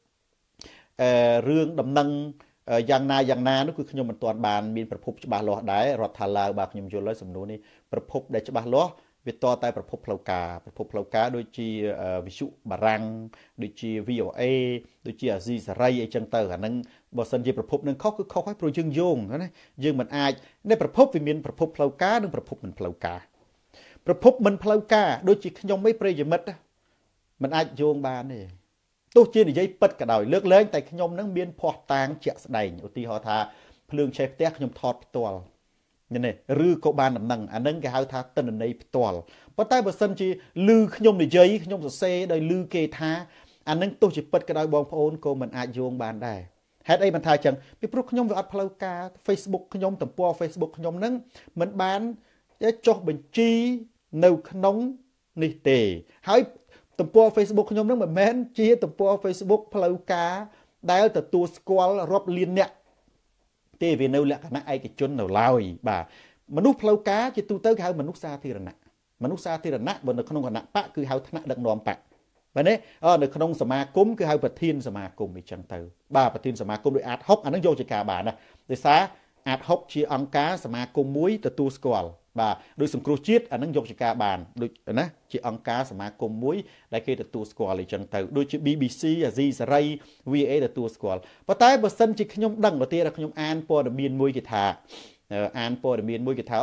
រឿងដំណឹងយ៉ាងណានោះគឺខ្ញុំមិនទាន់បានមានប្រភពច្បាស់លាស់ដែររដ្ឋាភិបាលបាទខ្ញុំយល់ហើយសំណួរនេះប្រភពដែលច្បាស់លាស់វាតតែប្រភពផ្លូវការដូចជាវិសុបារាំងដូចជា VOA ដូចជាអាស៊ីសេរីអីចឹងទៅអាហ្នឹងបើសិនជាប្រភពនឹងខុសគឺខុសហើយព្រោះយើងយោងណាយើងមិនអាចនៃប្រភពវាមានប្រភពផ្លូវការនិងប្រភពមិនផ្លូវការប្រភពមិនផ្លូវការដូចជាខ្ញុំឯប្រិយមិត្តមិនអាចយោងបានទេទោះជានិយាយពិតក៏ដោយលើកលែងតែខ្ញុំនឹងមានភ័ស្តុតាងជាក់ស្ដែងឧទាហរណ៍ថាភ្លើងឆេះផ្ទះខ្ញុំថតផ្ទាល់នេះឬក៏បានដំណឹងអានឹងគេហៅថាទិន្នន័យផ្ទាល់ប៉ុន្តែបើសិនជាឮខ្ញុំនិយាយខ្ញុំសរសេរដោយឮគេថាអានឹងទោះជាពិតក៏ដោយបងប្អូនក៏មិនអាចយោងបានដែរហេតុអីមិនថាអញ្ចឹងពីព្រោះខ្ញុំវាអត់ផ្លូវការ Facebook ខ្ញុំទំព័រ Facebook ខ្ញុំនឹងមិនបានចុះបញ្ជីនៅក្នុងនេះទេហើយទំព័រ Facebook ខ្ញុំនឹងមិនមែនជាទំព័រ Facebook ផ្លូវការដែលទទួលស្គាល់រាប់លានអ្នកទេវានៅលក្ខណៈឯកជននៅឡើយបាទមនុស្សផ្លូវការជាទូទៅគេហៅមនុស្សសាធារណៈបើនៅក្នុងគណៈបកគឺហៅថ្នាក់ដឹកនាំបកបាទនេះនៅក្នុងសមាគមគឺហៅប្រធានសមាគមអញ្ចឹងទៅបាទប្រធានសមាគមដោយអាចហុកអានឹងយកជាការបានណាដោយសារអាចហុកជាអង្គការសមាគមមួយទទួលស្គាល់បាទដោយសង្គ្រោះជាតិអានឹងយកជាការបានដូចណាជាអង្គការសមាគមមួយដែលគេទទួលស្គាល់អញ្ចឹងទៅដូចជា BBC អាស៊ីសេរី VA ទទួលស្គាល់ប៉ុន្តែបើសិនជាខ្ញុំដឹងទៅទៀតខ្ញុំអានព័ត៌មានមួយគេថាអូ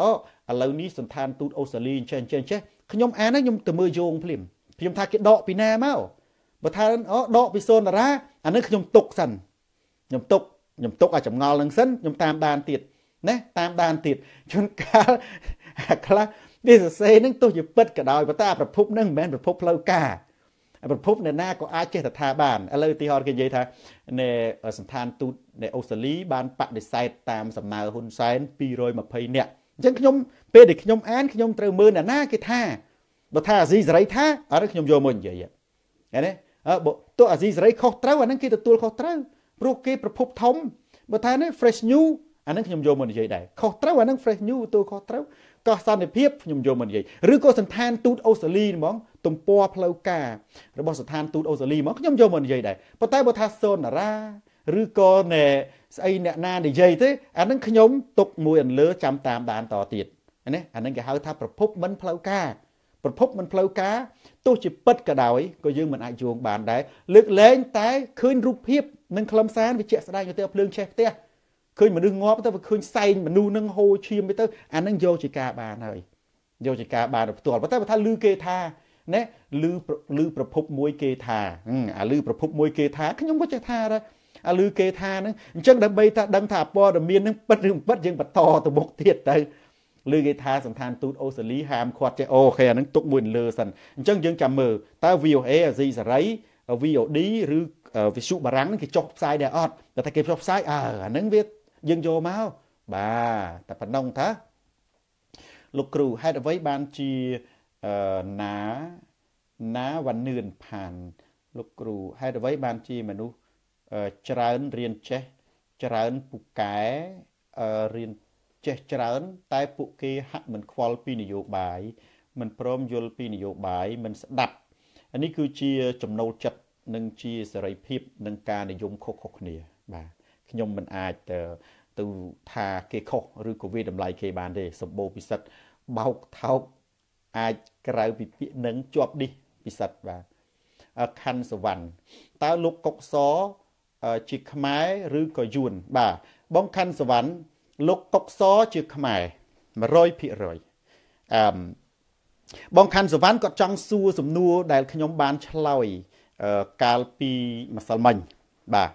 ឥឡូវនេះសន្តានទូតអូស្ត្រាលីចេះខ្ញុំអានហ្នឹងខ្ញុំទៅមើលយោងភ្លាមខ្ញុំថាគេដកពីណាមកបើថាដកពីសូនតារាអានឹងខ្ញុំទុកសិនខ្ញុំទុកឲ្យចម្ងល់នឹងសិនខ្ញុំតាមដានទៀតណាតាមដានទៀតជួនកាលខ្លះវាសរសេរនឹងទោះជាពិតក៏ដោយប៉ុន្តែប្រភពនឹងមិនមែនប្រភពផ្លូវការប្រភពអ្នកណាក៏អាចចេះទៅថាបានឥឡូវឧទាហរណ៍គេនិយាយថានៅសន្តានទូតនៅអូស្ត្រាលីបានបដិសេធតាមសំណើហ៊ុនសែន220នាក់អញ្ចឹងខ្ញុំពេលដែលខ្ញុំអានខ្ញុំត្រូវមើលអ្នកណាគេថាបើថាអាស៊ីសេរីថាអត់ខ្ញុំយកមកនិយាយឃើញទេបើទោះអាស៊ីសេរីខុសត្រូវអាហ្នឹងគេទទួលខុសត្រូវព្រោះគេប្រភពធំបើថានេះ fresh news អាហ្នឹងខ្ញុំយកមកនិយាយដែរខុសត្រូវអាហ្នឹង fresh news ទទួលខុសត្រូវកោះសន្តិភាពខ្ញុំយកមកនិយាយឬក៏សន្តានទូតអូស្ត្រាលីហ្មងទំព័រផ្លូវការរបស់ស្ថានទូតអូស្ត្រាលីហ្មងខ្ញុំយកមកនិយាយដែរប៉ុន្តែបើថាសូនារាឬក៏ណែស្អីអ្នកណានិយាយទេអាហ្នឹងខ្ញុំទុកមួយអន្លើចាំតាមដានតទៀតណាអាហ្នឹងគេហៅថាប្រភពមិនផ្លូវការប្រភពមិនផ្លូវការទោះជាពិតក៏ដោយក៏យើងមិនអាចយោងបានដែរលើកលែងតែឃើញរូបភាពនិងខ្លឹមសារវាជាក់ស្ដែងទៅភ្លើងឆេះផ្ទះឃើញមនុស្សងាប់ទៅវាឃើញសែងមនុស្សនឹងហូរឈាមទៅអាហ្នឹងយកជាការបានហើយយកជាការបានផ្ទាល់ប៉ុន្តែបើថាឮគេថាណាឮប្រភពមួយគេថាអាឮប្រភពមួយគេថាខ្ញុំក៏ចេះថាដែរអាឮគេថាហ្នឹងអញ្ចឹងដើម្បីថាដឹងថាព័ត៌មានហ្នឹងពិតឬមិនពិតយើងបន្តទៅមុខទៀតទៅឬគេថាសន្តានទូតអូស្ត្រាលីហាមឃាត់ចេះអូខេអាហ្នឹងទុកមួយលើសិនអញ្ចឹងយើងចាំមើលតើ VOA អាស៊ីសេរី VOD ឬវិទ្យុបារាំងហ្នឹងគេចុះផ្សាយដែរអត់តែគេចុះផ្សាយអាហ្នឹងវាយើងយកមកបាទតែប៉ុណ្ណឹងថាលោកគ្រូហេតុអ្វីបានជាណាវ៉ាននឿនផានលោកគ្រូហេតុអ្វីបានជាមនុស្សច្រើនរៀនចេះច្រើនពូកែរៀនចេះច្រើនតែពួកគេហាក់មិនខ្វល់ពីនយោបាយមិនព្រមយល់ពីនយោបាយមិនស្ដាប់នេះគឺជាចំណូលចិត្តនិងជាសេរីភាពនឹងការនិយមខុសៗគ្នាបាទខ្ញុំមិនអាចទៅថាគេខុសឬក៏វាតម្លៃគេបានទេសម្បូរពិសិដ្ឋបោកថោកអាចក្រៅពីពាក្យនឹងជាប់ឌីសពិសិដ្ឋបាទខណ្ឌសវណ្ណតើលោកកុកសជាខ្មែរឬក៏យួនបាទបងខណ្ឌសវណ្ណលោកកុកសជាខ្មែរ 100% បងខណ្ឌសវណ្ណគាត់ចង់សួរសំណួរដែលខ្ញុំបានឆ្លើយកាលពីម្សិលមិញបាទ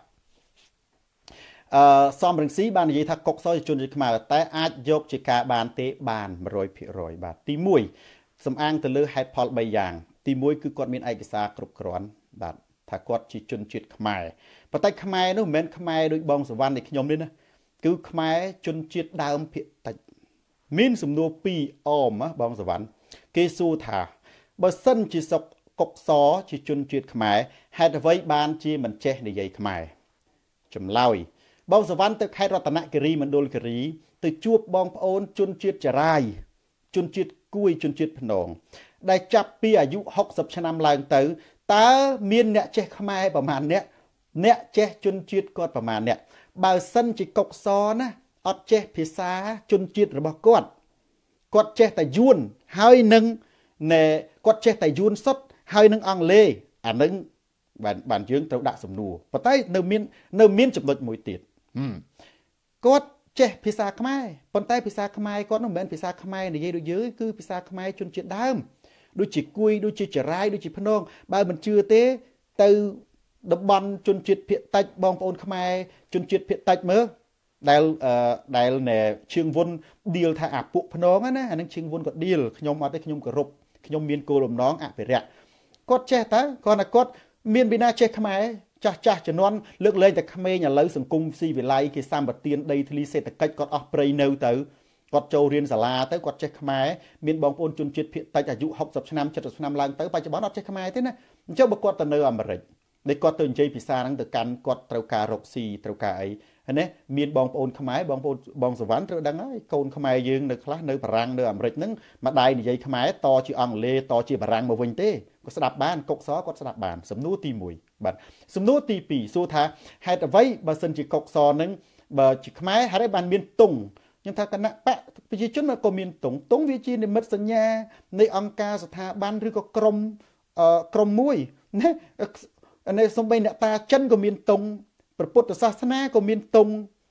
សំរងស៊ីបាននិយាយថាកុកសជាជនជាតិខ្មែរតែអាចយកជាការបានទេបាន 100% បាទទី1សំអាងទៅលើហេតុផល3យ៉ាងទី1គឺគាត់មានឯកសារគ្រប់គ្រាន់បាទថាគាត់ជាជនជាតិខ្មែរប៉ុន្តែខ្មែរនោះមិនមែនខ្មែរដូចបងសវណ្ណនៃខ្ញុំនេះណាគឺខ្មែរជនជាតិដើមភាគតិចមានសំណួរ2អមបងសវណ្ណគេសួរថាបើសិនជាសុកកុកសជាជនជាតិខ្មែរហេតុអ្វីបានជាមិនចេះនិយាយខ្មែរចម្លើយបងសវណ្ណទៅខេត្តរតនគិរីមណ្ឌលគិរីទៅជួបបងប្អូនជនជាតិចរាយជនជាតិគួយជនជាតិភ្នងដែលចាប់ពីអាយុ60ឆ្នាំឡើងទៅតើមានអ្នកចេះខ្មែរប្រមាណអ្នកចេះជនជាតិគាត់ប្រមាណអ្នកបើសិនជាកុកសណាអត់ចេះភាសាជនជាតិរបស់គាត់ចេះតែយួនហើយនឹងគាត់ចេះតែយួនសុទ្ធហើយនឹងអង់គ្លេសអានឹងបានយើងត្រូវដាក់សំណួរប៉ុន្តែនៅមានចំណុចមួយទៀតគាត់ចេះភាសាខ្មែរប៉ុន្តែភាសាខ្មែរគាត់នោះមិនមែនភាសាខ្មែរនិយាយដូចយើងគឺភាសាខ្មែរជនជាតិដើមដូចជាគួយដូចជាចរាយដូចជាភ្នងបើមិនជឿទេទៅតំបន់ជនជាតិភាគតិចបងប្អូនខ្មែរជនជាតិភាគតិចមើលដែលឈៀងវុនឌីលថាអាពួកភ្នងណាអានឹងឈៀងវុនក៏ឌីលខ្ញុំអត់ទេខ្ញុំគោរពខ្ញុំមានគោលបំណងអភិរក្សគាត់ចេះតើគាត់ថាគាត់មានពីណាចេះខ្មែរចាស់ជំនាន់លើកលែងតែក្មេងឥឡូវសង្គមស៊ីវិល័យគេសម្បទានដីធ្លីសេដ្ឋកិច្ចគាត់អស់ព្រៃនៅទៅគាត់ចូលរៀនសាលាទៅគាត់ចេះខ្មែរមានបងប្អូនជនជាតិភាគតិចអាយុ60ឆ្នាំ70ឆ្នាំឡើងទៅបច្ចុប្បន្នអត់ចេះខ្មែរទេណាអញ្ចឹងបើគាត់ទៅនៅអាមេរិកដែលគាត់ទៅនិយាយភាសាហ្នឹងទៅកាន់គាត់ត្រូវការរកស៊ីត្រូវការអីណាមានបងប្អូនខ្មែរបងប្អូនបងសវណ្ណត្រូវដឹងហើយកូនខ្មែរយើងនៅខ្លះនៅបារាំងនៅអាមេរិកហ្នឹងម្ដាយនិយាយខ្មែរតជាអង់គ្លេសតជាបារាំងមកវិញទេគាត់ស្ដាប់បានកុកសគាត់ស្ដាប់បានសំណួរទី1បាទសំណួរទី2សួរថាហេតុអ្វីបើសិនជាកុកសហ្នឹងបើជាខ្មែរហើយបានមានទង់ខ្ញុំថាគណៈបកប្រជាជនក៏មានទង់វាជានិមិត្តសញ្ញានៃអង្គការស្ថាប័នឬក៏ក្រុមមួយណាសំបីអ្នកតាចិនក៏មានទង់ព្រះពុទ្ធសាសនាក៏មានទង់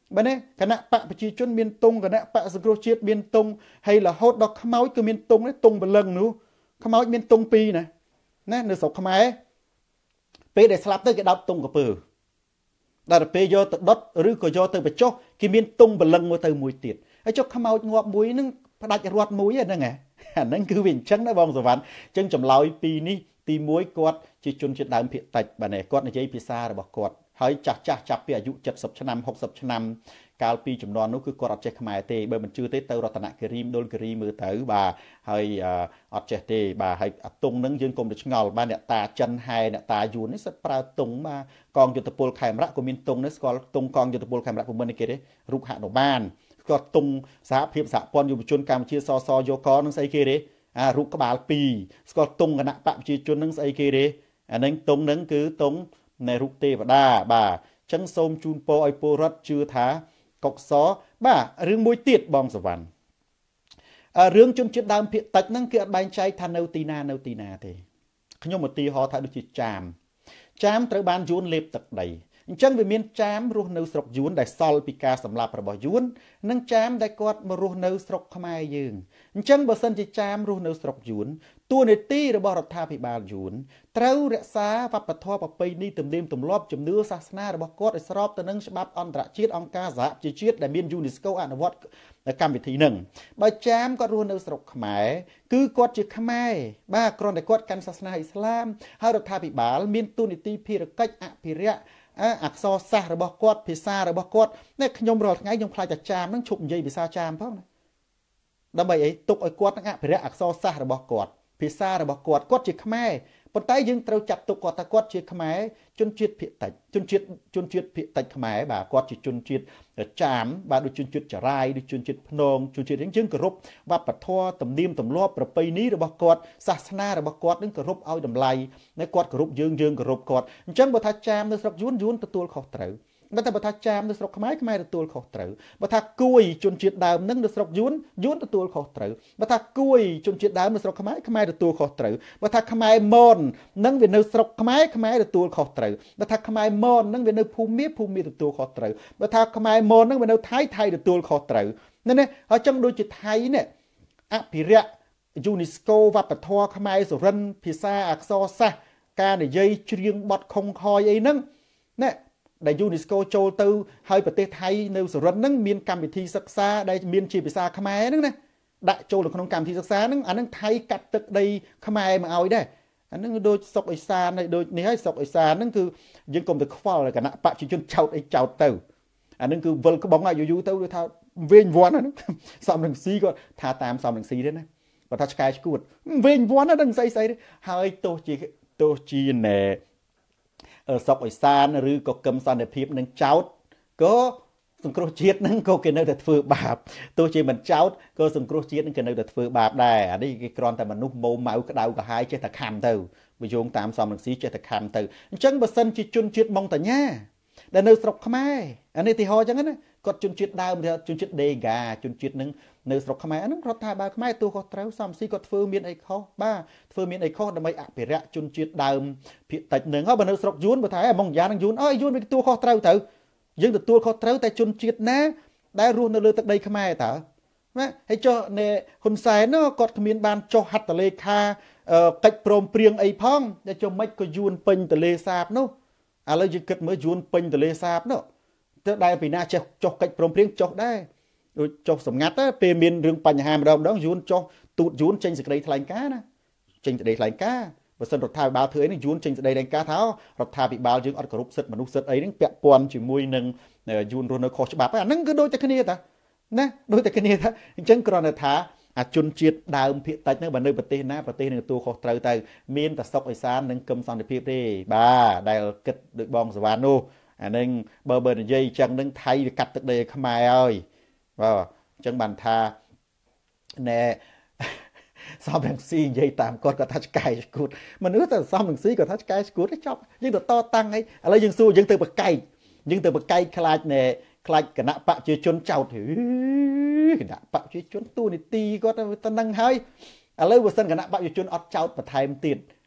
បាទណាគណៈបកប្រជាជនមានទងគណៈបកសង្គ្រោះជាតិមានទងហើយរហូតដល់ខ្មោចក៏មានទងដែរទងបលឹងនោះខ្មោចមានទងពីរណានៅស្រុកខ្មែរពេលដែលស្លាប់ទៅគេដោតទងកពើដល់ពេលយកទៅដុតឬក៏យកទៅបញ្ចុះគេមានទងបលឹងមួយទៅមួយទៀតហើយចុះខ្មោចងាប់មួយហ្នឹងផ្ដាច់រត់មួយហ្នឹងអាហ្នឹងគឺវាអញ្ចឹងណាបងសវណ្ណអញ្ចឹងចម្លើយពីរនេះទី1គាត់ជាជនជាតិដើមភាគតិចបាទគាត់និយាយភាសារបស់គាត់ហើយចាស់ចាប់ពីអាយុ70ឆ្នាំ60ឆ្នាំកាលពីចំនួននោះគឺគាត់អត់ចេះខ្មែរទេបើមិនជឿទេទៅរតនគិរីមណ្ឌលគិរីមើលទៅបាទហើយអត់ចេះទេបាទហើយអាតុងនឹងយើងកុំទៅឆ្ងល់បាទអ្នកតាចិនហែអ្នកតាយួននេះសិតប្រើតុងបាទកងយុទ្ធពលខេមរៈក៏មានតុងនេះស្គាល់តុងកងយុទ្ធពលខេមរៈពុំមិនគេទេរូបហនុមានស្គាល់តុងសហភាពសហព័ន្ធយុវជនកម្ពុជាសសយកនឹងស្អីគេទេរូបក្បាល2ស្គាល់តុងគណៈបកប្រជាជននឹងស្អីគេទេអានឹងតុងនឹងគឺតុងនៃរូបទេវតាបាទចឹងសូមជូនពរឲ្យពលរដ្ឋជឿថាកុកសបាទរឿងមួយទៀតបងសវណ្ណរឿងជនជាតិដើមភាគតិចហ្នឹងគឺអត់បែងចែកថានៅទីណាទេខ្ញុំឧទាហរណ៍ថាដូចជាចាមត្រូវបានយួនលេបទឹកដីអញ្ចឹងវាមានចាមរស់នៅស្រុកយួនដែលសល់ពីការសម្លាប់របស់យួននិងចាមដែលគាត់មករស់នៅស្រុកខ្មែរយើងអញ្ចឹងបើសិនជាចាមរស់នៅស្រុកយួនតួនាទីរបស់រដ្ឋាភិបាលយួនត្រូវរក្សាវប្បធម៌ប្រពៃណីទំនៀមទម្លាប់ជំនឿសាសនារបស់គាត់ឲ្យស្របទៅនឹងច្បាប់អន្តរជាតិអង្គការសហប្រជាជាតិដែលមាន UNESCO អនុវត្តកម្មវិធីនឹងបើចាមគាត់រស់នៅស្រុកខ្មែរគឺគាត់ជាខ្មែរបាទគ្រាន់តែគាត់កាន់សាសនាអ៊ីស្លាមហើយរដ្ឋាភិបាលមានតួនាទីភារកិច្ចអភិរក្សអក្សរសាស្ត្ររបស់គាត់ភាសារបស់គាត់នេះខ្ញុំរាល់ថ្ងៃខ្ញុំខ្លាចតែចាមនឹងឈប់និយាយភាសាចាមផងណាដើម្បីអីទុកឲ្យគាត់នឹងអភិរក្សអក្សរសាស្ត្ររបស់គាត់ភាសារបស់គាត់ជាខ្មែរប៉ុន្តែយើងត្រូវចាត់ទុកគាត់ថាគាត់ជាខ្មែរជនជាតិភាគតិចជនជាតិភាគតិចខ្មែរបាទគាត់ជាជនជាតិចាមបាទដូចជនជាតិចរាយដូចជនជាតិភ្នងជនជាតិយើងគោរពវប្បធម៌ទំនៀមទម្លាប់ប្រពៃណីរបស់គាត់សាសនារបស់គាត់នឹងគោរពឲ្យតម្លៃនៅគាត់គោរពយើងគោរពគាត់អញ្ចឹងបើថាចាមនៅស្រុកយួនទទួលខុសត្រូវបើថាចាមនៅស្រុកខ្មែរទទួលខុសត្រូវបើថាគួយជនជាតិដើមនឹងនៅស្រុកយួនទទួលខុសត្រូវបើថាគួយជនជាតិដើមនៅស្រុកខ្មែរទទួលខុសត្រូវបើថាខ្មែរមននឹងវានៅស្រុកខ្មែរទទួលខុសត្រូវបើថាខ្មែរមននឹងវានៅភូមិទទួលខុសត្រូវបើថាខ្មែរមននឹងវានៅថៃទទួលខុសត្រូវនេះហើយចឹងដូចជាថៃនេះអភិរក្ស UNESCO វប្បធម៌ខ្មែរសុរិនភាសាអក្សរសាស្ត្រការនិយាយច្រៀងបទខុងខយអីហ្នឹងណាដែល UNESCO ចូលទៅហើយប្រទេសថៃនៅសុរិនហ្នឹងមានកម្មវិធីសិក្សាដែលមានជាភាសាខ្មែរហ្នឹងណាដាក់ចូលនៅក្នុងកម្មវិធីសិក្សាហ្នឹងអាហ្នឹងថៃកាត់ទឹកដីខ្មែរមកឲ្យដែរអាហ្នឹងដូចសុកអេសានហើយដូចនេះហើយសុកអេសានហ្នឹងគឺយើងកុំទៅខ្វល់គណៈបព្វជិជនចោតអីចោតទៅអាហ្នឹងគឺវិលក្បងយូរទៅថាវែងវាន់ហ្នឹងសំរងស៊ីគាត់ថាតាមសំរងស៊ីទេណាគាត់ថាឆ្កែឈួតវែងវាន់ហ្នឹងស្អីទេហើយទោះជាណែសុកអេសានឬក៏កឹមសន្តិភាពនឹងចោតក៏សង្គ្រោះជាតិនឹងក៏គេនៅតែធ្វើបាបទោះជាមិនចោតក៏សង្គ្រោះជាតិនឹងគេនៅតែធ្វើបាបដែរអានេះគេគ្រាន់តែមនុស្សម៉ូម៉ៅក្តៅក្រហាយចេះតែខំទៅបើយោងតាមសំរងស៊ីចេះតែខំទៅអញ្ចឹងបើសិនជាជនជាតិម៉ុងតាញ៉ាដែលនៅស្រុកខ្មែរអានេះទីហោអញ្ចឹងណាគាត់ជនជាតិដើមជនជាតិដេហ្គាជនជាតិនឹងនៅស្រុកខ្មែរហ្នឹងរដ្ឋាភិបាលខ្មែរទូខុសត្រូវសំស៊ីគាត់ធ្វើមានអីខុសបាទធ្វើមានអីខុសដើម្បីអភិរក្សជនជាតិដើមភាគតិចនឹងហើយបើនៅស្រុកយួនបើថាហ្មងយ៉ាងនឹងយួនយួនវាទូខុសត្រូវទៅយើងទទួលខុសត្រូវតែជនជាតិណាដែលរស់នៅលើទឹកដីខ្មែរតើណាហើយចុះនៃហ៊ុនសែនគាត់គ្មានបានចុះហត្ថលេខាកិច្ចព្រមព្រៀងអីផងតែចុះមិនក៏យួនពេញទលេសាបនោះឥឡូវយើងគិតមើលយួនពេញទលេសាបនោះទៅដែលពីណាចេះចុះកិច្ចព្រមព្រៀងចុះដែរដូចចុះសម្ងាត់ពេលមានរឿងបញ្ហាម្ដងយួនចុះទូតយួនចេញសេចក្តីថ្លែងការណ៍ណាចេញសេចក្តីថ្លែងការណ៍បើសិនរដ្ឋាភិបាលធ្វើអីនេះយួនចេញសេចក្តីថ្លែងការណ៍ថារដ្ឋាភិបាលយើងអត់គោរពសិទ្ធិមនុស្សសិទ្ធិអីហ្នឹងពាក់ព័ន្ធជាមួយនឹងយួនរស់នៅខុសច្បាប់អាហ្នឹងគឺដូចតែគ្នាតាណាដូចតែគ្នាថាអញ្ចឹងគ្រាន់តែថាអាជនជាតិដើមភាគតិចហ្នឹងបើនៅប្រទេសណាប្រទេសនឹងទទួលខុសត្រូវទៅមានតែសុកអេសាននិងកឹមសន្តិភាពទេបាទដែលគិតដូចបងសវណ្ណនោះអានឹងបើនិយាយអញ្ចឹងនឹងថៃវាកាត់ទឹកដីឲ្យខ្មែរហើយបាទអញ្ចឹងបានថាណែសំរងស៊ីនិយាយតាមគាត់ថាឆ្កែឈួតមនុស្សតែសំរងស៊ីគាត់ថាឆ្កែឈួតចប់យើងទៅតតាំងអីឥឡូវយើងសួរយើងទៅបកែកខ្លាចណែខ្លាចគណៈបព្វជិជនចោតគណៈបព្វជិជនទូនីតិគាត់ទៅនឹងហើយឥឡូវបើសិនគណៈបព្វជិជនអត់ចោតបន្ថែមទៀត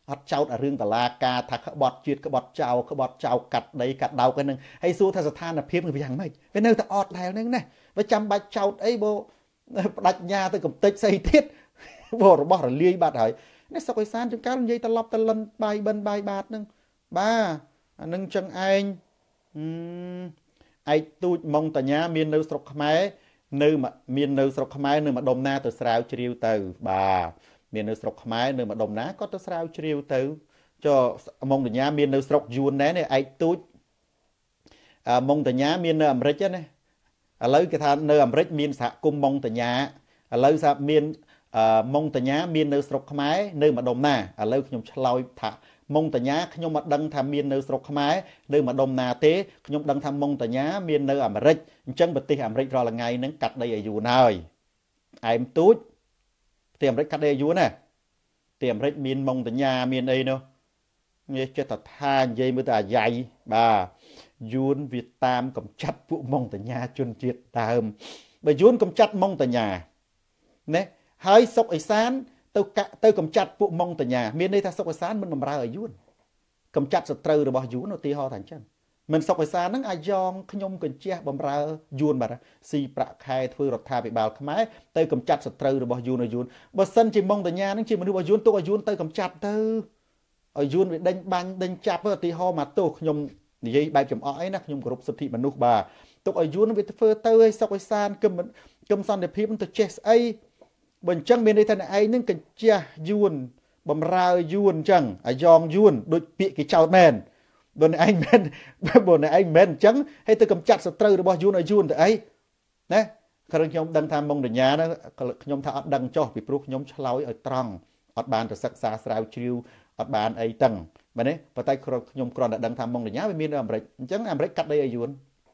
អត់ចោតអារឿងតឡាការថាក្បត់ជាតិក្បត់ចោលកាត់ដីកាត់ដោកហ្នឹងហើយសួរថាស្ថានភាពវាយ៉ាងម៉េចវានៅតែអត់ដែលហ្នឹងណាវាចាំបាច់ចោតអីបើបដិញ្ញាទៅកំតិចស្អីទៀតបរបស់រលាយបាត់ហើយនេះសុកអេសានចង្កាលនិយាយត្រឡប់ទៅលិនបាយបិណ្ឌបាយបាតហ្នឹងបាទអានឹងចឹងឯងឯកទូចម៉ុងតញ្ញាមាននៅស្រុកខ្មែរនៅមាននៅស្រុកខ្មែរនៅម្ដុំណាទៅស្រាវជ្រាវទៅបាទមាននៅស្រុកខ្មែរនៅម្ដុំណាក៏ទៅស្រាវជ្រាវទៅចុះម៉ុងតញ្ញាមាននៅស្រុកយួនដែរនេះឯកទូចម៉ុងតញ្ញាមាននៅអាមេរិកណាឥឡូវគេថានៅអាមេរិកមានសហគមន៍ម៉ុងតញ្ញាឥឡូវថាមានម៉ុងតញ្ញាមាននៅស្រុកខ្មែរនៅម្ដុំណាឥឡូវខ្ញុំឆ្លើយថាម៉ុងតញ្ញាខ្ញុំមិនដឹងថាមាននៅស្រុកខ្មែរនៅម្ដុំណាទេខ្ញុំដឹងថាម៉ុងតញ្ញាមាននៅអាមេរិកអញ្ចឹងប្រទេសអាមេរិករាល់ថ្ងៃហ្នឹងកាត់ដីឲ្យយួនហើយឯមទូចប្រទេសអាមេរិកកាត់ដីឲ្យយួនណាប្រទេសអាមេរិកមានម៉ុងតញ្ញាមានអីនោះនេះចេះតែថានិយាយមើលទៅអាយ៉ៃបាទយួនវាតាមកំចាត់ពួកម៉ុងតញ្ញាជនជាតិដើមបើយួនកំចាត់ម៉ុងតញ្ញាណាហើយសុកអេសានទៅកំចាត់ពួកម៉ុងតញ្ញាមានន័យថាសុកអេសានមិនបំរើឲ្យយួនកំចាត់សត្រូវរបស់យួនឧទាហរណ៍ថាអញ្ចឹងមិនសុកអេសានហ្នឹងអាយ៉ងខ្ញុំកញ្ជះបំរើយួនបាទស៊ីប្រាក់ខែធ្វើរដ្ឋាភិបាលខ្មែរទៅកំចាត់សត្រូវរបស់យួនឲ្យយួនបើសិនជាម៉ុងតញ្ញាហ្នឹងជាមនុស្សរបស់យួនទុកឲ្យយួនទៅកំចាត់ទៅឲ្យយួនវាដេញបាញ់ដេញចាប់ឧទាហរណ៍មកទោសខ្ញុំនិយាយបែបចំអកអីណាខ្ញុំគោរពសិទ្ធិមនុស្សបាទទុកឲ្យយួនវាធ្វើទៅឲ្យសុកអេសានគឹមសន្តិភាពទៅចេះស្អីបើអញ្ចឹងមានន័យថាឯងនឹងកញ្ជះយួនបំរើយួនអញ្ចឹងអាយ៉ងយួនដូចពាក្យគេចោតមែនបើឯងមែនបើឯងមែនអញ្ចឹងហើយទៅកំចាត់សត្រូវរបស់យួនឲ្យយួនទៅអីណាគ្រាន់ខ្ញុំដឹងថាម៉ុងតញ្ញាហ្នឹងខ្ញុំថាអត់ដឹងចោះពីព្រោះខ្ញុំឆ្លើយឲ្យត្រង់អត់បានទៅសិក្សាស្រាវជ្រាវអត់បានអីតឹងបាទនេះប៉ុន្តែខ្ញុំគ្រាន់តែដឹងថាម៉ុងតញ្ញាវាមាននៅអាមេរិកអញ្ចឹងអាមេរិកកាត់ដីឲ្យយួន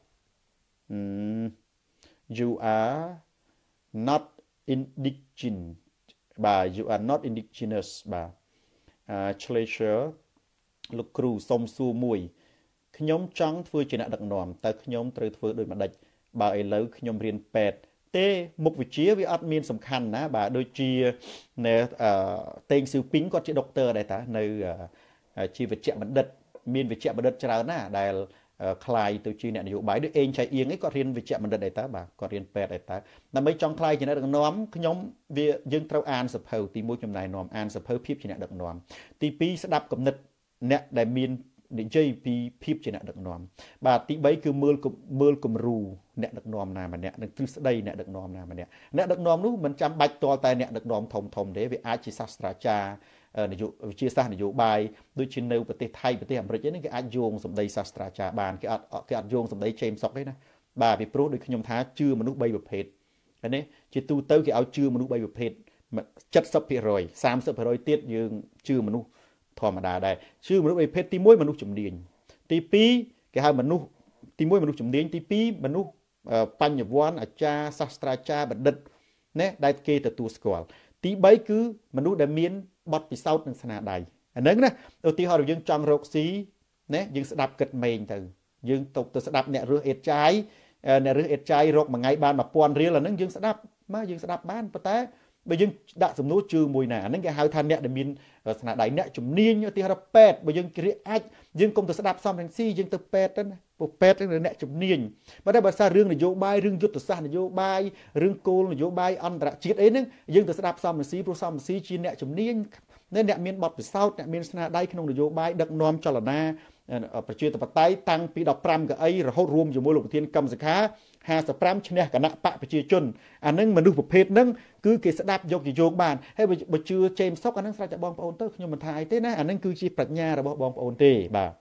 you are not indigenous បាទ you are not indigenous បាទឆ្លេឈើលោកគ្រូសុំសួរមួយខ្ញុំចង់ធ្វើជាអ្នកដឹកនាំតើខ្ញុំត្រូវធ្វើដូចម្ដេចបើឥឡូវខ្ញុំរៀនពេទ្យទេមុខវិជ្ជាវាអត់មានសំខាន់ណាបាទដូចជានៅតេងស៊ូពីងគាត់ជាដុកទ័រដែរតានៅជាវិជ្ជបណ្ឌិតមានវិជ្ជបណ្ឌិតច្រើនណាដែលខ្លាយទៅជាអ្នកនយោបាយដូចអេងឆៃអៀងឯងគាត់រៀនវិជ្ជបណ្ឌិតដែរតាបាទគាត់រៀនពេទ្យដែរតាដើម្បីចង់ខ្លាយជាអ្នកដឹកនាំខ្ញុំយើងត្រូវអានសភៅទី1ចំណាយនាំអានសភៅភាពជាអ្នកដឹកនាំទី2ស្ដាប់គំនិតអ្នកដែលមាននិយាយពីភាពជាអ្នកដឹកនាំបាទទី3គឺមើលគំរូអ្នកដឹកនាំណាម្នាក់និងទ្រឹស្ដីអ្នកដឹកនាំណាម្នាក់អ្នកដឹកនាំនោះមិនចាំបាច់ទាល់តែអ្នកដឹកនាំធំទេវាអាចជាសាស្ត្រាចារ្យនយោបាយវិទ្យាសាស្ត្រនយោបាយដូចជានៅប្រទេសថៃប្រទេសអាមេរិកហ្នឹងគេអាចយោងសម្ដីសាស្ត្រាចារ្យបានគេអត់យោងសម្ដីជេមសុកទេណាបាទពីព្រោះដូចខ្ញុំថាជឿមនុស្ស3ប្រភេទហើយនេះជាទូទៅគេឲ្យជឿមនុស្ស3ប្រភេទ 70% 30% ទៀតយើងជឿមនុស្សធម្មតាដែរជឿមនុស្ស3ប្រភេទទី1មនុស្សជំនាញទី2គេហៅមនុស្សទី1មនុស្សជំនាញទី2មនុស្សបញ្ញវន្តអាចារ្យសាស្ត្រាចារ្យបណ្ឌិតណាដែលគេទទួលស្គាល់ទី3គឺមនុស្សដែលមានបទពិសោធន៍និងស្នាដៃអាហ្នឹងណាឧទាហរណ៍យើងចង់រកស៊ីណាយើងស្ដាប់គិតម៉េងទៅយើងទៅស្ដាប់អ្នករើសអេតចាយរកមួយថ្ងៃបាន 1000 រៀលអាហ្នឹងយើងស្ដាប់មកយើងស្ដាប់បានប៉ុន្តែបើយើងដាក់សំណួរជឿមួយណាអាហ្នឹងគេហៅថាអ្នកដែលមានស្នាដៃអ្នកជំនាញឧទាហរណ៍ពេទ្យបើយើងអាចយើងកុំទៅស្ដាប់សំរងស៊ីយើងទៅពេទ្យទៅណាព្រោះពេទ្យគឺអ្នកជំនាញបើតែបើសាររឿងនយោបាយរឿងយុទ្ធសាស្ត្រនយោបាយរឿងគោលនយោបាយអន្តរជាតិអីហ្នឹងយើងទៅស្ដាប់សំរងស៊ីព្រោះសំរងស៊ីជាអ្នកជំនាញអ្នកមានបទពិសោធន៍អ្នកមានស្នាដៃក្នុងនយោបាយដឹកនាំចលនាប្រជាធិបតេយ្យតាំងពី15កៅអីរហូតរួមជាមួយលោកប្រធានកម្មសខា55ឈ្នះគណៈបកប្រជាជនអានឹងមនុស្សប្រភេទហ្នឹងគឺគេស្ដាប់យកជាយោងបានហើយបើជឿជេមសុកអានឹងស្រេចតែបងប្អូនទៅខ្ញុំមិនថាអីទេណាអានឹងគឺជាប្រាជ្ញារបស់បងប្អូនទេបាទ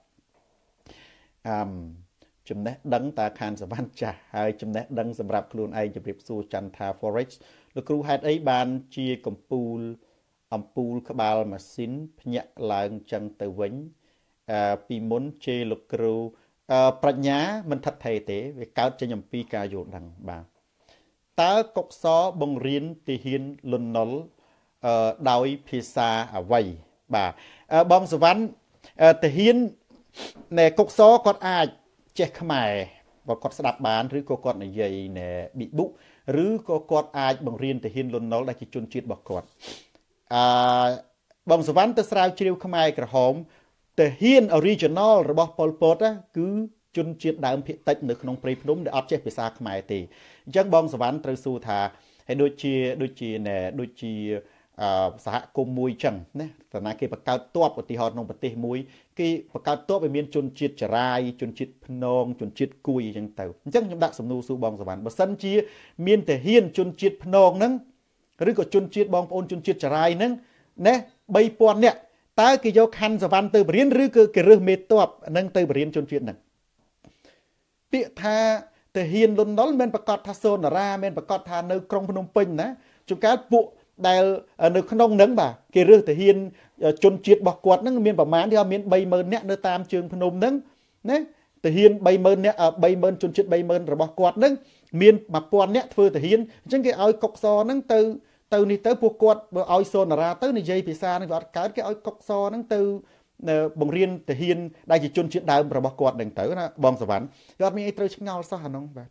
ចំណេះដឹងតាខានសវណ្ណចាស់ហើយចំណេះដឹងសម្រាប់ខ្លួនឯងជម្រាបសួរចន្ទថា Forex លោកគ្រូហេតុអីបានជាកំពូលអំពូលក្បាលម៉ាស៊ីនភ្ញាក់ឡើងចឹងទៅវិញពីមុនជេរលោកគ្រូប្រាជ្ញាមិនថិតថេរទេវាកើតចេញអំពីការយល់ដឹងបាទតើកុកសបង្រៀនទាហានលន់នល់ដោយភាសាអ្វីបាទបងសវណ្ណទាហាននៃកុកសគាត់អាចចេះខ្មែរបើគាត់ស្ដាប់បានឬក៏គាត់និយាយនៃប៊ីបុឬក៏គាត់អាចបង្រៀនទាហានលន់នល់ដែលជាជនជាតិរបស់គាត់បងសវណ្ណទៅស្រាវជ្រាវខ្មែរក្រហមតាហ៊ាន original របស់ប៉ុលពតគឺជនជាតិដើមភាគតិចនៅក្នុងព្រៃភ្នំដែលអត់ចេះភាសាខ្មែរទេអញ្ចឹងបងសវណ្ណត្រូវសួរថាហើយដូចជាសហគមន៍មួយចឹងណាតាណាគេបង្កើតទ័ពឧទាហរណ៍ក្នុងប្រទេសមួយគេបង្កើតទ័ពឲ្យមានជនជាតិចរាយជនជាតិភ្នងជនជាតិគួយអញ្ចឹងទៅអញ្ចឹងខ្ញុំដាក់សំណួរសួរបងសវណ្ណបើសិនជាមានតាហ៊ានជនជាតិភ្នងហ្នឹងឬក៏ជនជាតិបងប្អូនជនជាតិចរាយហ្នឹងណា3000នាក់តើគេយកខណ្ឌសវណ្ណទៅបរៀនឬក៏គេរើសមេតបនឹងទៅបរៀនជនជាតិហ្នឹងពាក្យថាតាហ៊ានលន់នល់មិនប្រកាសថាសូនារាមិនប្រកាសថានៅក្រុងភ្នំពេញណាជួនកាលពួកដែលនៅក្នុងហ្នឹងបាទគេរើសតាហ៊ានជនជាតិរបស់គាត់ហ្នឹងមានប្រមាណគេមាន30000នាក់នៅតាមជើងភ្នំហ្នឹងណាតាហ៊ាន30000នាក់30000ជនជាតិ30000របស់គាត់ហ្នឹងមាន1000នាក់ធ្វើតាហ៊ានអញ្ចឹងគេឲ្យកុកសហ្នឹងទៅនេះទៅពួកគាត់បើឲ្យសូនារាទៅនិយាយភាសាហ្នឹងវាអត់កើតគេឲ្យកុកសហ្នឹងទៅបង្រៀនតាហ៊ានដែលជាជនជាតិដើមរបស់គាត់ហ្នឹងទៅណាបងសវណ្ណគាត់អត់មានអីត្រូវឆ្ងល់សោះអានោះបាទ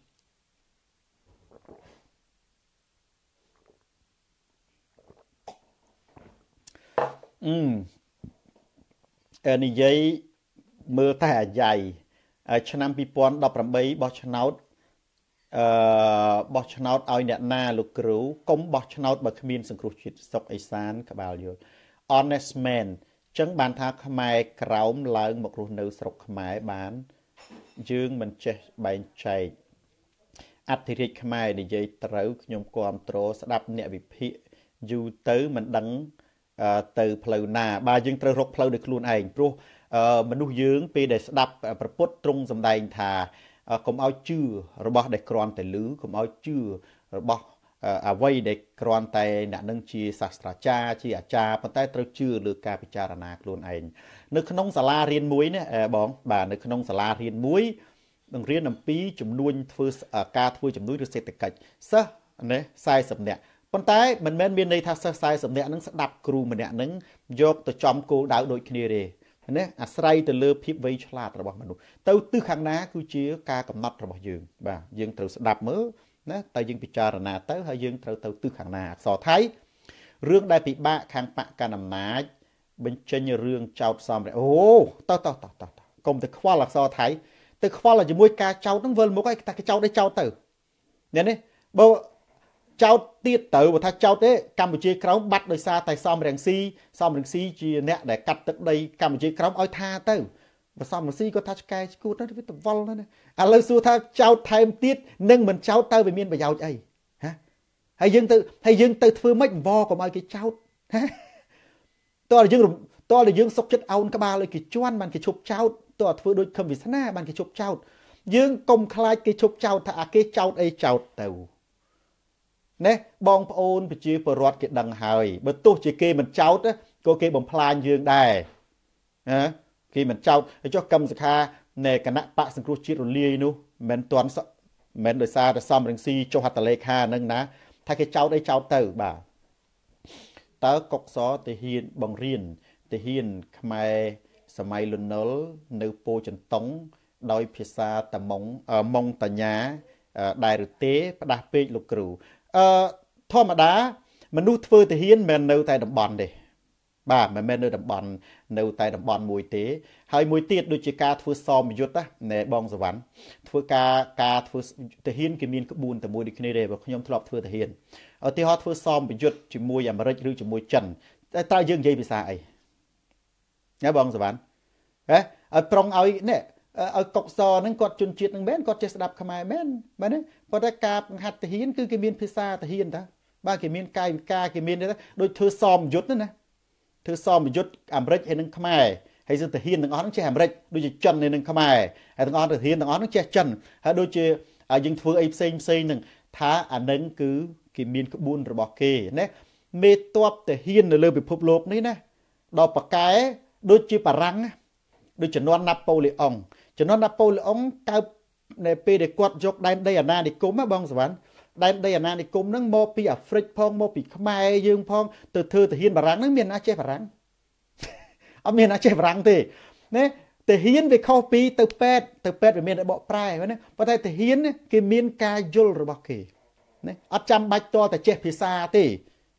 និយាយមើលតែអាយ៉ៃឆ្នាំ2018បោះឆ្នោតបោះឆ្នោតឲ្យអ្នកណាលោកគ្រូកុំបោះឆ្នោតបើគ្មានសង្គ្រោះជាតិសុកអេសានក្បាលយល់ honest man ចឹងបានថាខ្មែរក្រោមឡើងមករស់នៅស្រុកខ្មែរបានយើងមិនចេះបែងចែកអធិរាជខ្មែរនិយាយត្រូវខ្ញុំគាំទ្រស្ដាប់អ្នកវិភាគយូរទៅមិនដឹងទៅផ្លូវណាបាទយើងត្រូវរកផ្លូវដោយខ្លួនឯងព្រោះមនុស្សយើងពេលដែលស្ដាប់ប្រពុតទ្រង់សម្ដែងថាកុំឲ្យជឿរបស់ដែលគ្រាន់តែឮកុំឲ្យជឿរបស់អ្វីដែលគ្រាន់តែអ្នកនឹងជាសាស្ត្រាចារ្យជាអាចារ្យប៉ុន្តែត្រូវជឿលើការពិចារណាខ្លួនឯងនៅក្នុងសាលារៀនមួយនេះបងបាទនៅក្នុងសាលារៀនមួយនឹងរៀនអំពីចំនួនធ្វើការធ្វើចំនួនឬសេដ្ឋកិច្ចសិស្សណា40នាក់ប៉ុន្តែមិនមែនមានន័យថាសិស្ស40នាក់នឹងស្ដាប់គ្រូម្នាក់នឹងយកទៅចំគោលដៅដូចគ្នាទេណាអាស្រ័យទៅលើភាពវៃឆ្លាតរបស់មនុស្សទៅទិសខាងណាគឺជាការកំណត់របស់យើងបាទយើងត្រូវស្ដាប់មើលណាតែយើងពិចារណាទៅហើយយើងត្រូវទៅទិសខាងណាអក្សរថៃរឿងដែលពិបាកខាងបកកណ្ដាលអំណាចបញ្ចេញរឿងចោតសំរៈអូតោះកុំទៅខ្វល់អក្សរថៃទៅខ្វល់ជាមួយការចោតហ្នឹងវិលមុខឲ្យតែគេចោតឲ្យចោតទៅនេះបើចោតទៀតទៅបើថាចោតទេកម្ពុជាក្រោមបាត់ដោយសារតែសំរងស៊ីជាអ្នកដែលកាត់ទឹកដីកម្ពុជាក្រោមឲ្យថាទៅបើសំរងស៊ីគាត់ថាឆ្កែឈួតទៅវាតវល់ណាឥឡូវសួរថាចោតថែមទៀតនឹងមិនចោតទៅវាមានប្រយោជន៍អីហ៎ហើយយើងទៅធ្វើម៉េចអង្វរកុំឲ្យគេចោតតើយើងសុកចិត្តអោនក្បាលឲ្យគេជន់បានគេឈប់ចោតតើធ្វើដូចខឹមវាសនាបានគេឈប់ចោតយើងកុំខ្លាចគេឈប់ចោតថាអាគេចោតអីចោតទៅណែបងប្អូនប្រជាពលរដ្ឋគេដឹងហើយបើទោះជាគេមិនចោតក៏គេបំផ្លាញយើងដែរណាគេមិនចោតចុះកម្មសខានៃគណៈបកសង្គ្រោះជាតិរលាយនោះមិនដោយសារតែសំរងស៊ីចុះហត្ថលេខានឹងណាថាគេចោតអីចោតទៅបាទតើកុកសទាហ៊ានបង្រៀនទាហ៊ានខ្មែរសម័យលន់នល់នៅពោធិ៍ចន្ទង់ដោយភាសាតម៉ុងតញ្ញាដែរឬទេផ្ដាស់ពេកលោកគ្រូធម្មតាមនុស្សធ្វើទាហ៊ានមិននៅតែតំបន់ទេបាទមិនមែននៅតំបន់មួយទេហើយមួយទៀតដូចជាការធ្វើសមយុទ្ធណែបងសវណ្ណធ្វើការធ្វើទាហ៊ានគេមានក្បួនតែមួយដូចគ្នាទេបើខ្ញុំធ្លាប់ធ្វើទាហ៊ានឧទាហរណ៍ធ្វើសមយុទ្ធជាមួយអាមេរិកឬជាមួយចិនតែតើយើងនិយាយភាសាអីណាបងសវណ្ណឲ្យប្រុងឲ្យនេះឲ្យកុកសហ្នឹងគាត់ជនជាតិហ្នឹងមែនគាត់ចេះស្ដាប់ខ្មែរមែនបាទទេប៉ុន្តែការបង្ហាត់ទាហ៊ានគឺគេមានភាសាទាហ៊ានតាបាទគេមានកាយវិការគេមានដូចធ្វើសមយុទ្ធណាធ្វើសមយុទ្ធអាមេរិកហើយនឹងខ្មែរហើយសិទ្ធិទាហ៊ានទាំងអស់ហ្នឹងចេះអាមេរិកដូចជាចិនហើយនឹងខ្មែរហើយទាំងអស់ទាហ៊ានទាំងអស់ហ្នឹងចេះចិនហើយដូចជាយើងធ្វើអីផ្សេងហ្នឹងថាអានឹងគឺគេមានក្បួនរបស់គេណាមេតបទាហ៊ាននៅលើពិភពលោកនេះណាដល់ប៉កែដូចជាបារាំងដូចជំនាន់ណាប៉ូឡេអុងកើតនៅពេលដែលគាត់យកដែនដីអាណានិគមណាបងសវណ្ណដែនដីអាណានិគមហ្នឹងមកពីអាហ្វ្រិកផងមកពីខ្មែរយើងផងទៅធ្វើទាហានបារាំងហ្នឹងមានណាចេះបារាំងអត់មានណាចេះបារាំងទេណាទាហានវាខុសពីទៅពេទ្យវាមានតែបកប្រែណាប៉ុន្តែទាហានគេមានការយល់របស់គេណាអត់ចាំបាច់តតែចេះភាសាទេមែនទេ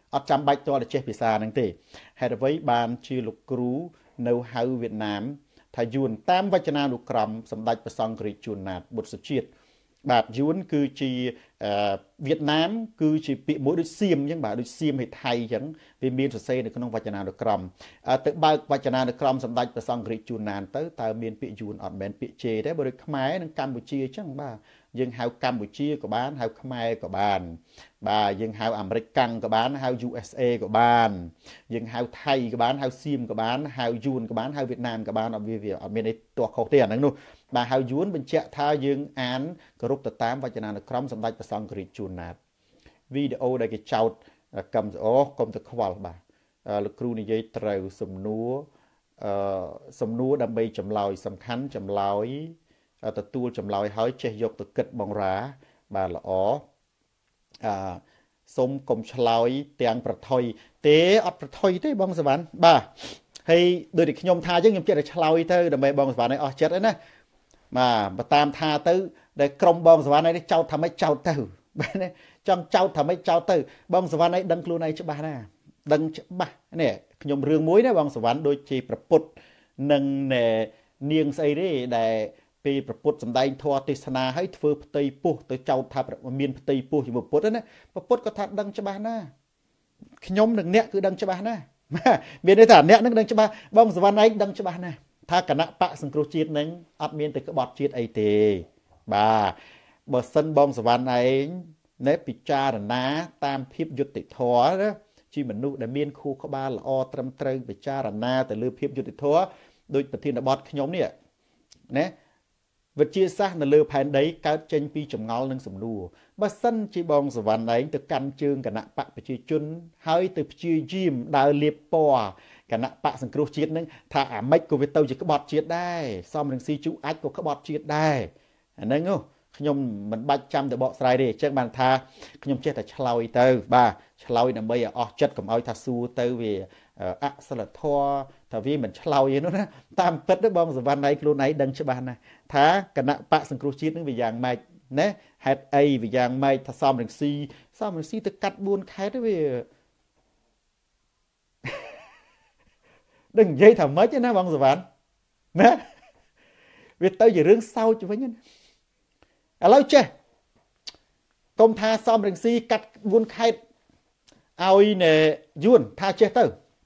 អត់ចាំបាច់តតែចេះភាសាហ្នឹងទេហេតុអ្វីបានជាលោកគ្រូនៅហៅវៀតណាមថាយួនតាមវចនានុក្រមសម្ដេចព្រះសង្ឃរាជជួនណាតបុត្រសុជាតិបាទយួនគឺជាវៀតណាមគឺជាពាក្យមួយដូចសៀមអញ្ចឹងបាទដូចសៀមឲ្យថៃអញ្ចឹងវាមានសរសេរនៅក្នុងវចនានុក្រមទៅបើកវចនានុក្រមសម្ដេចព្រះសង្ឃរាជជួនណាតទៅតើមានពាក្យយួនអត់មែនពាក្យជេទេបើដូចខ្មែរនិងកម្ពុជាអញ្ចឹងបាទយើងហៅកម្ពុជាក៏បានហៅខ្មែរក៏បានបាទយើងហៅអាមេរិកកាំងក៏បានហៅ USA ក៏បានយើងហៅថៃក៏បានហៅសៀមក៏បានហៅយួនក៏បានហៅវៀតណាមក៏បានអត់វាអត់មានអីទាស់ខុសទេអាហ្នឹងនោះបាទហៅយួនបញ្ជាក់ថាយើងអានគោរពទៅតាមវចនានុក្រមសម្ដេចព្រះសង្ឃរាជជួនណាតវីដេអូដែលគេចោទកម្មសអកុំទៅខ្វល់បាទលោកគ្រូនិយាយត្រូវសំណួរដើម្បីចម្លើយសំខាន់ចម្លើយទទួលចម្លើយហើយចេះយកទៅគិតបងរាបាទល្អសូមកុំឆ្លើយទាំងប្រថុយទេអត់ប្រថុយទេបងសវណ្ណបាទហើយដូចតែខ្ញុំថាអញ្ចឹងខ្ញុំចិត្តតែឆ្លើយទៅដើម្បីបងសវណ្ណឲ្យអស់ចិត្តហ្នឹងណាបាទបើតាមថាទៅដែលក្រុមបងសវណ្ណនេះចោទថាម៉េចចោទទៅបាទណាចង់ចោទថាម៉េចចោទទៅបងសវណ្ណឯងដឹងខ្លួនឯងច្បាស់ណាដឹងច្បាស់នេះខ្ញុំរឿងមួយណាបងសវណ្ណដូចជាប្រពុតនឹងនាងស្អីទេដែលពេលប្រពុតសម្ដែងធម៌ទេសនាឲ្យធ្វើផ្ទៃពោះទៅចោទថាមានផ្ទៃពោះជាមួយប្រពុតណាប្រពុតក៏ថាដឹងច្បាស់ណាខ្ញុំនិងអ្នកគឺដឹងច្បាស់ណាមានន័យថាអ្នកនឹងដឹងច្បាស់បងសវណ្ណឯងដឹងច្បាស់ណាថាគណៈបកសង្គ្រោះជាតិនឹងអត់មានតែក្បត់ជាតិអីទេបាទបើសិនបងសវណ្ណឯងណែពិចារណាតាមភាពយុត្តិធម៌ណាជាមនុស្សដែលមានខួរក្បាលល្អត្រឹមត្រូវពិចារណាទៅលើភាពយុត្តិធម៌ដោយប្រធានបទខ្ញុំនេះណាវិទ្យាសាស្ត្រនៅលើផែនដីកើតចេញពីចម្ងល់និងសំណួរបើសិនជាបងសវណ្ណឯងទៅកាន់ជើងគណៈបកប្រជាជនហើយទៅព្យាយាមដើរលាបពណ៌គណៈបកសង្គ្រោះជាតិនឹងថាអាម៉េចក៏វាទៅជាក្បត់ជាតិដែរសំរងស៊ីជូអាចក៏ក្បត់ជាតិដែរអាហ្នឹងខ្ញុំមិនបាច់ចាំទៅបកស្រាយទេអញ្ចឹងបានថាខ្ញុំចេះតែឆ្លើយទៅបាទឆ្លើយដើម្បីឲ្យអស់ចិត្តកុំឲ្យថាសួរទៅវាអសិលធម៌ថាវាមិនឆ្លើយទេនោះណាតាមពិតទៅបងសវណ្ណឯងខ្លួនឯងដឹងច្បាស់ណាស់ថាគណៈបកសង្គ្រោះជាតិនឹងវាយ៉ាងម៉េចណាហេតុអីវាយ៉ាងម៉េចថាសំរងស៊ីទៅកាត់4ខេត្តទៅវាដឹងនិយាយថាម៉េចណាបងសវណ្ណណាវាទៅជារឿងសោចវិញណាឥឡូវចេះកុំថាសំរងស៊ីកាត់4ខេត្តឲ្យណែយួនថាចេះទៅ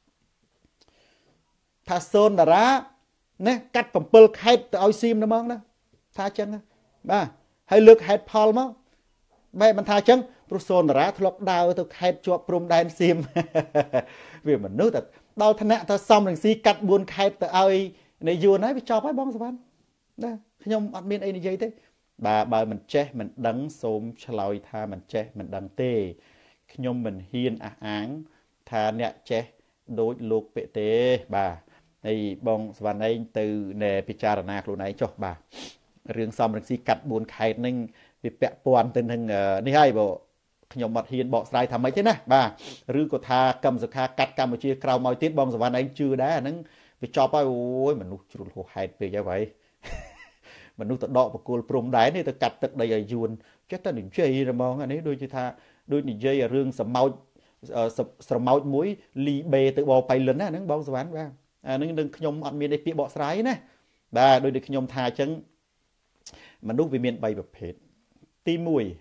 ថាសូនតារាណាកាត់7ខេត្តទៅឲ្យសៀមហ្មងណាថាអញ្ចឹងបាទហើយលើកហេតុផលមកបែបមិនថាអញ្ចឹងព្រោះសូនតារាធ្លាប់ដើរទៅខេត្តជាប់ព្រំដែនសៀមវាមនុស្សតែដល់ថ្នាក់ថាសំរងស៊ីកាត់4ខេត្តទៅឲ្យនៃយួនហើយវាចប់ហើយបងសវណ្ណណាខ្ញុំអត់មានអីនិយាយទេបាទបើមិនចេះមិនដឹងសូមឆ្លើយថាមិនចេះមិនដឹងទេខ្ញុំមិនហ៊ានអះអាងថាអ្នកចេះដូចលោកពេទេបាទហើយបងសវណ្ណឯងទៅពិចារណាខ្លួនឯងចុះបាទរឿងសំរងស៊ីកាត់4ខេត្តហ្នឹងវាពាក់ព័ន្ធទៅនឹងនេះហើយបើខ្ញុំអត់ហ៊ានបកស្រាយថាម៉េចទេណាបាទឬក៏ថាកម្មសុខាកាត់កម្ពុជាក្រៅមកទៀតបងសវណ្ណឯងជឿដែរអាហ្នឹងវាចប់ហើយអូយមនុស្សជ្រុលហួសហេតុពេកហើយមនុស្សទៅដកបកគលព្រំដែននេះទៅកាត់ទឹកដីឲ្យយួនចេះតែនិយាយហ្មងអានេះដូចជាថាដូចនិយាយរឿងស្រមោចមួយលីបេទៅបបៃលិនណាហ្នឹងបងសវណ្ណបាទអាហ្នឹងនឹងខ្ញុំអត់មានឯពាក្យបកស្រាយណាបាទដូចខ្ញុំថាអញ្ចឹងមនុស្សវាមាន3ប្រភេទទី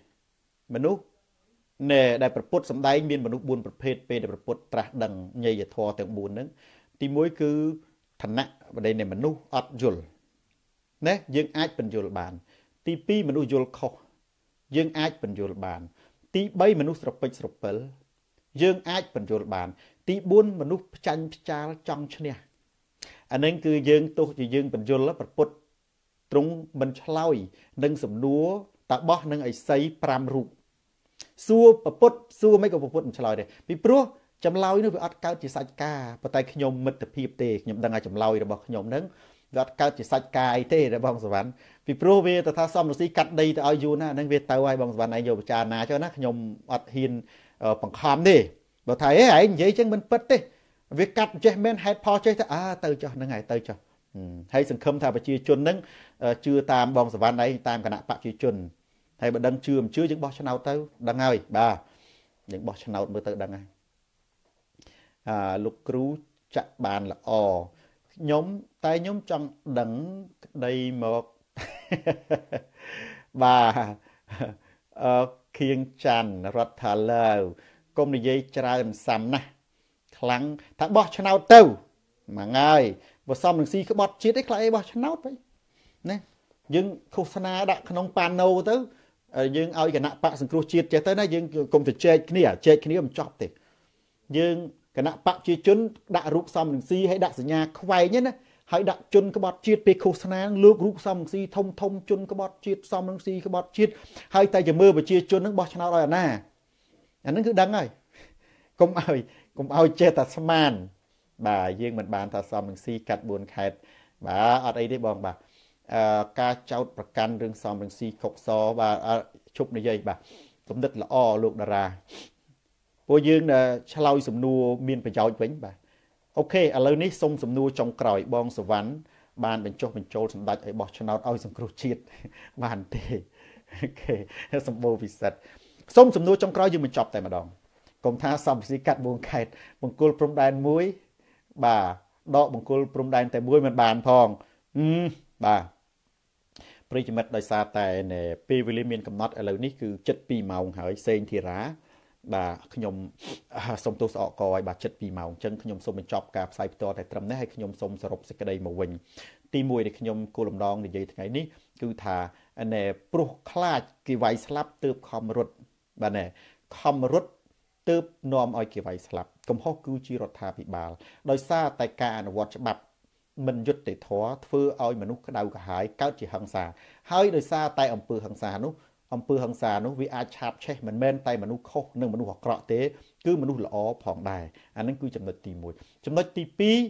1មនុស្សណែដែលប្រពុតសំដែងមានមនុស្ស4ប្រភេទពេលដែលប្រពុតត្រាស់ដឹងញយធម៌ទាំង4ហ្នឹងទី1គឺឋានៈបដិនៃមនុស្សអត់យល់ណាយើងអាចបញ្យល់បានទី2មនុស្សយល់ខុសយើងអាចបញ្យល់បានទី3មនុស្សស្រពេចស្រពិលយើងអាចបញ្យល់បានទី4មនុស្សផ្ចាញ់ផ្ចាលចង់ឈ្នះអានឹងគឺយើងទោះជាយើងបញ្យល់ប្រពុតទ្រង់មិនឆ្លើយនឹងសំណួរតាបោះនឹងឥសី5រូបសួរប្រពុតសួរមិនក៏ប្រពុតមិនឆ្លើយទេពីព្រោះចម្លើយនោះវាអត់កើតជាសាច់ការប៉ុន្តែខ្ញុំមិត្តភាពទេខ្ញុំដឹងថាចម្លើយរបស់ខ្ញុំនឹងវាអត់កើតជាសាច់ការអីទេបងសវណ្ណពីព្រោះវាទៅថាសំរងស៊ីកាត់ដីទៅឲ្យយួនណាហ្នឹងវាទៅហើយបងសវណ្ណឯងយកពិចារណាចុះណាខ្ញុំអត់ហ៊ានបង្ខំទេបើថាឯងនិយាយចឹងមិនពិតទេវាកាត់ចេះមែនហេតុផលចេះទៅទៅចុះហ្នឹងហើយទៅចុះហើយសង្ឃឹមថាប្រជាជនហ្នឹងជឿតាមបងសវណ្ណឯងតាមគណៈបកប្រជាជនហើយបើដឹងជឿមិនជឿយើងបោះឆ្នោតទៅដឹងហើយបាទយើងបោះឆ្នោតមើលទៅដឹងហើយលោកគ្រូចាក់បានល្អខ្ញុំតែខ្ញុំចង់ដឹងក្តីមកបាទខៀងច័ន្ទរដ្ឋាលើកុំនិយាយច្រើនសាំណាស់ខ្លាំងថាបោះឆ្នោតទៅមកហើយបើសមនឹងស៊ីក្បត់ជាតិឯងខ្លាចអីបោះឆ្នោតទៅណាយើងឃោសនាដាក់ក្នុងប៉ាណូទៅយើងឲ្យគណៈបកសង្គ្រោះជាតិចេះទៅណាយើងកុំទៅចែកគ្នាមិនចប់ទេយើងគណៈបកជាជនដាក់រូបសមនឹងស៊ីឲ្យដាក់សញ្ញាខ្វែងណាហើយដាក់ជនក្បត់ជាតិពេលឃោសនាលោករូបសមនឹងស៊ីធំជនក្បត់ជាតិសមនឹងស៊ីក្បត់ជាតិហើយតែជាមើលប្រជាជននឹងបោះឆ្នោតឲ្យអាណាអានឹងគឺដឹងហើយកុំឲ្យចេះតែស្មានបាទយើងមិនបានថាសមនឹងស៊ីកាត់4ខេត្តបាទអត់អីទេបងបាទការចោតប្រកាន់រឿងសមនឹងស៊ីខុកសបាទជប់និយាយបាទគំនិតល្អលោកតារាពួកយើងឆ្លើយសំណួរមានប្រយោជន៍វិញបាទអូខេឥឡូវនេះសុំសំណួរចុងក្រោយបងសវណ្ណបានបញ្ចុះបញ្ចូលសម្ដេចឲ្យបោះឆ្នោតឲ្យសង្គ្រោះជាតិបានទេអូខេសម្បូរពិសិដ្ឋសុំសំណួរចុងក្រោយយើងបញ្ចប់តែម្ដងកុំថាសំស៊ីកាត់4ខេត្តបង្គោលព្រំដែនមួយបាទដកបង្គោលព្រំដែនតែមួយមិនបានផងបាទប្រិយមិត្តដោយសារតែពេលវេលាមានកំណត់ឥឡូវនេះគឺជិត2ម៉ោងហើយសេងធីរ៉ាបាទខ្ញុំសូមទោសអកឲ្យបាទ7 ម៉ោងអញ្ចឹងខ្ញុំសូមបញ្ចប់ការផ្សាយផ្ទាល់តែត្រឹមនេះហើយខ្ញុំសូមសរុបសេចក្តីមកវិញទី1ដែលខ្ញុំគោលលំដងនិយាយថ្ងៃនេះគឺថាព្រោះខ្លាចគេវាយស្លាប់ទើបខំរត់បាទខំរត់ទើបនាំឲ្យគេវាយស្លាប់កំហុសគឺជារដ្ឋាភិបាលដោយសារតែការអនុវត្តច្បាប់មិនយុត្តិធម៌ធ្វើឲ្យមនុស្សក្តៅក្រហាយកើតជាហិង្សាហើយដោយសារតែអំពើហិង្សានោះវាអាចឆាបឆេះមិនមែនតែមនុស្សខុសនិងមនុស្សអាក្រក់ទេគឺមនុស្សល្អផងដែរអានឹងគឺចំណុចទី1ចំណុចទី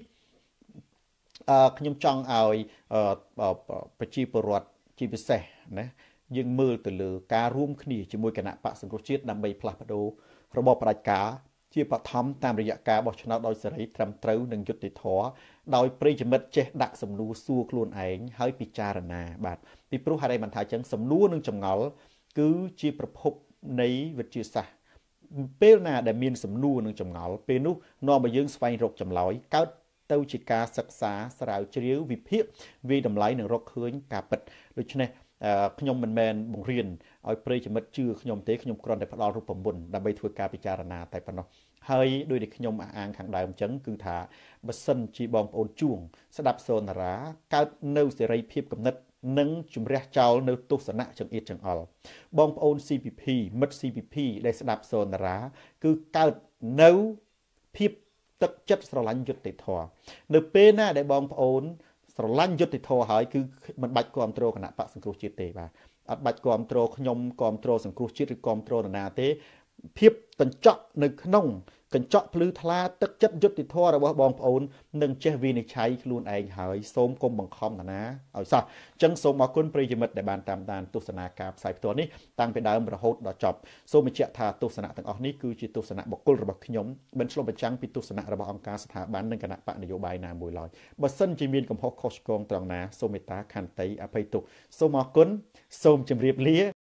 2ខ្ញុំចង់ឲ្យប្រជាពលរដ្ឋជាពិសេសណាយើងមើលទៅលើការរួមគ្នាជាមួយគណៈបកសង្គ្រោះជាតិដើម្បីផ្លាស់ប្ដូររបបផ្ដាច់ការជាបឋមតាមរយៈការបោះឆ្នោតដោយសេរីត្រឹមត្រូវនិងយុត្តិធម៌ដោយប្រិយមិត្តចេះដាក់សំណួរសួរខ្លួនឯងហើយពិចារណាបាទពីព្រោះហេតុអីបានថាអញ្ចឹងសំណួរនិងចម្ងល់គឺជាប្រភពនៃវិទ្យាសាស្ត្រពេលណាដែលមានសំណួរនិងចម្ងល់ពេលនោះនាំឲ្យយើងស្វែងរកចម្លើយកើតទៅជាការសិក្សាស្រាវជ្រាវវិភាគវិតម្លៃនិងរកឃើញការពិតដូច្នេះខ្ញុំមិនមែនបង្រៀនឲ្យប្រិយមិត្តជឿខ្ញុំទេខ្ញុំគ្រាន់តែផ្ដល់រូបមន្តដើម្បីធ្វើការពិចារណាតែប៉ុណ្ណោះហើយដោយដែលខ្ញុំអះអាងខាងដើមអញ្ចឹងគឺថាបើសិនជាបងប្អូនជួងស្ដាប់សូនារាកើតនៅសេរីភាពគំនិតនិងជំរះចោលនៅទស្សនៈចង្អៀតចង្អល់បងប្អូន CPP មិត្ត CPP ដែលស្ដាប់សូនារាគឺកើតនៅភាពទឹកចិត្តស្រឡាញ់យុត្តិធម៌នៅពេលណាដែលបងប្អូនស្រឡាញ់យុត្តិធម៌ហើយគឺមិនបាច់គ្រប់គ្រងគណៈបកសង្គ្រោះជាតិទេបាទអត់បាច់គ្រប់គ្រងខ្ញុំគ្រប់គ្រងសង្គ្រោះជាតិឬគ្រប់គ្រងនរណាទេភាពកញ្ចក់នៅក្នុងកញ្ចក់ភ្លឺថ្លាទឹកចិត្តយុត្តិធម៌របស់បងប្អូននឹងចេះវិនិច្ឆ័យខ្លួនឯងហើយសូមកុំបង្ខំនរណាឲ្យសោះអញ្ចឹងសូមអរគុណប្រិយមិត្តដែលបានតាមដានទស្សនាការផ្សាយផ្ទាល់នេះតាំងពីដើមរហូតដល់ចប់សូមបញ្ជាក់ថាទស្សនៈទាំងអស់នេះគឺជាទស្សនៈបុគ្គលរបស់ខ្ញុំមិនឆ្លុះបញ្ចាំងពីទស្សនៈរបស់អង្គការស្ថាប័ននិងគណៈបកនយោបាយណាមួយឡើយបើសិនជាមានកំហុសខុសឆ្គងត្រង់ណាសូមមេត្តាខន្តីអភ័យទោសសូមអរគុណសូមជម្រាបលា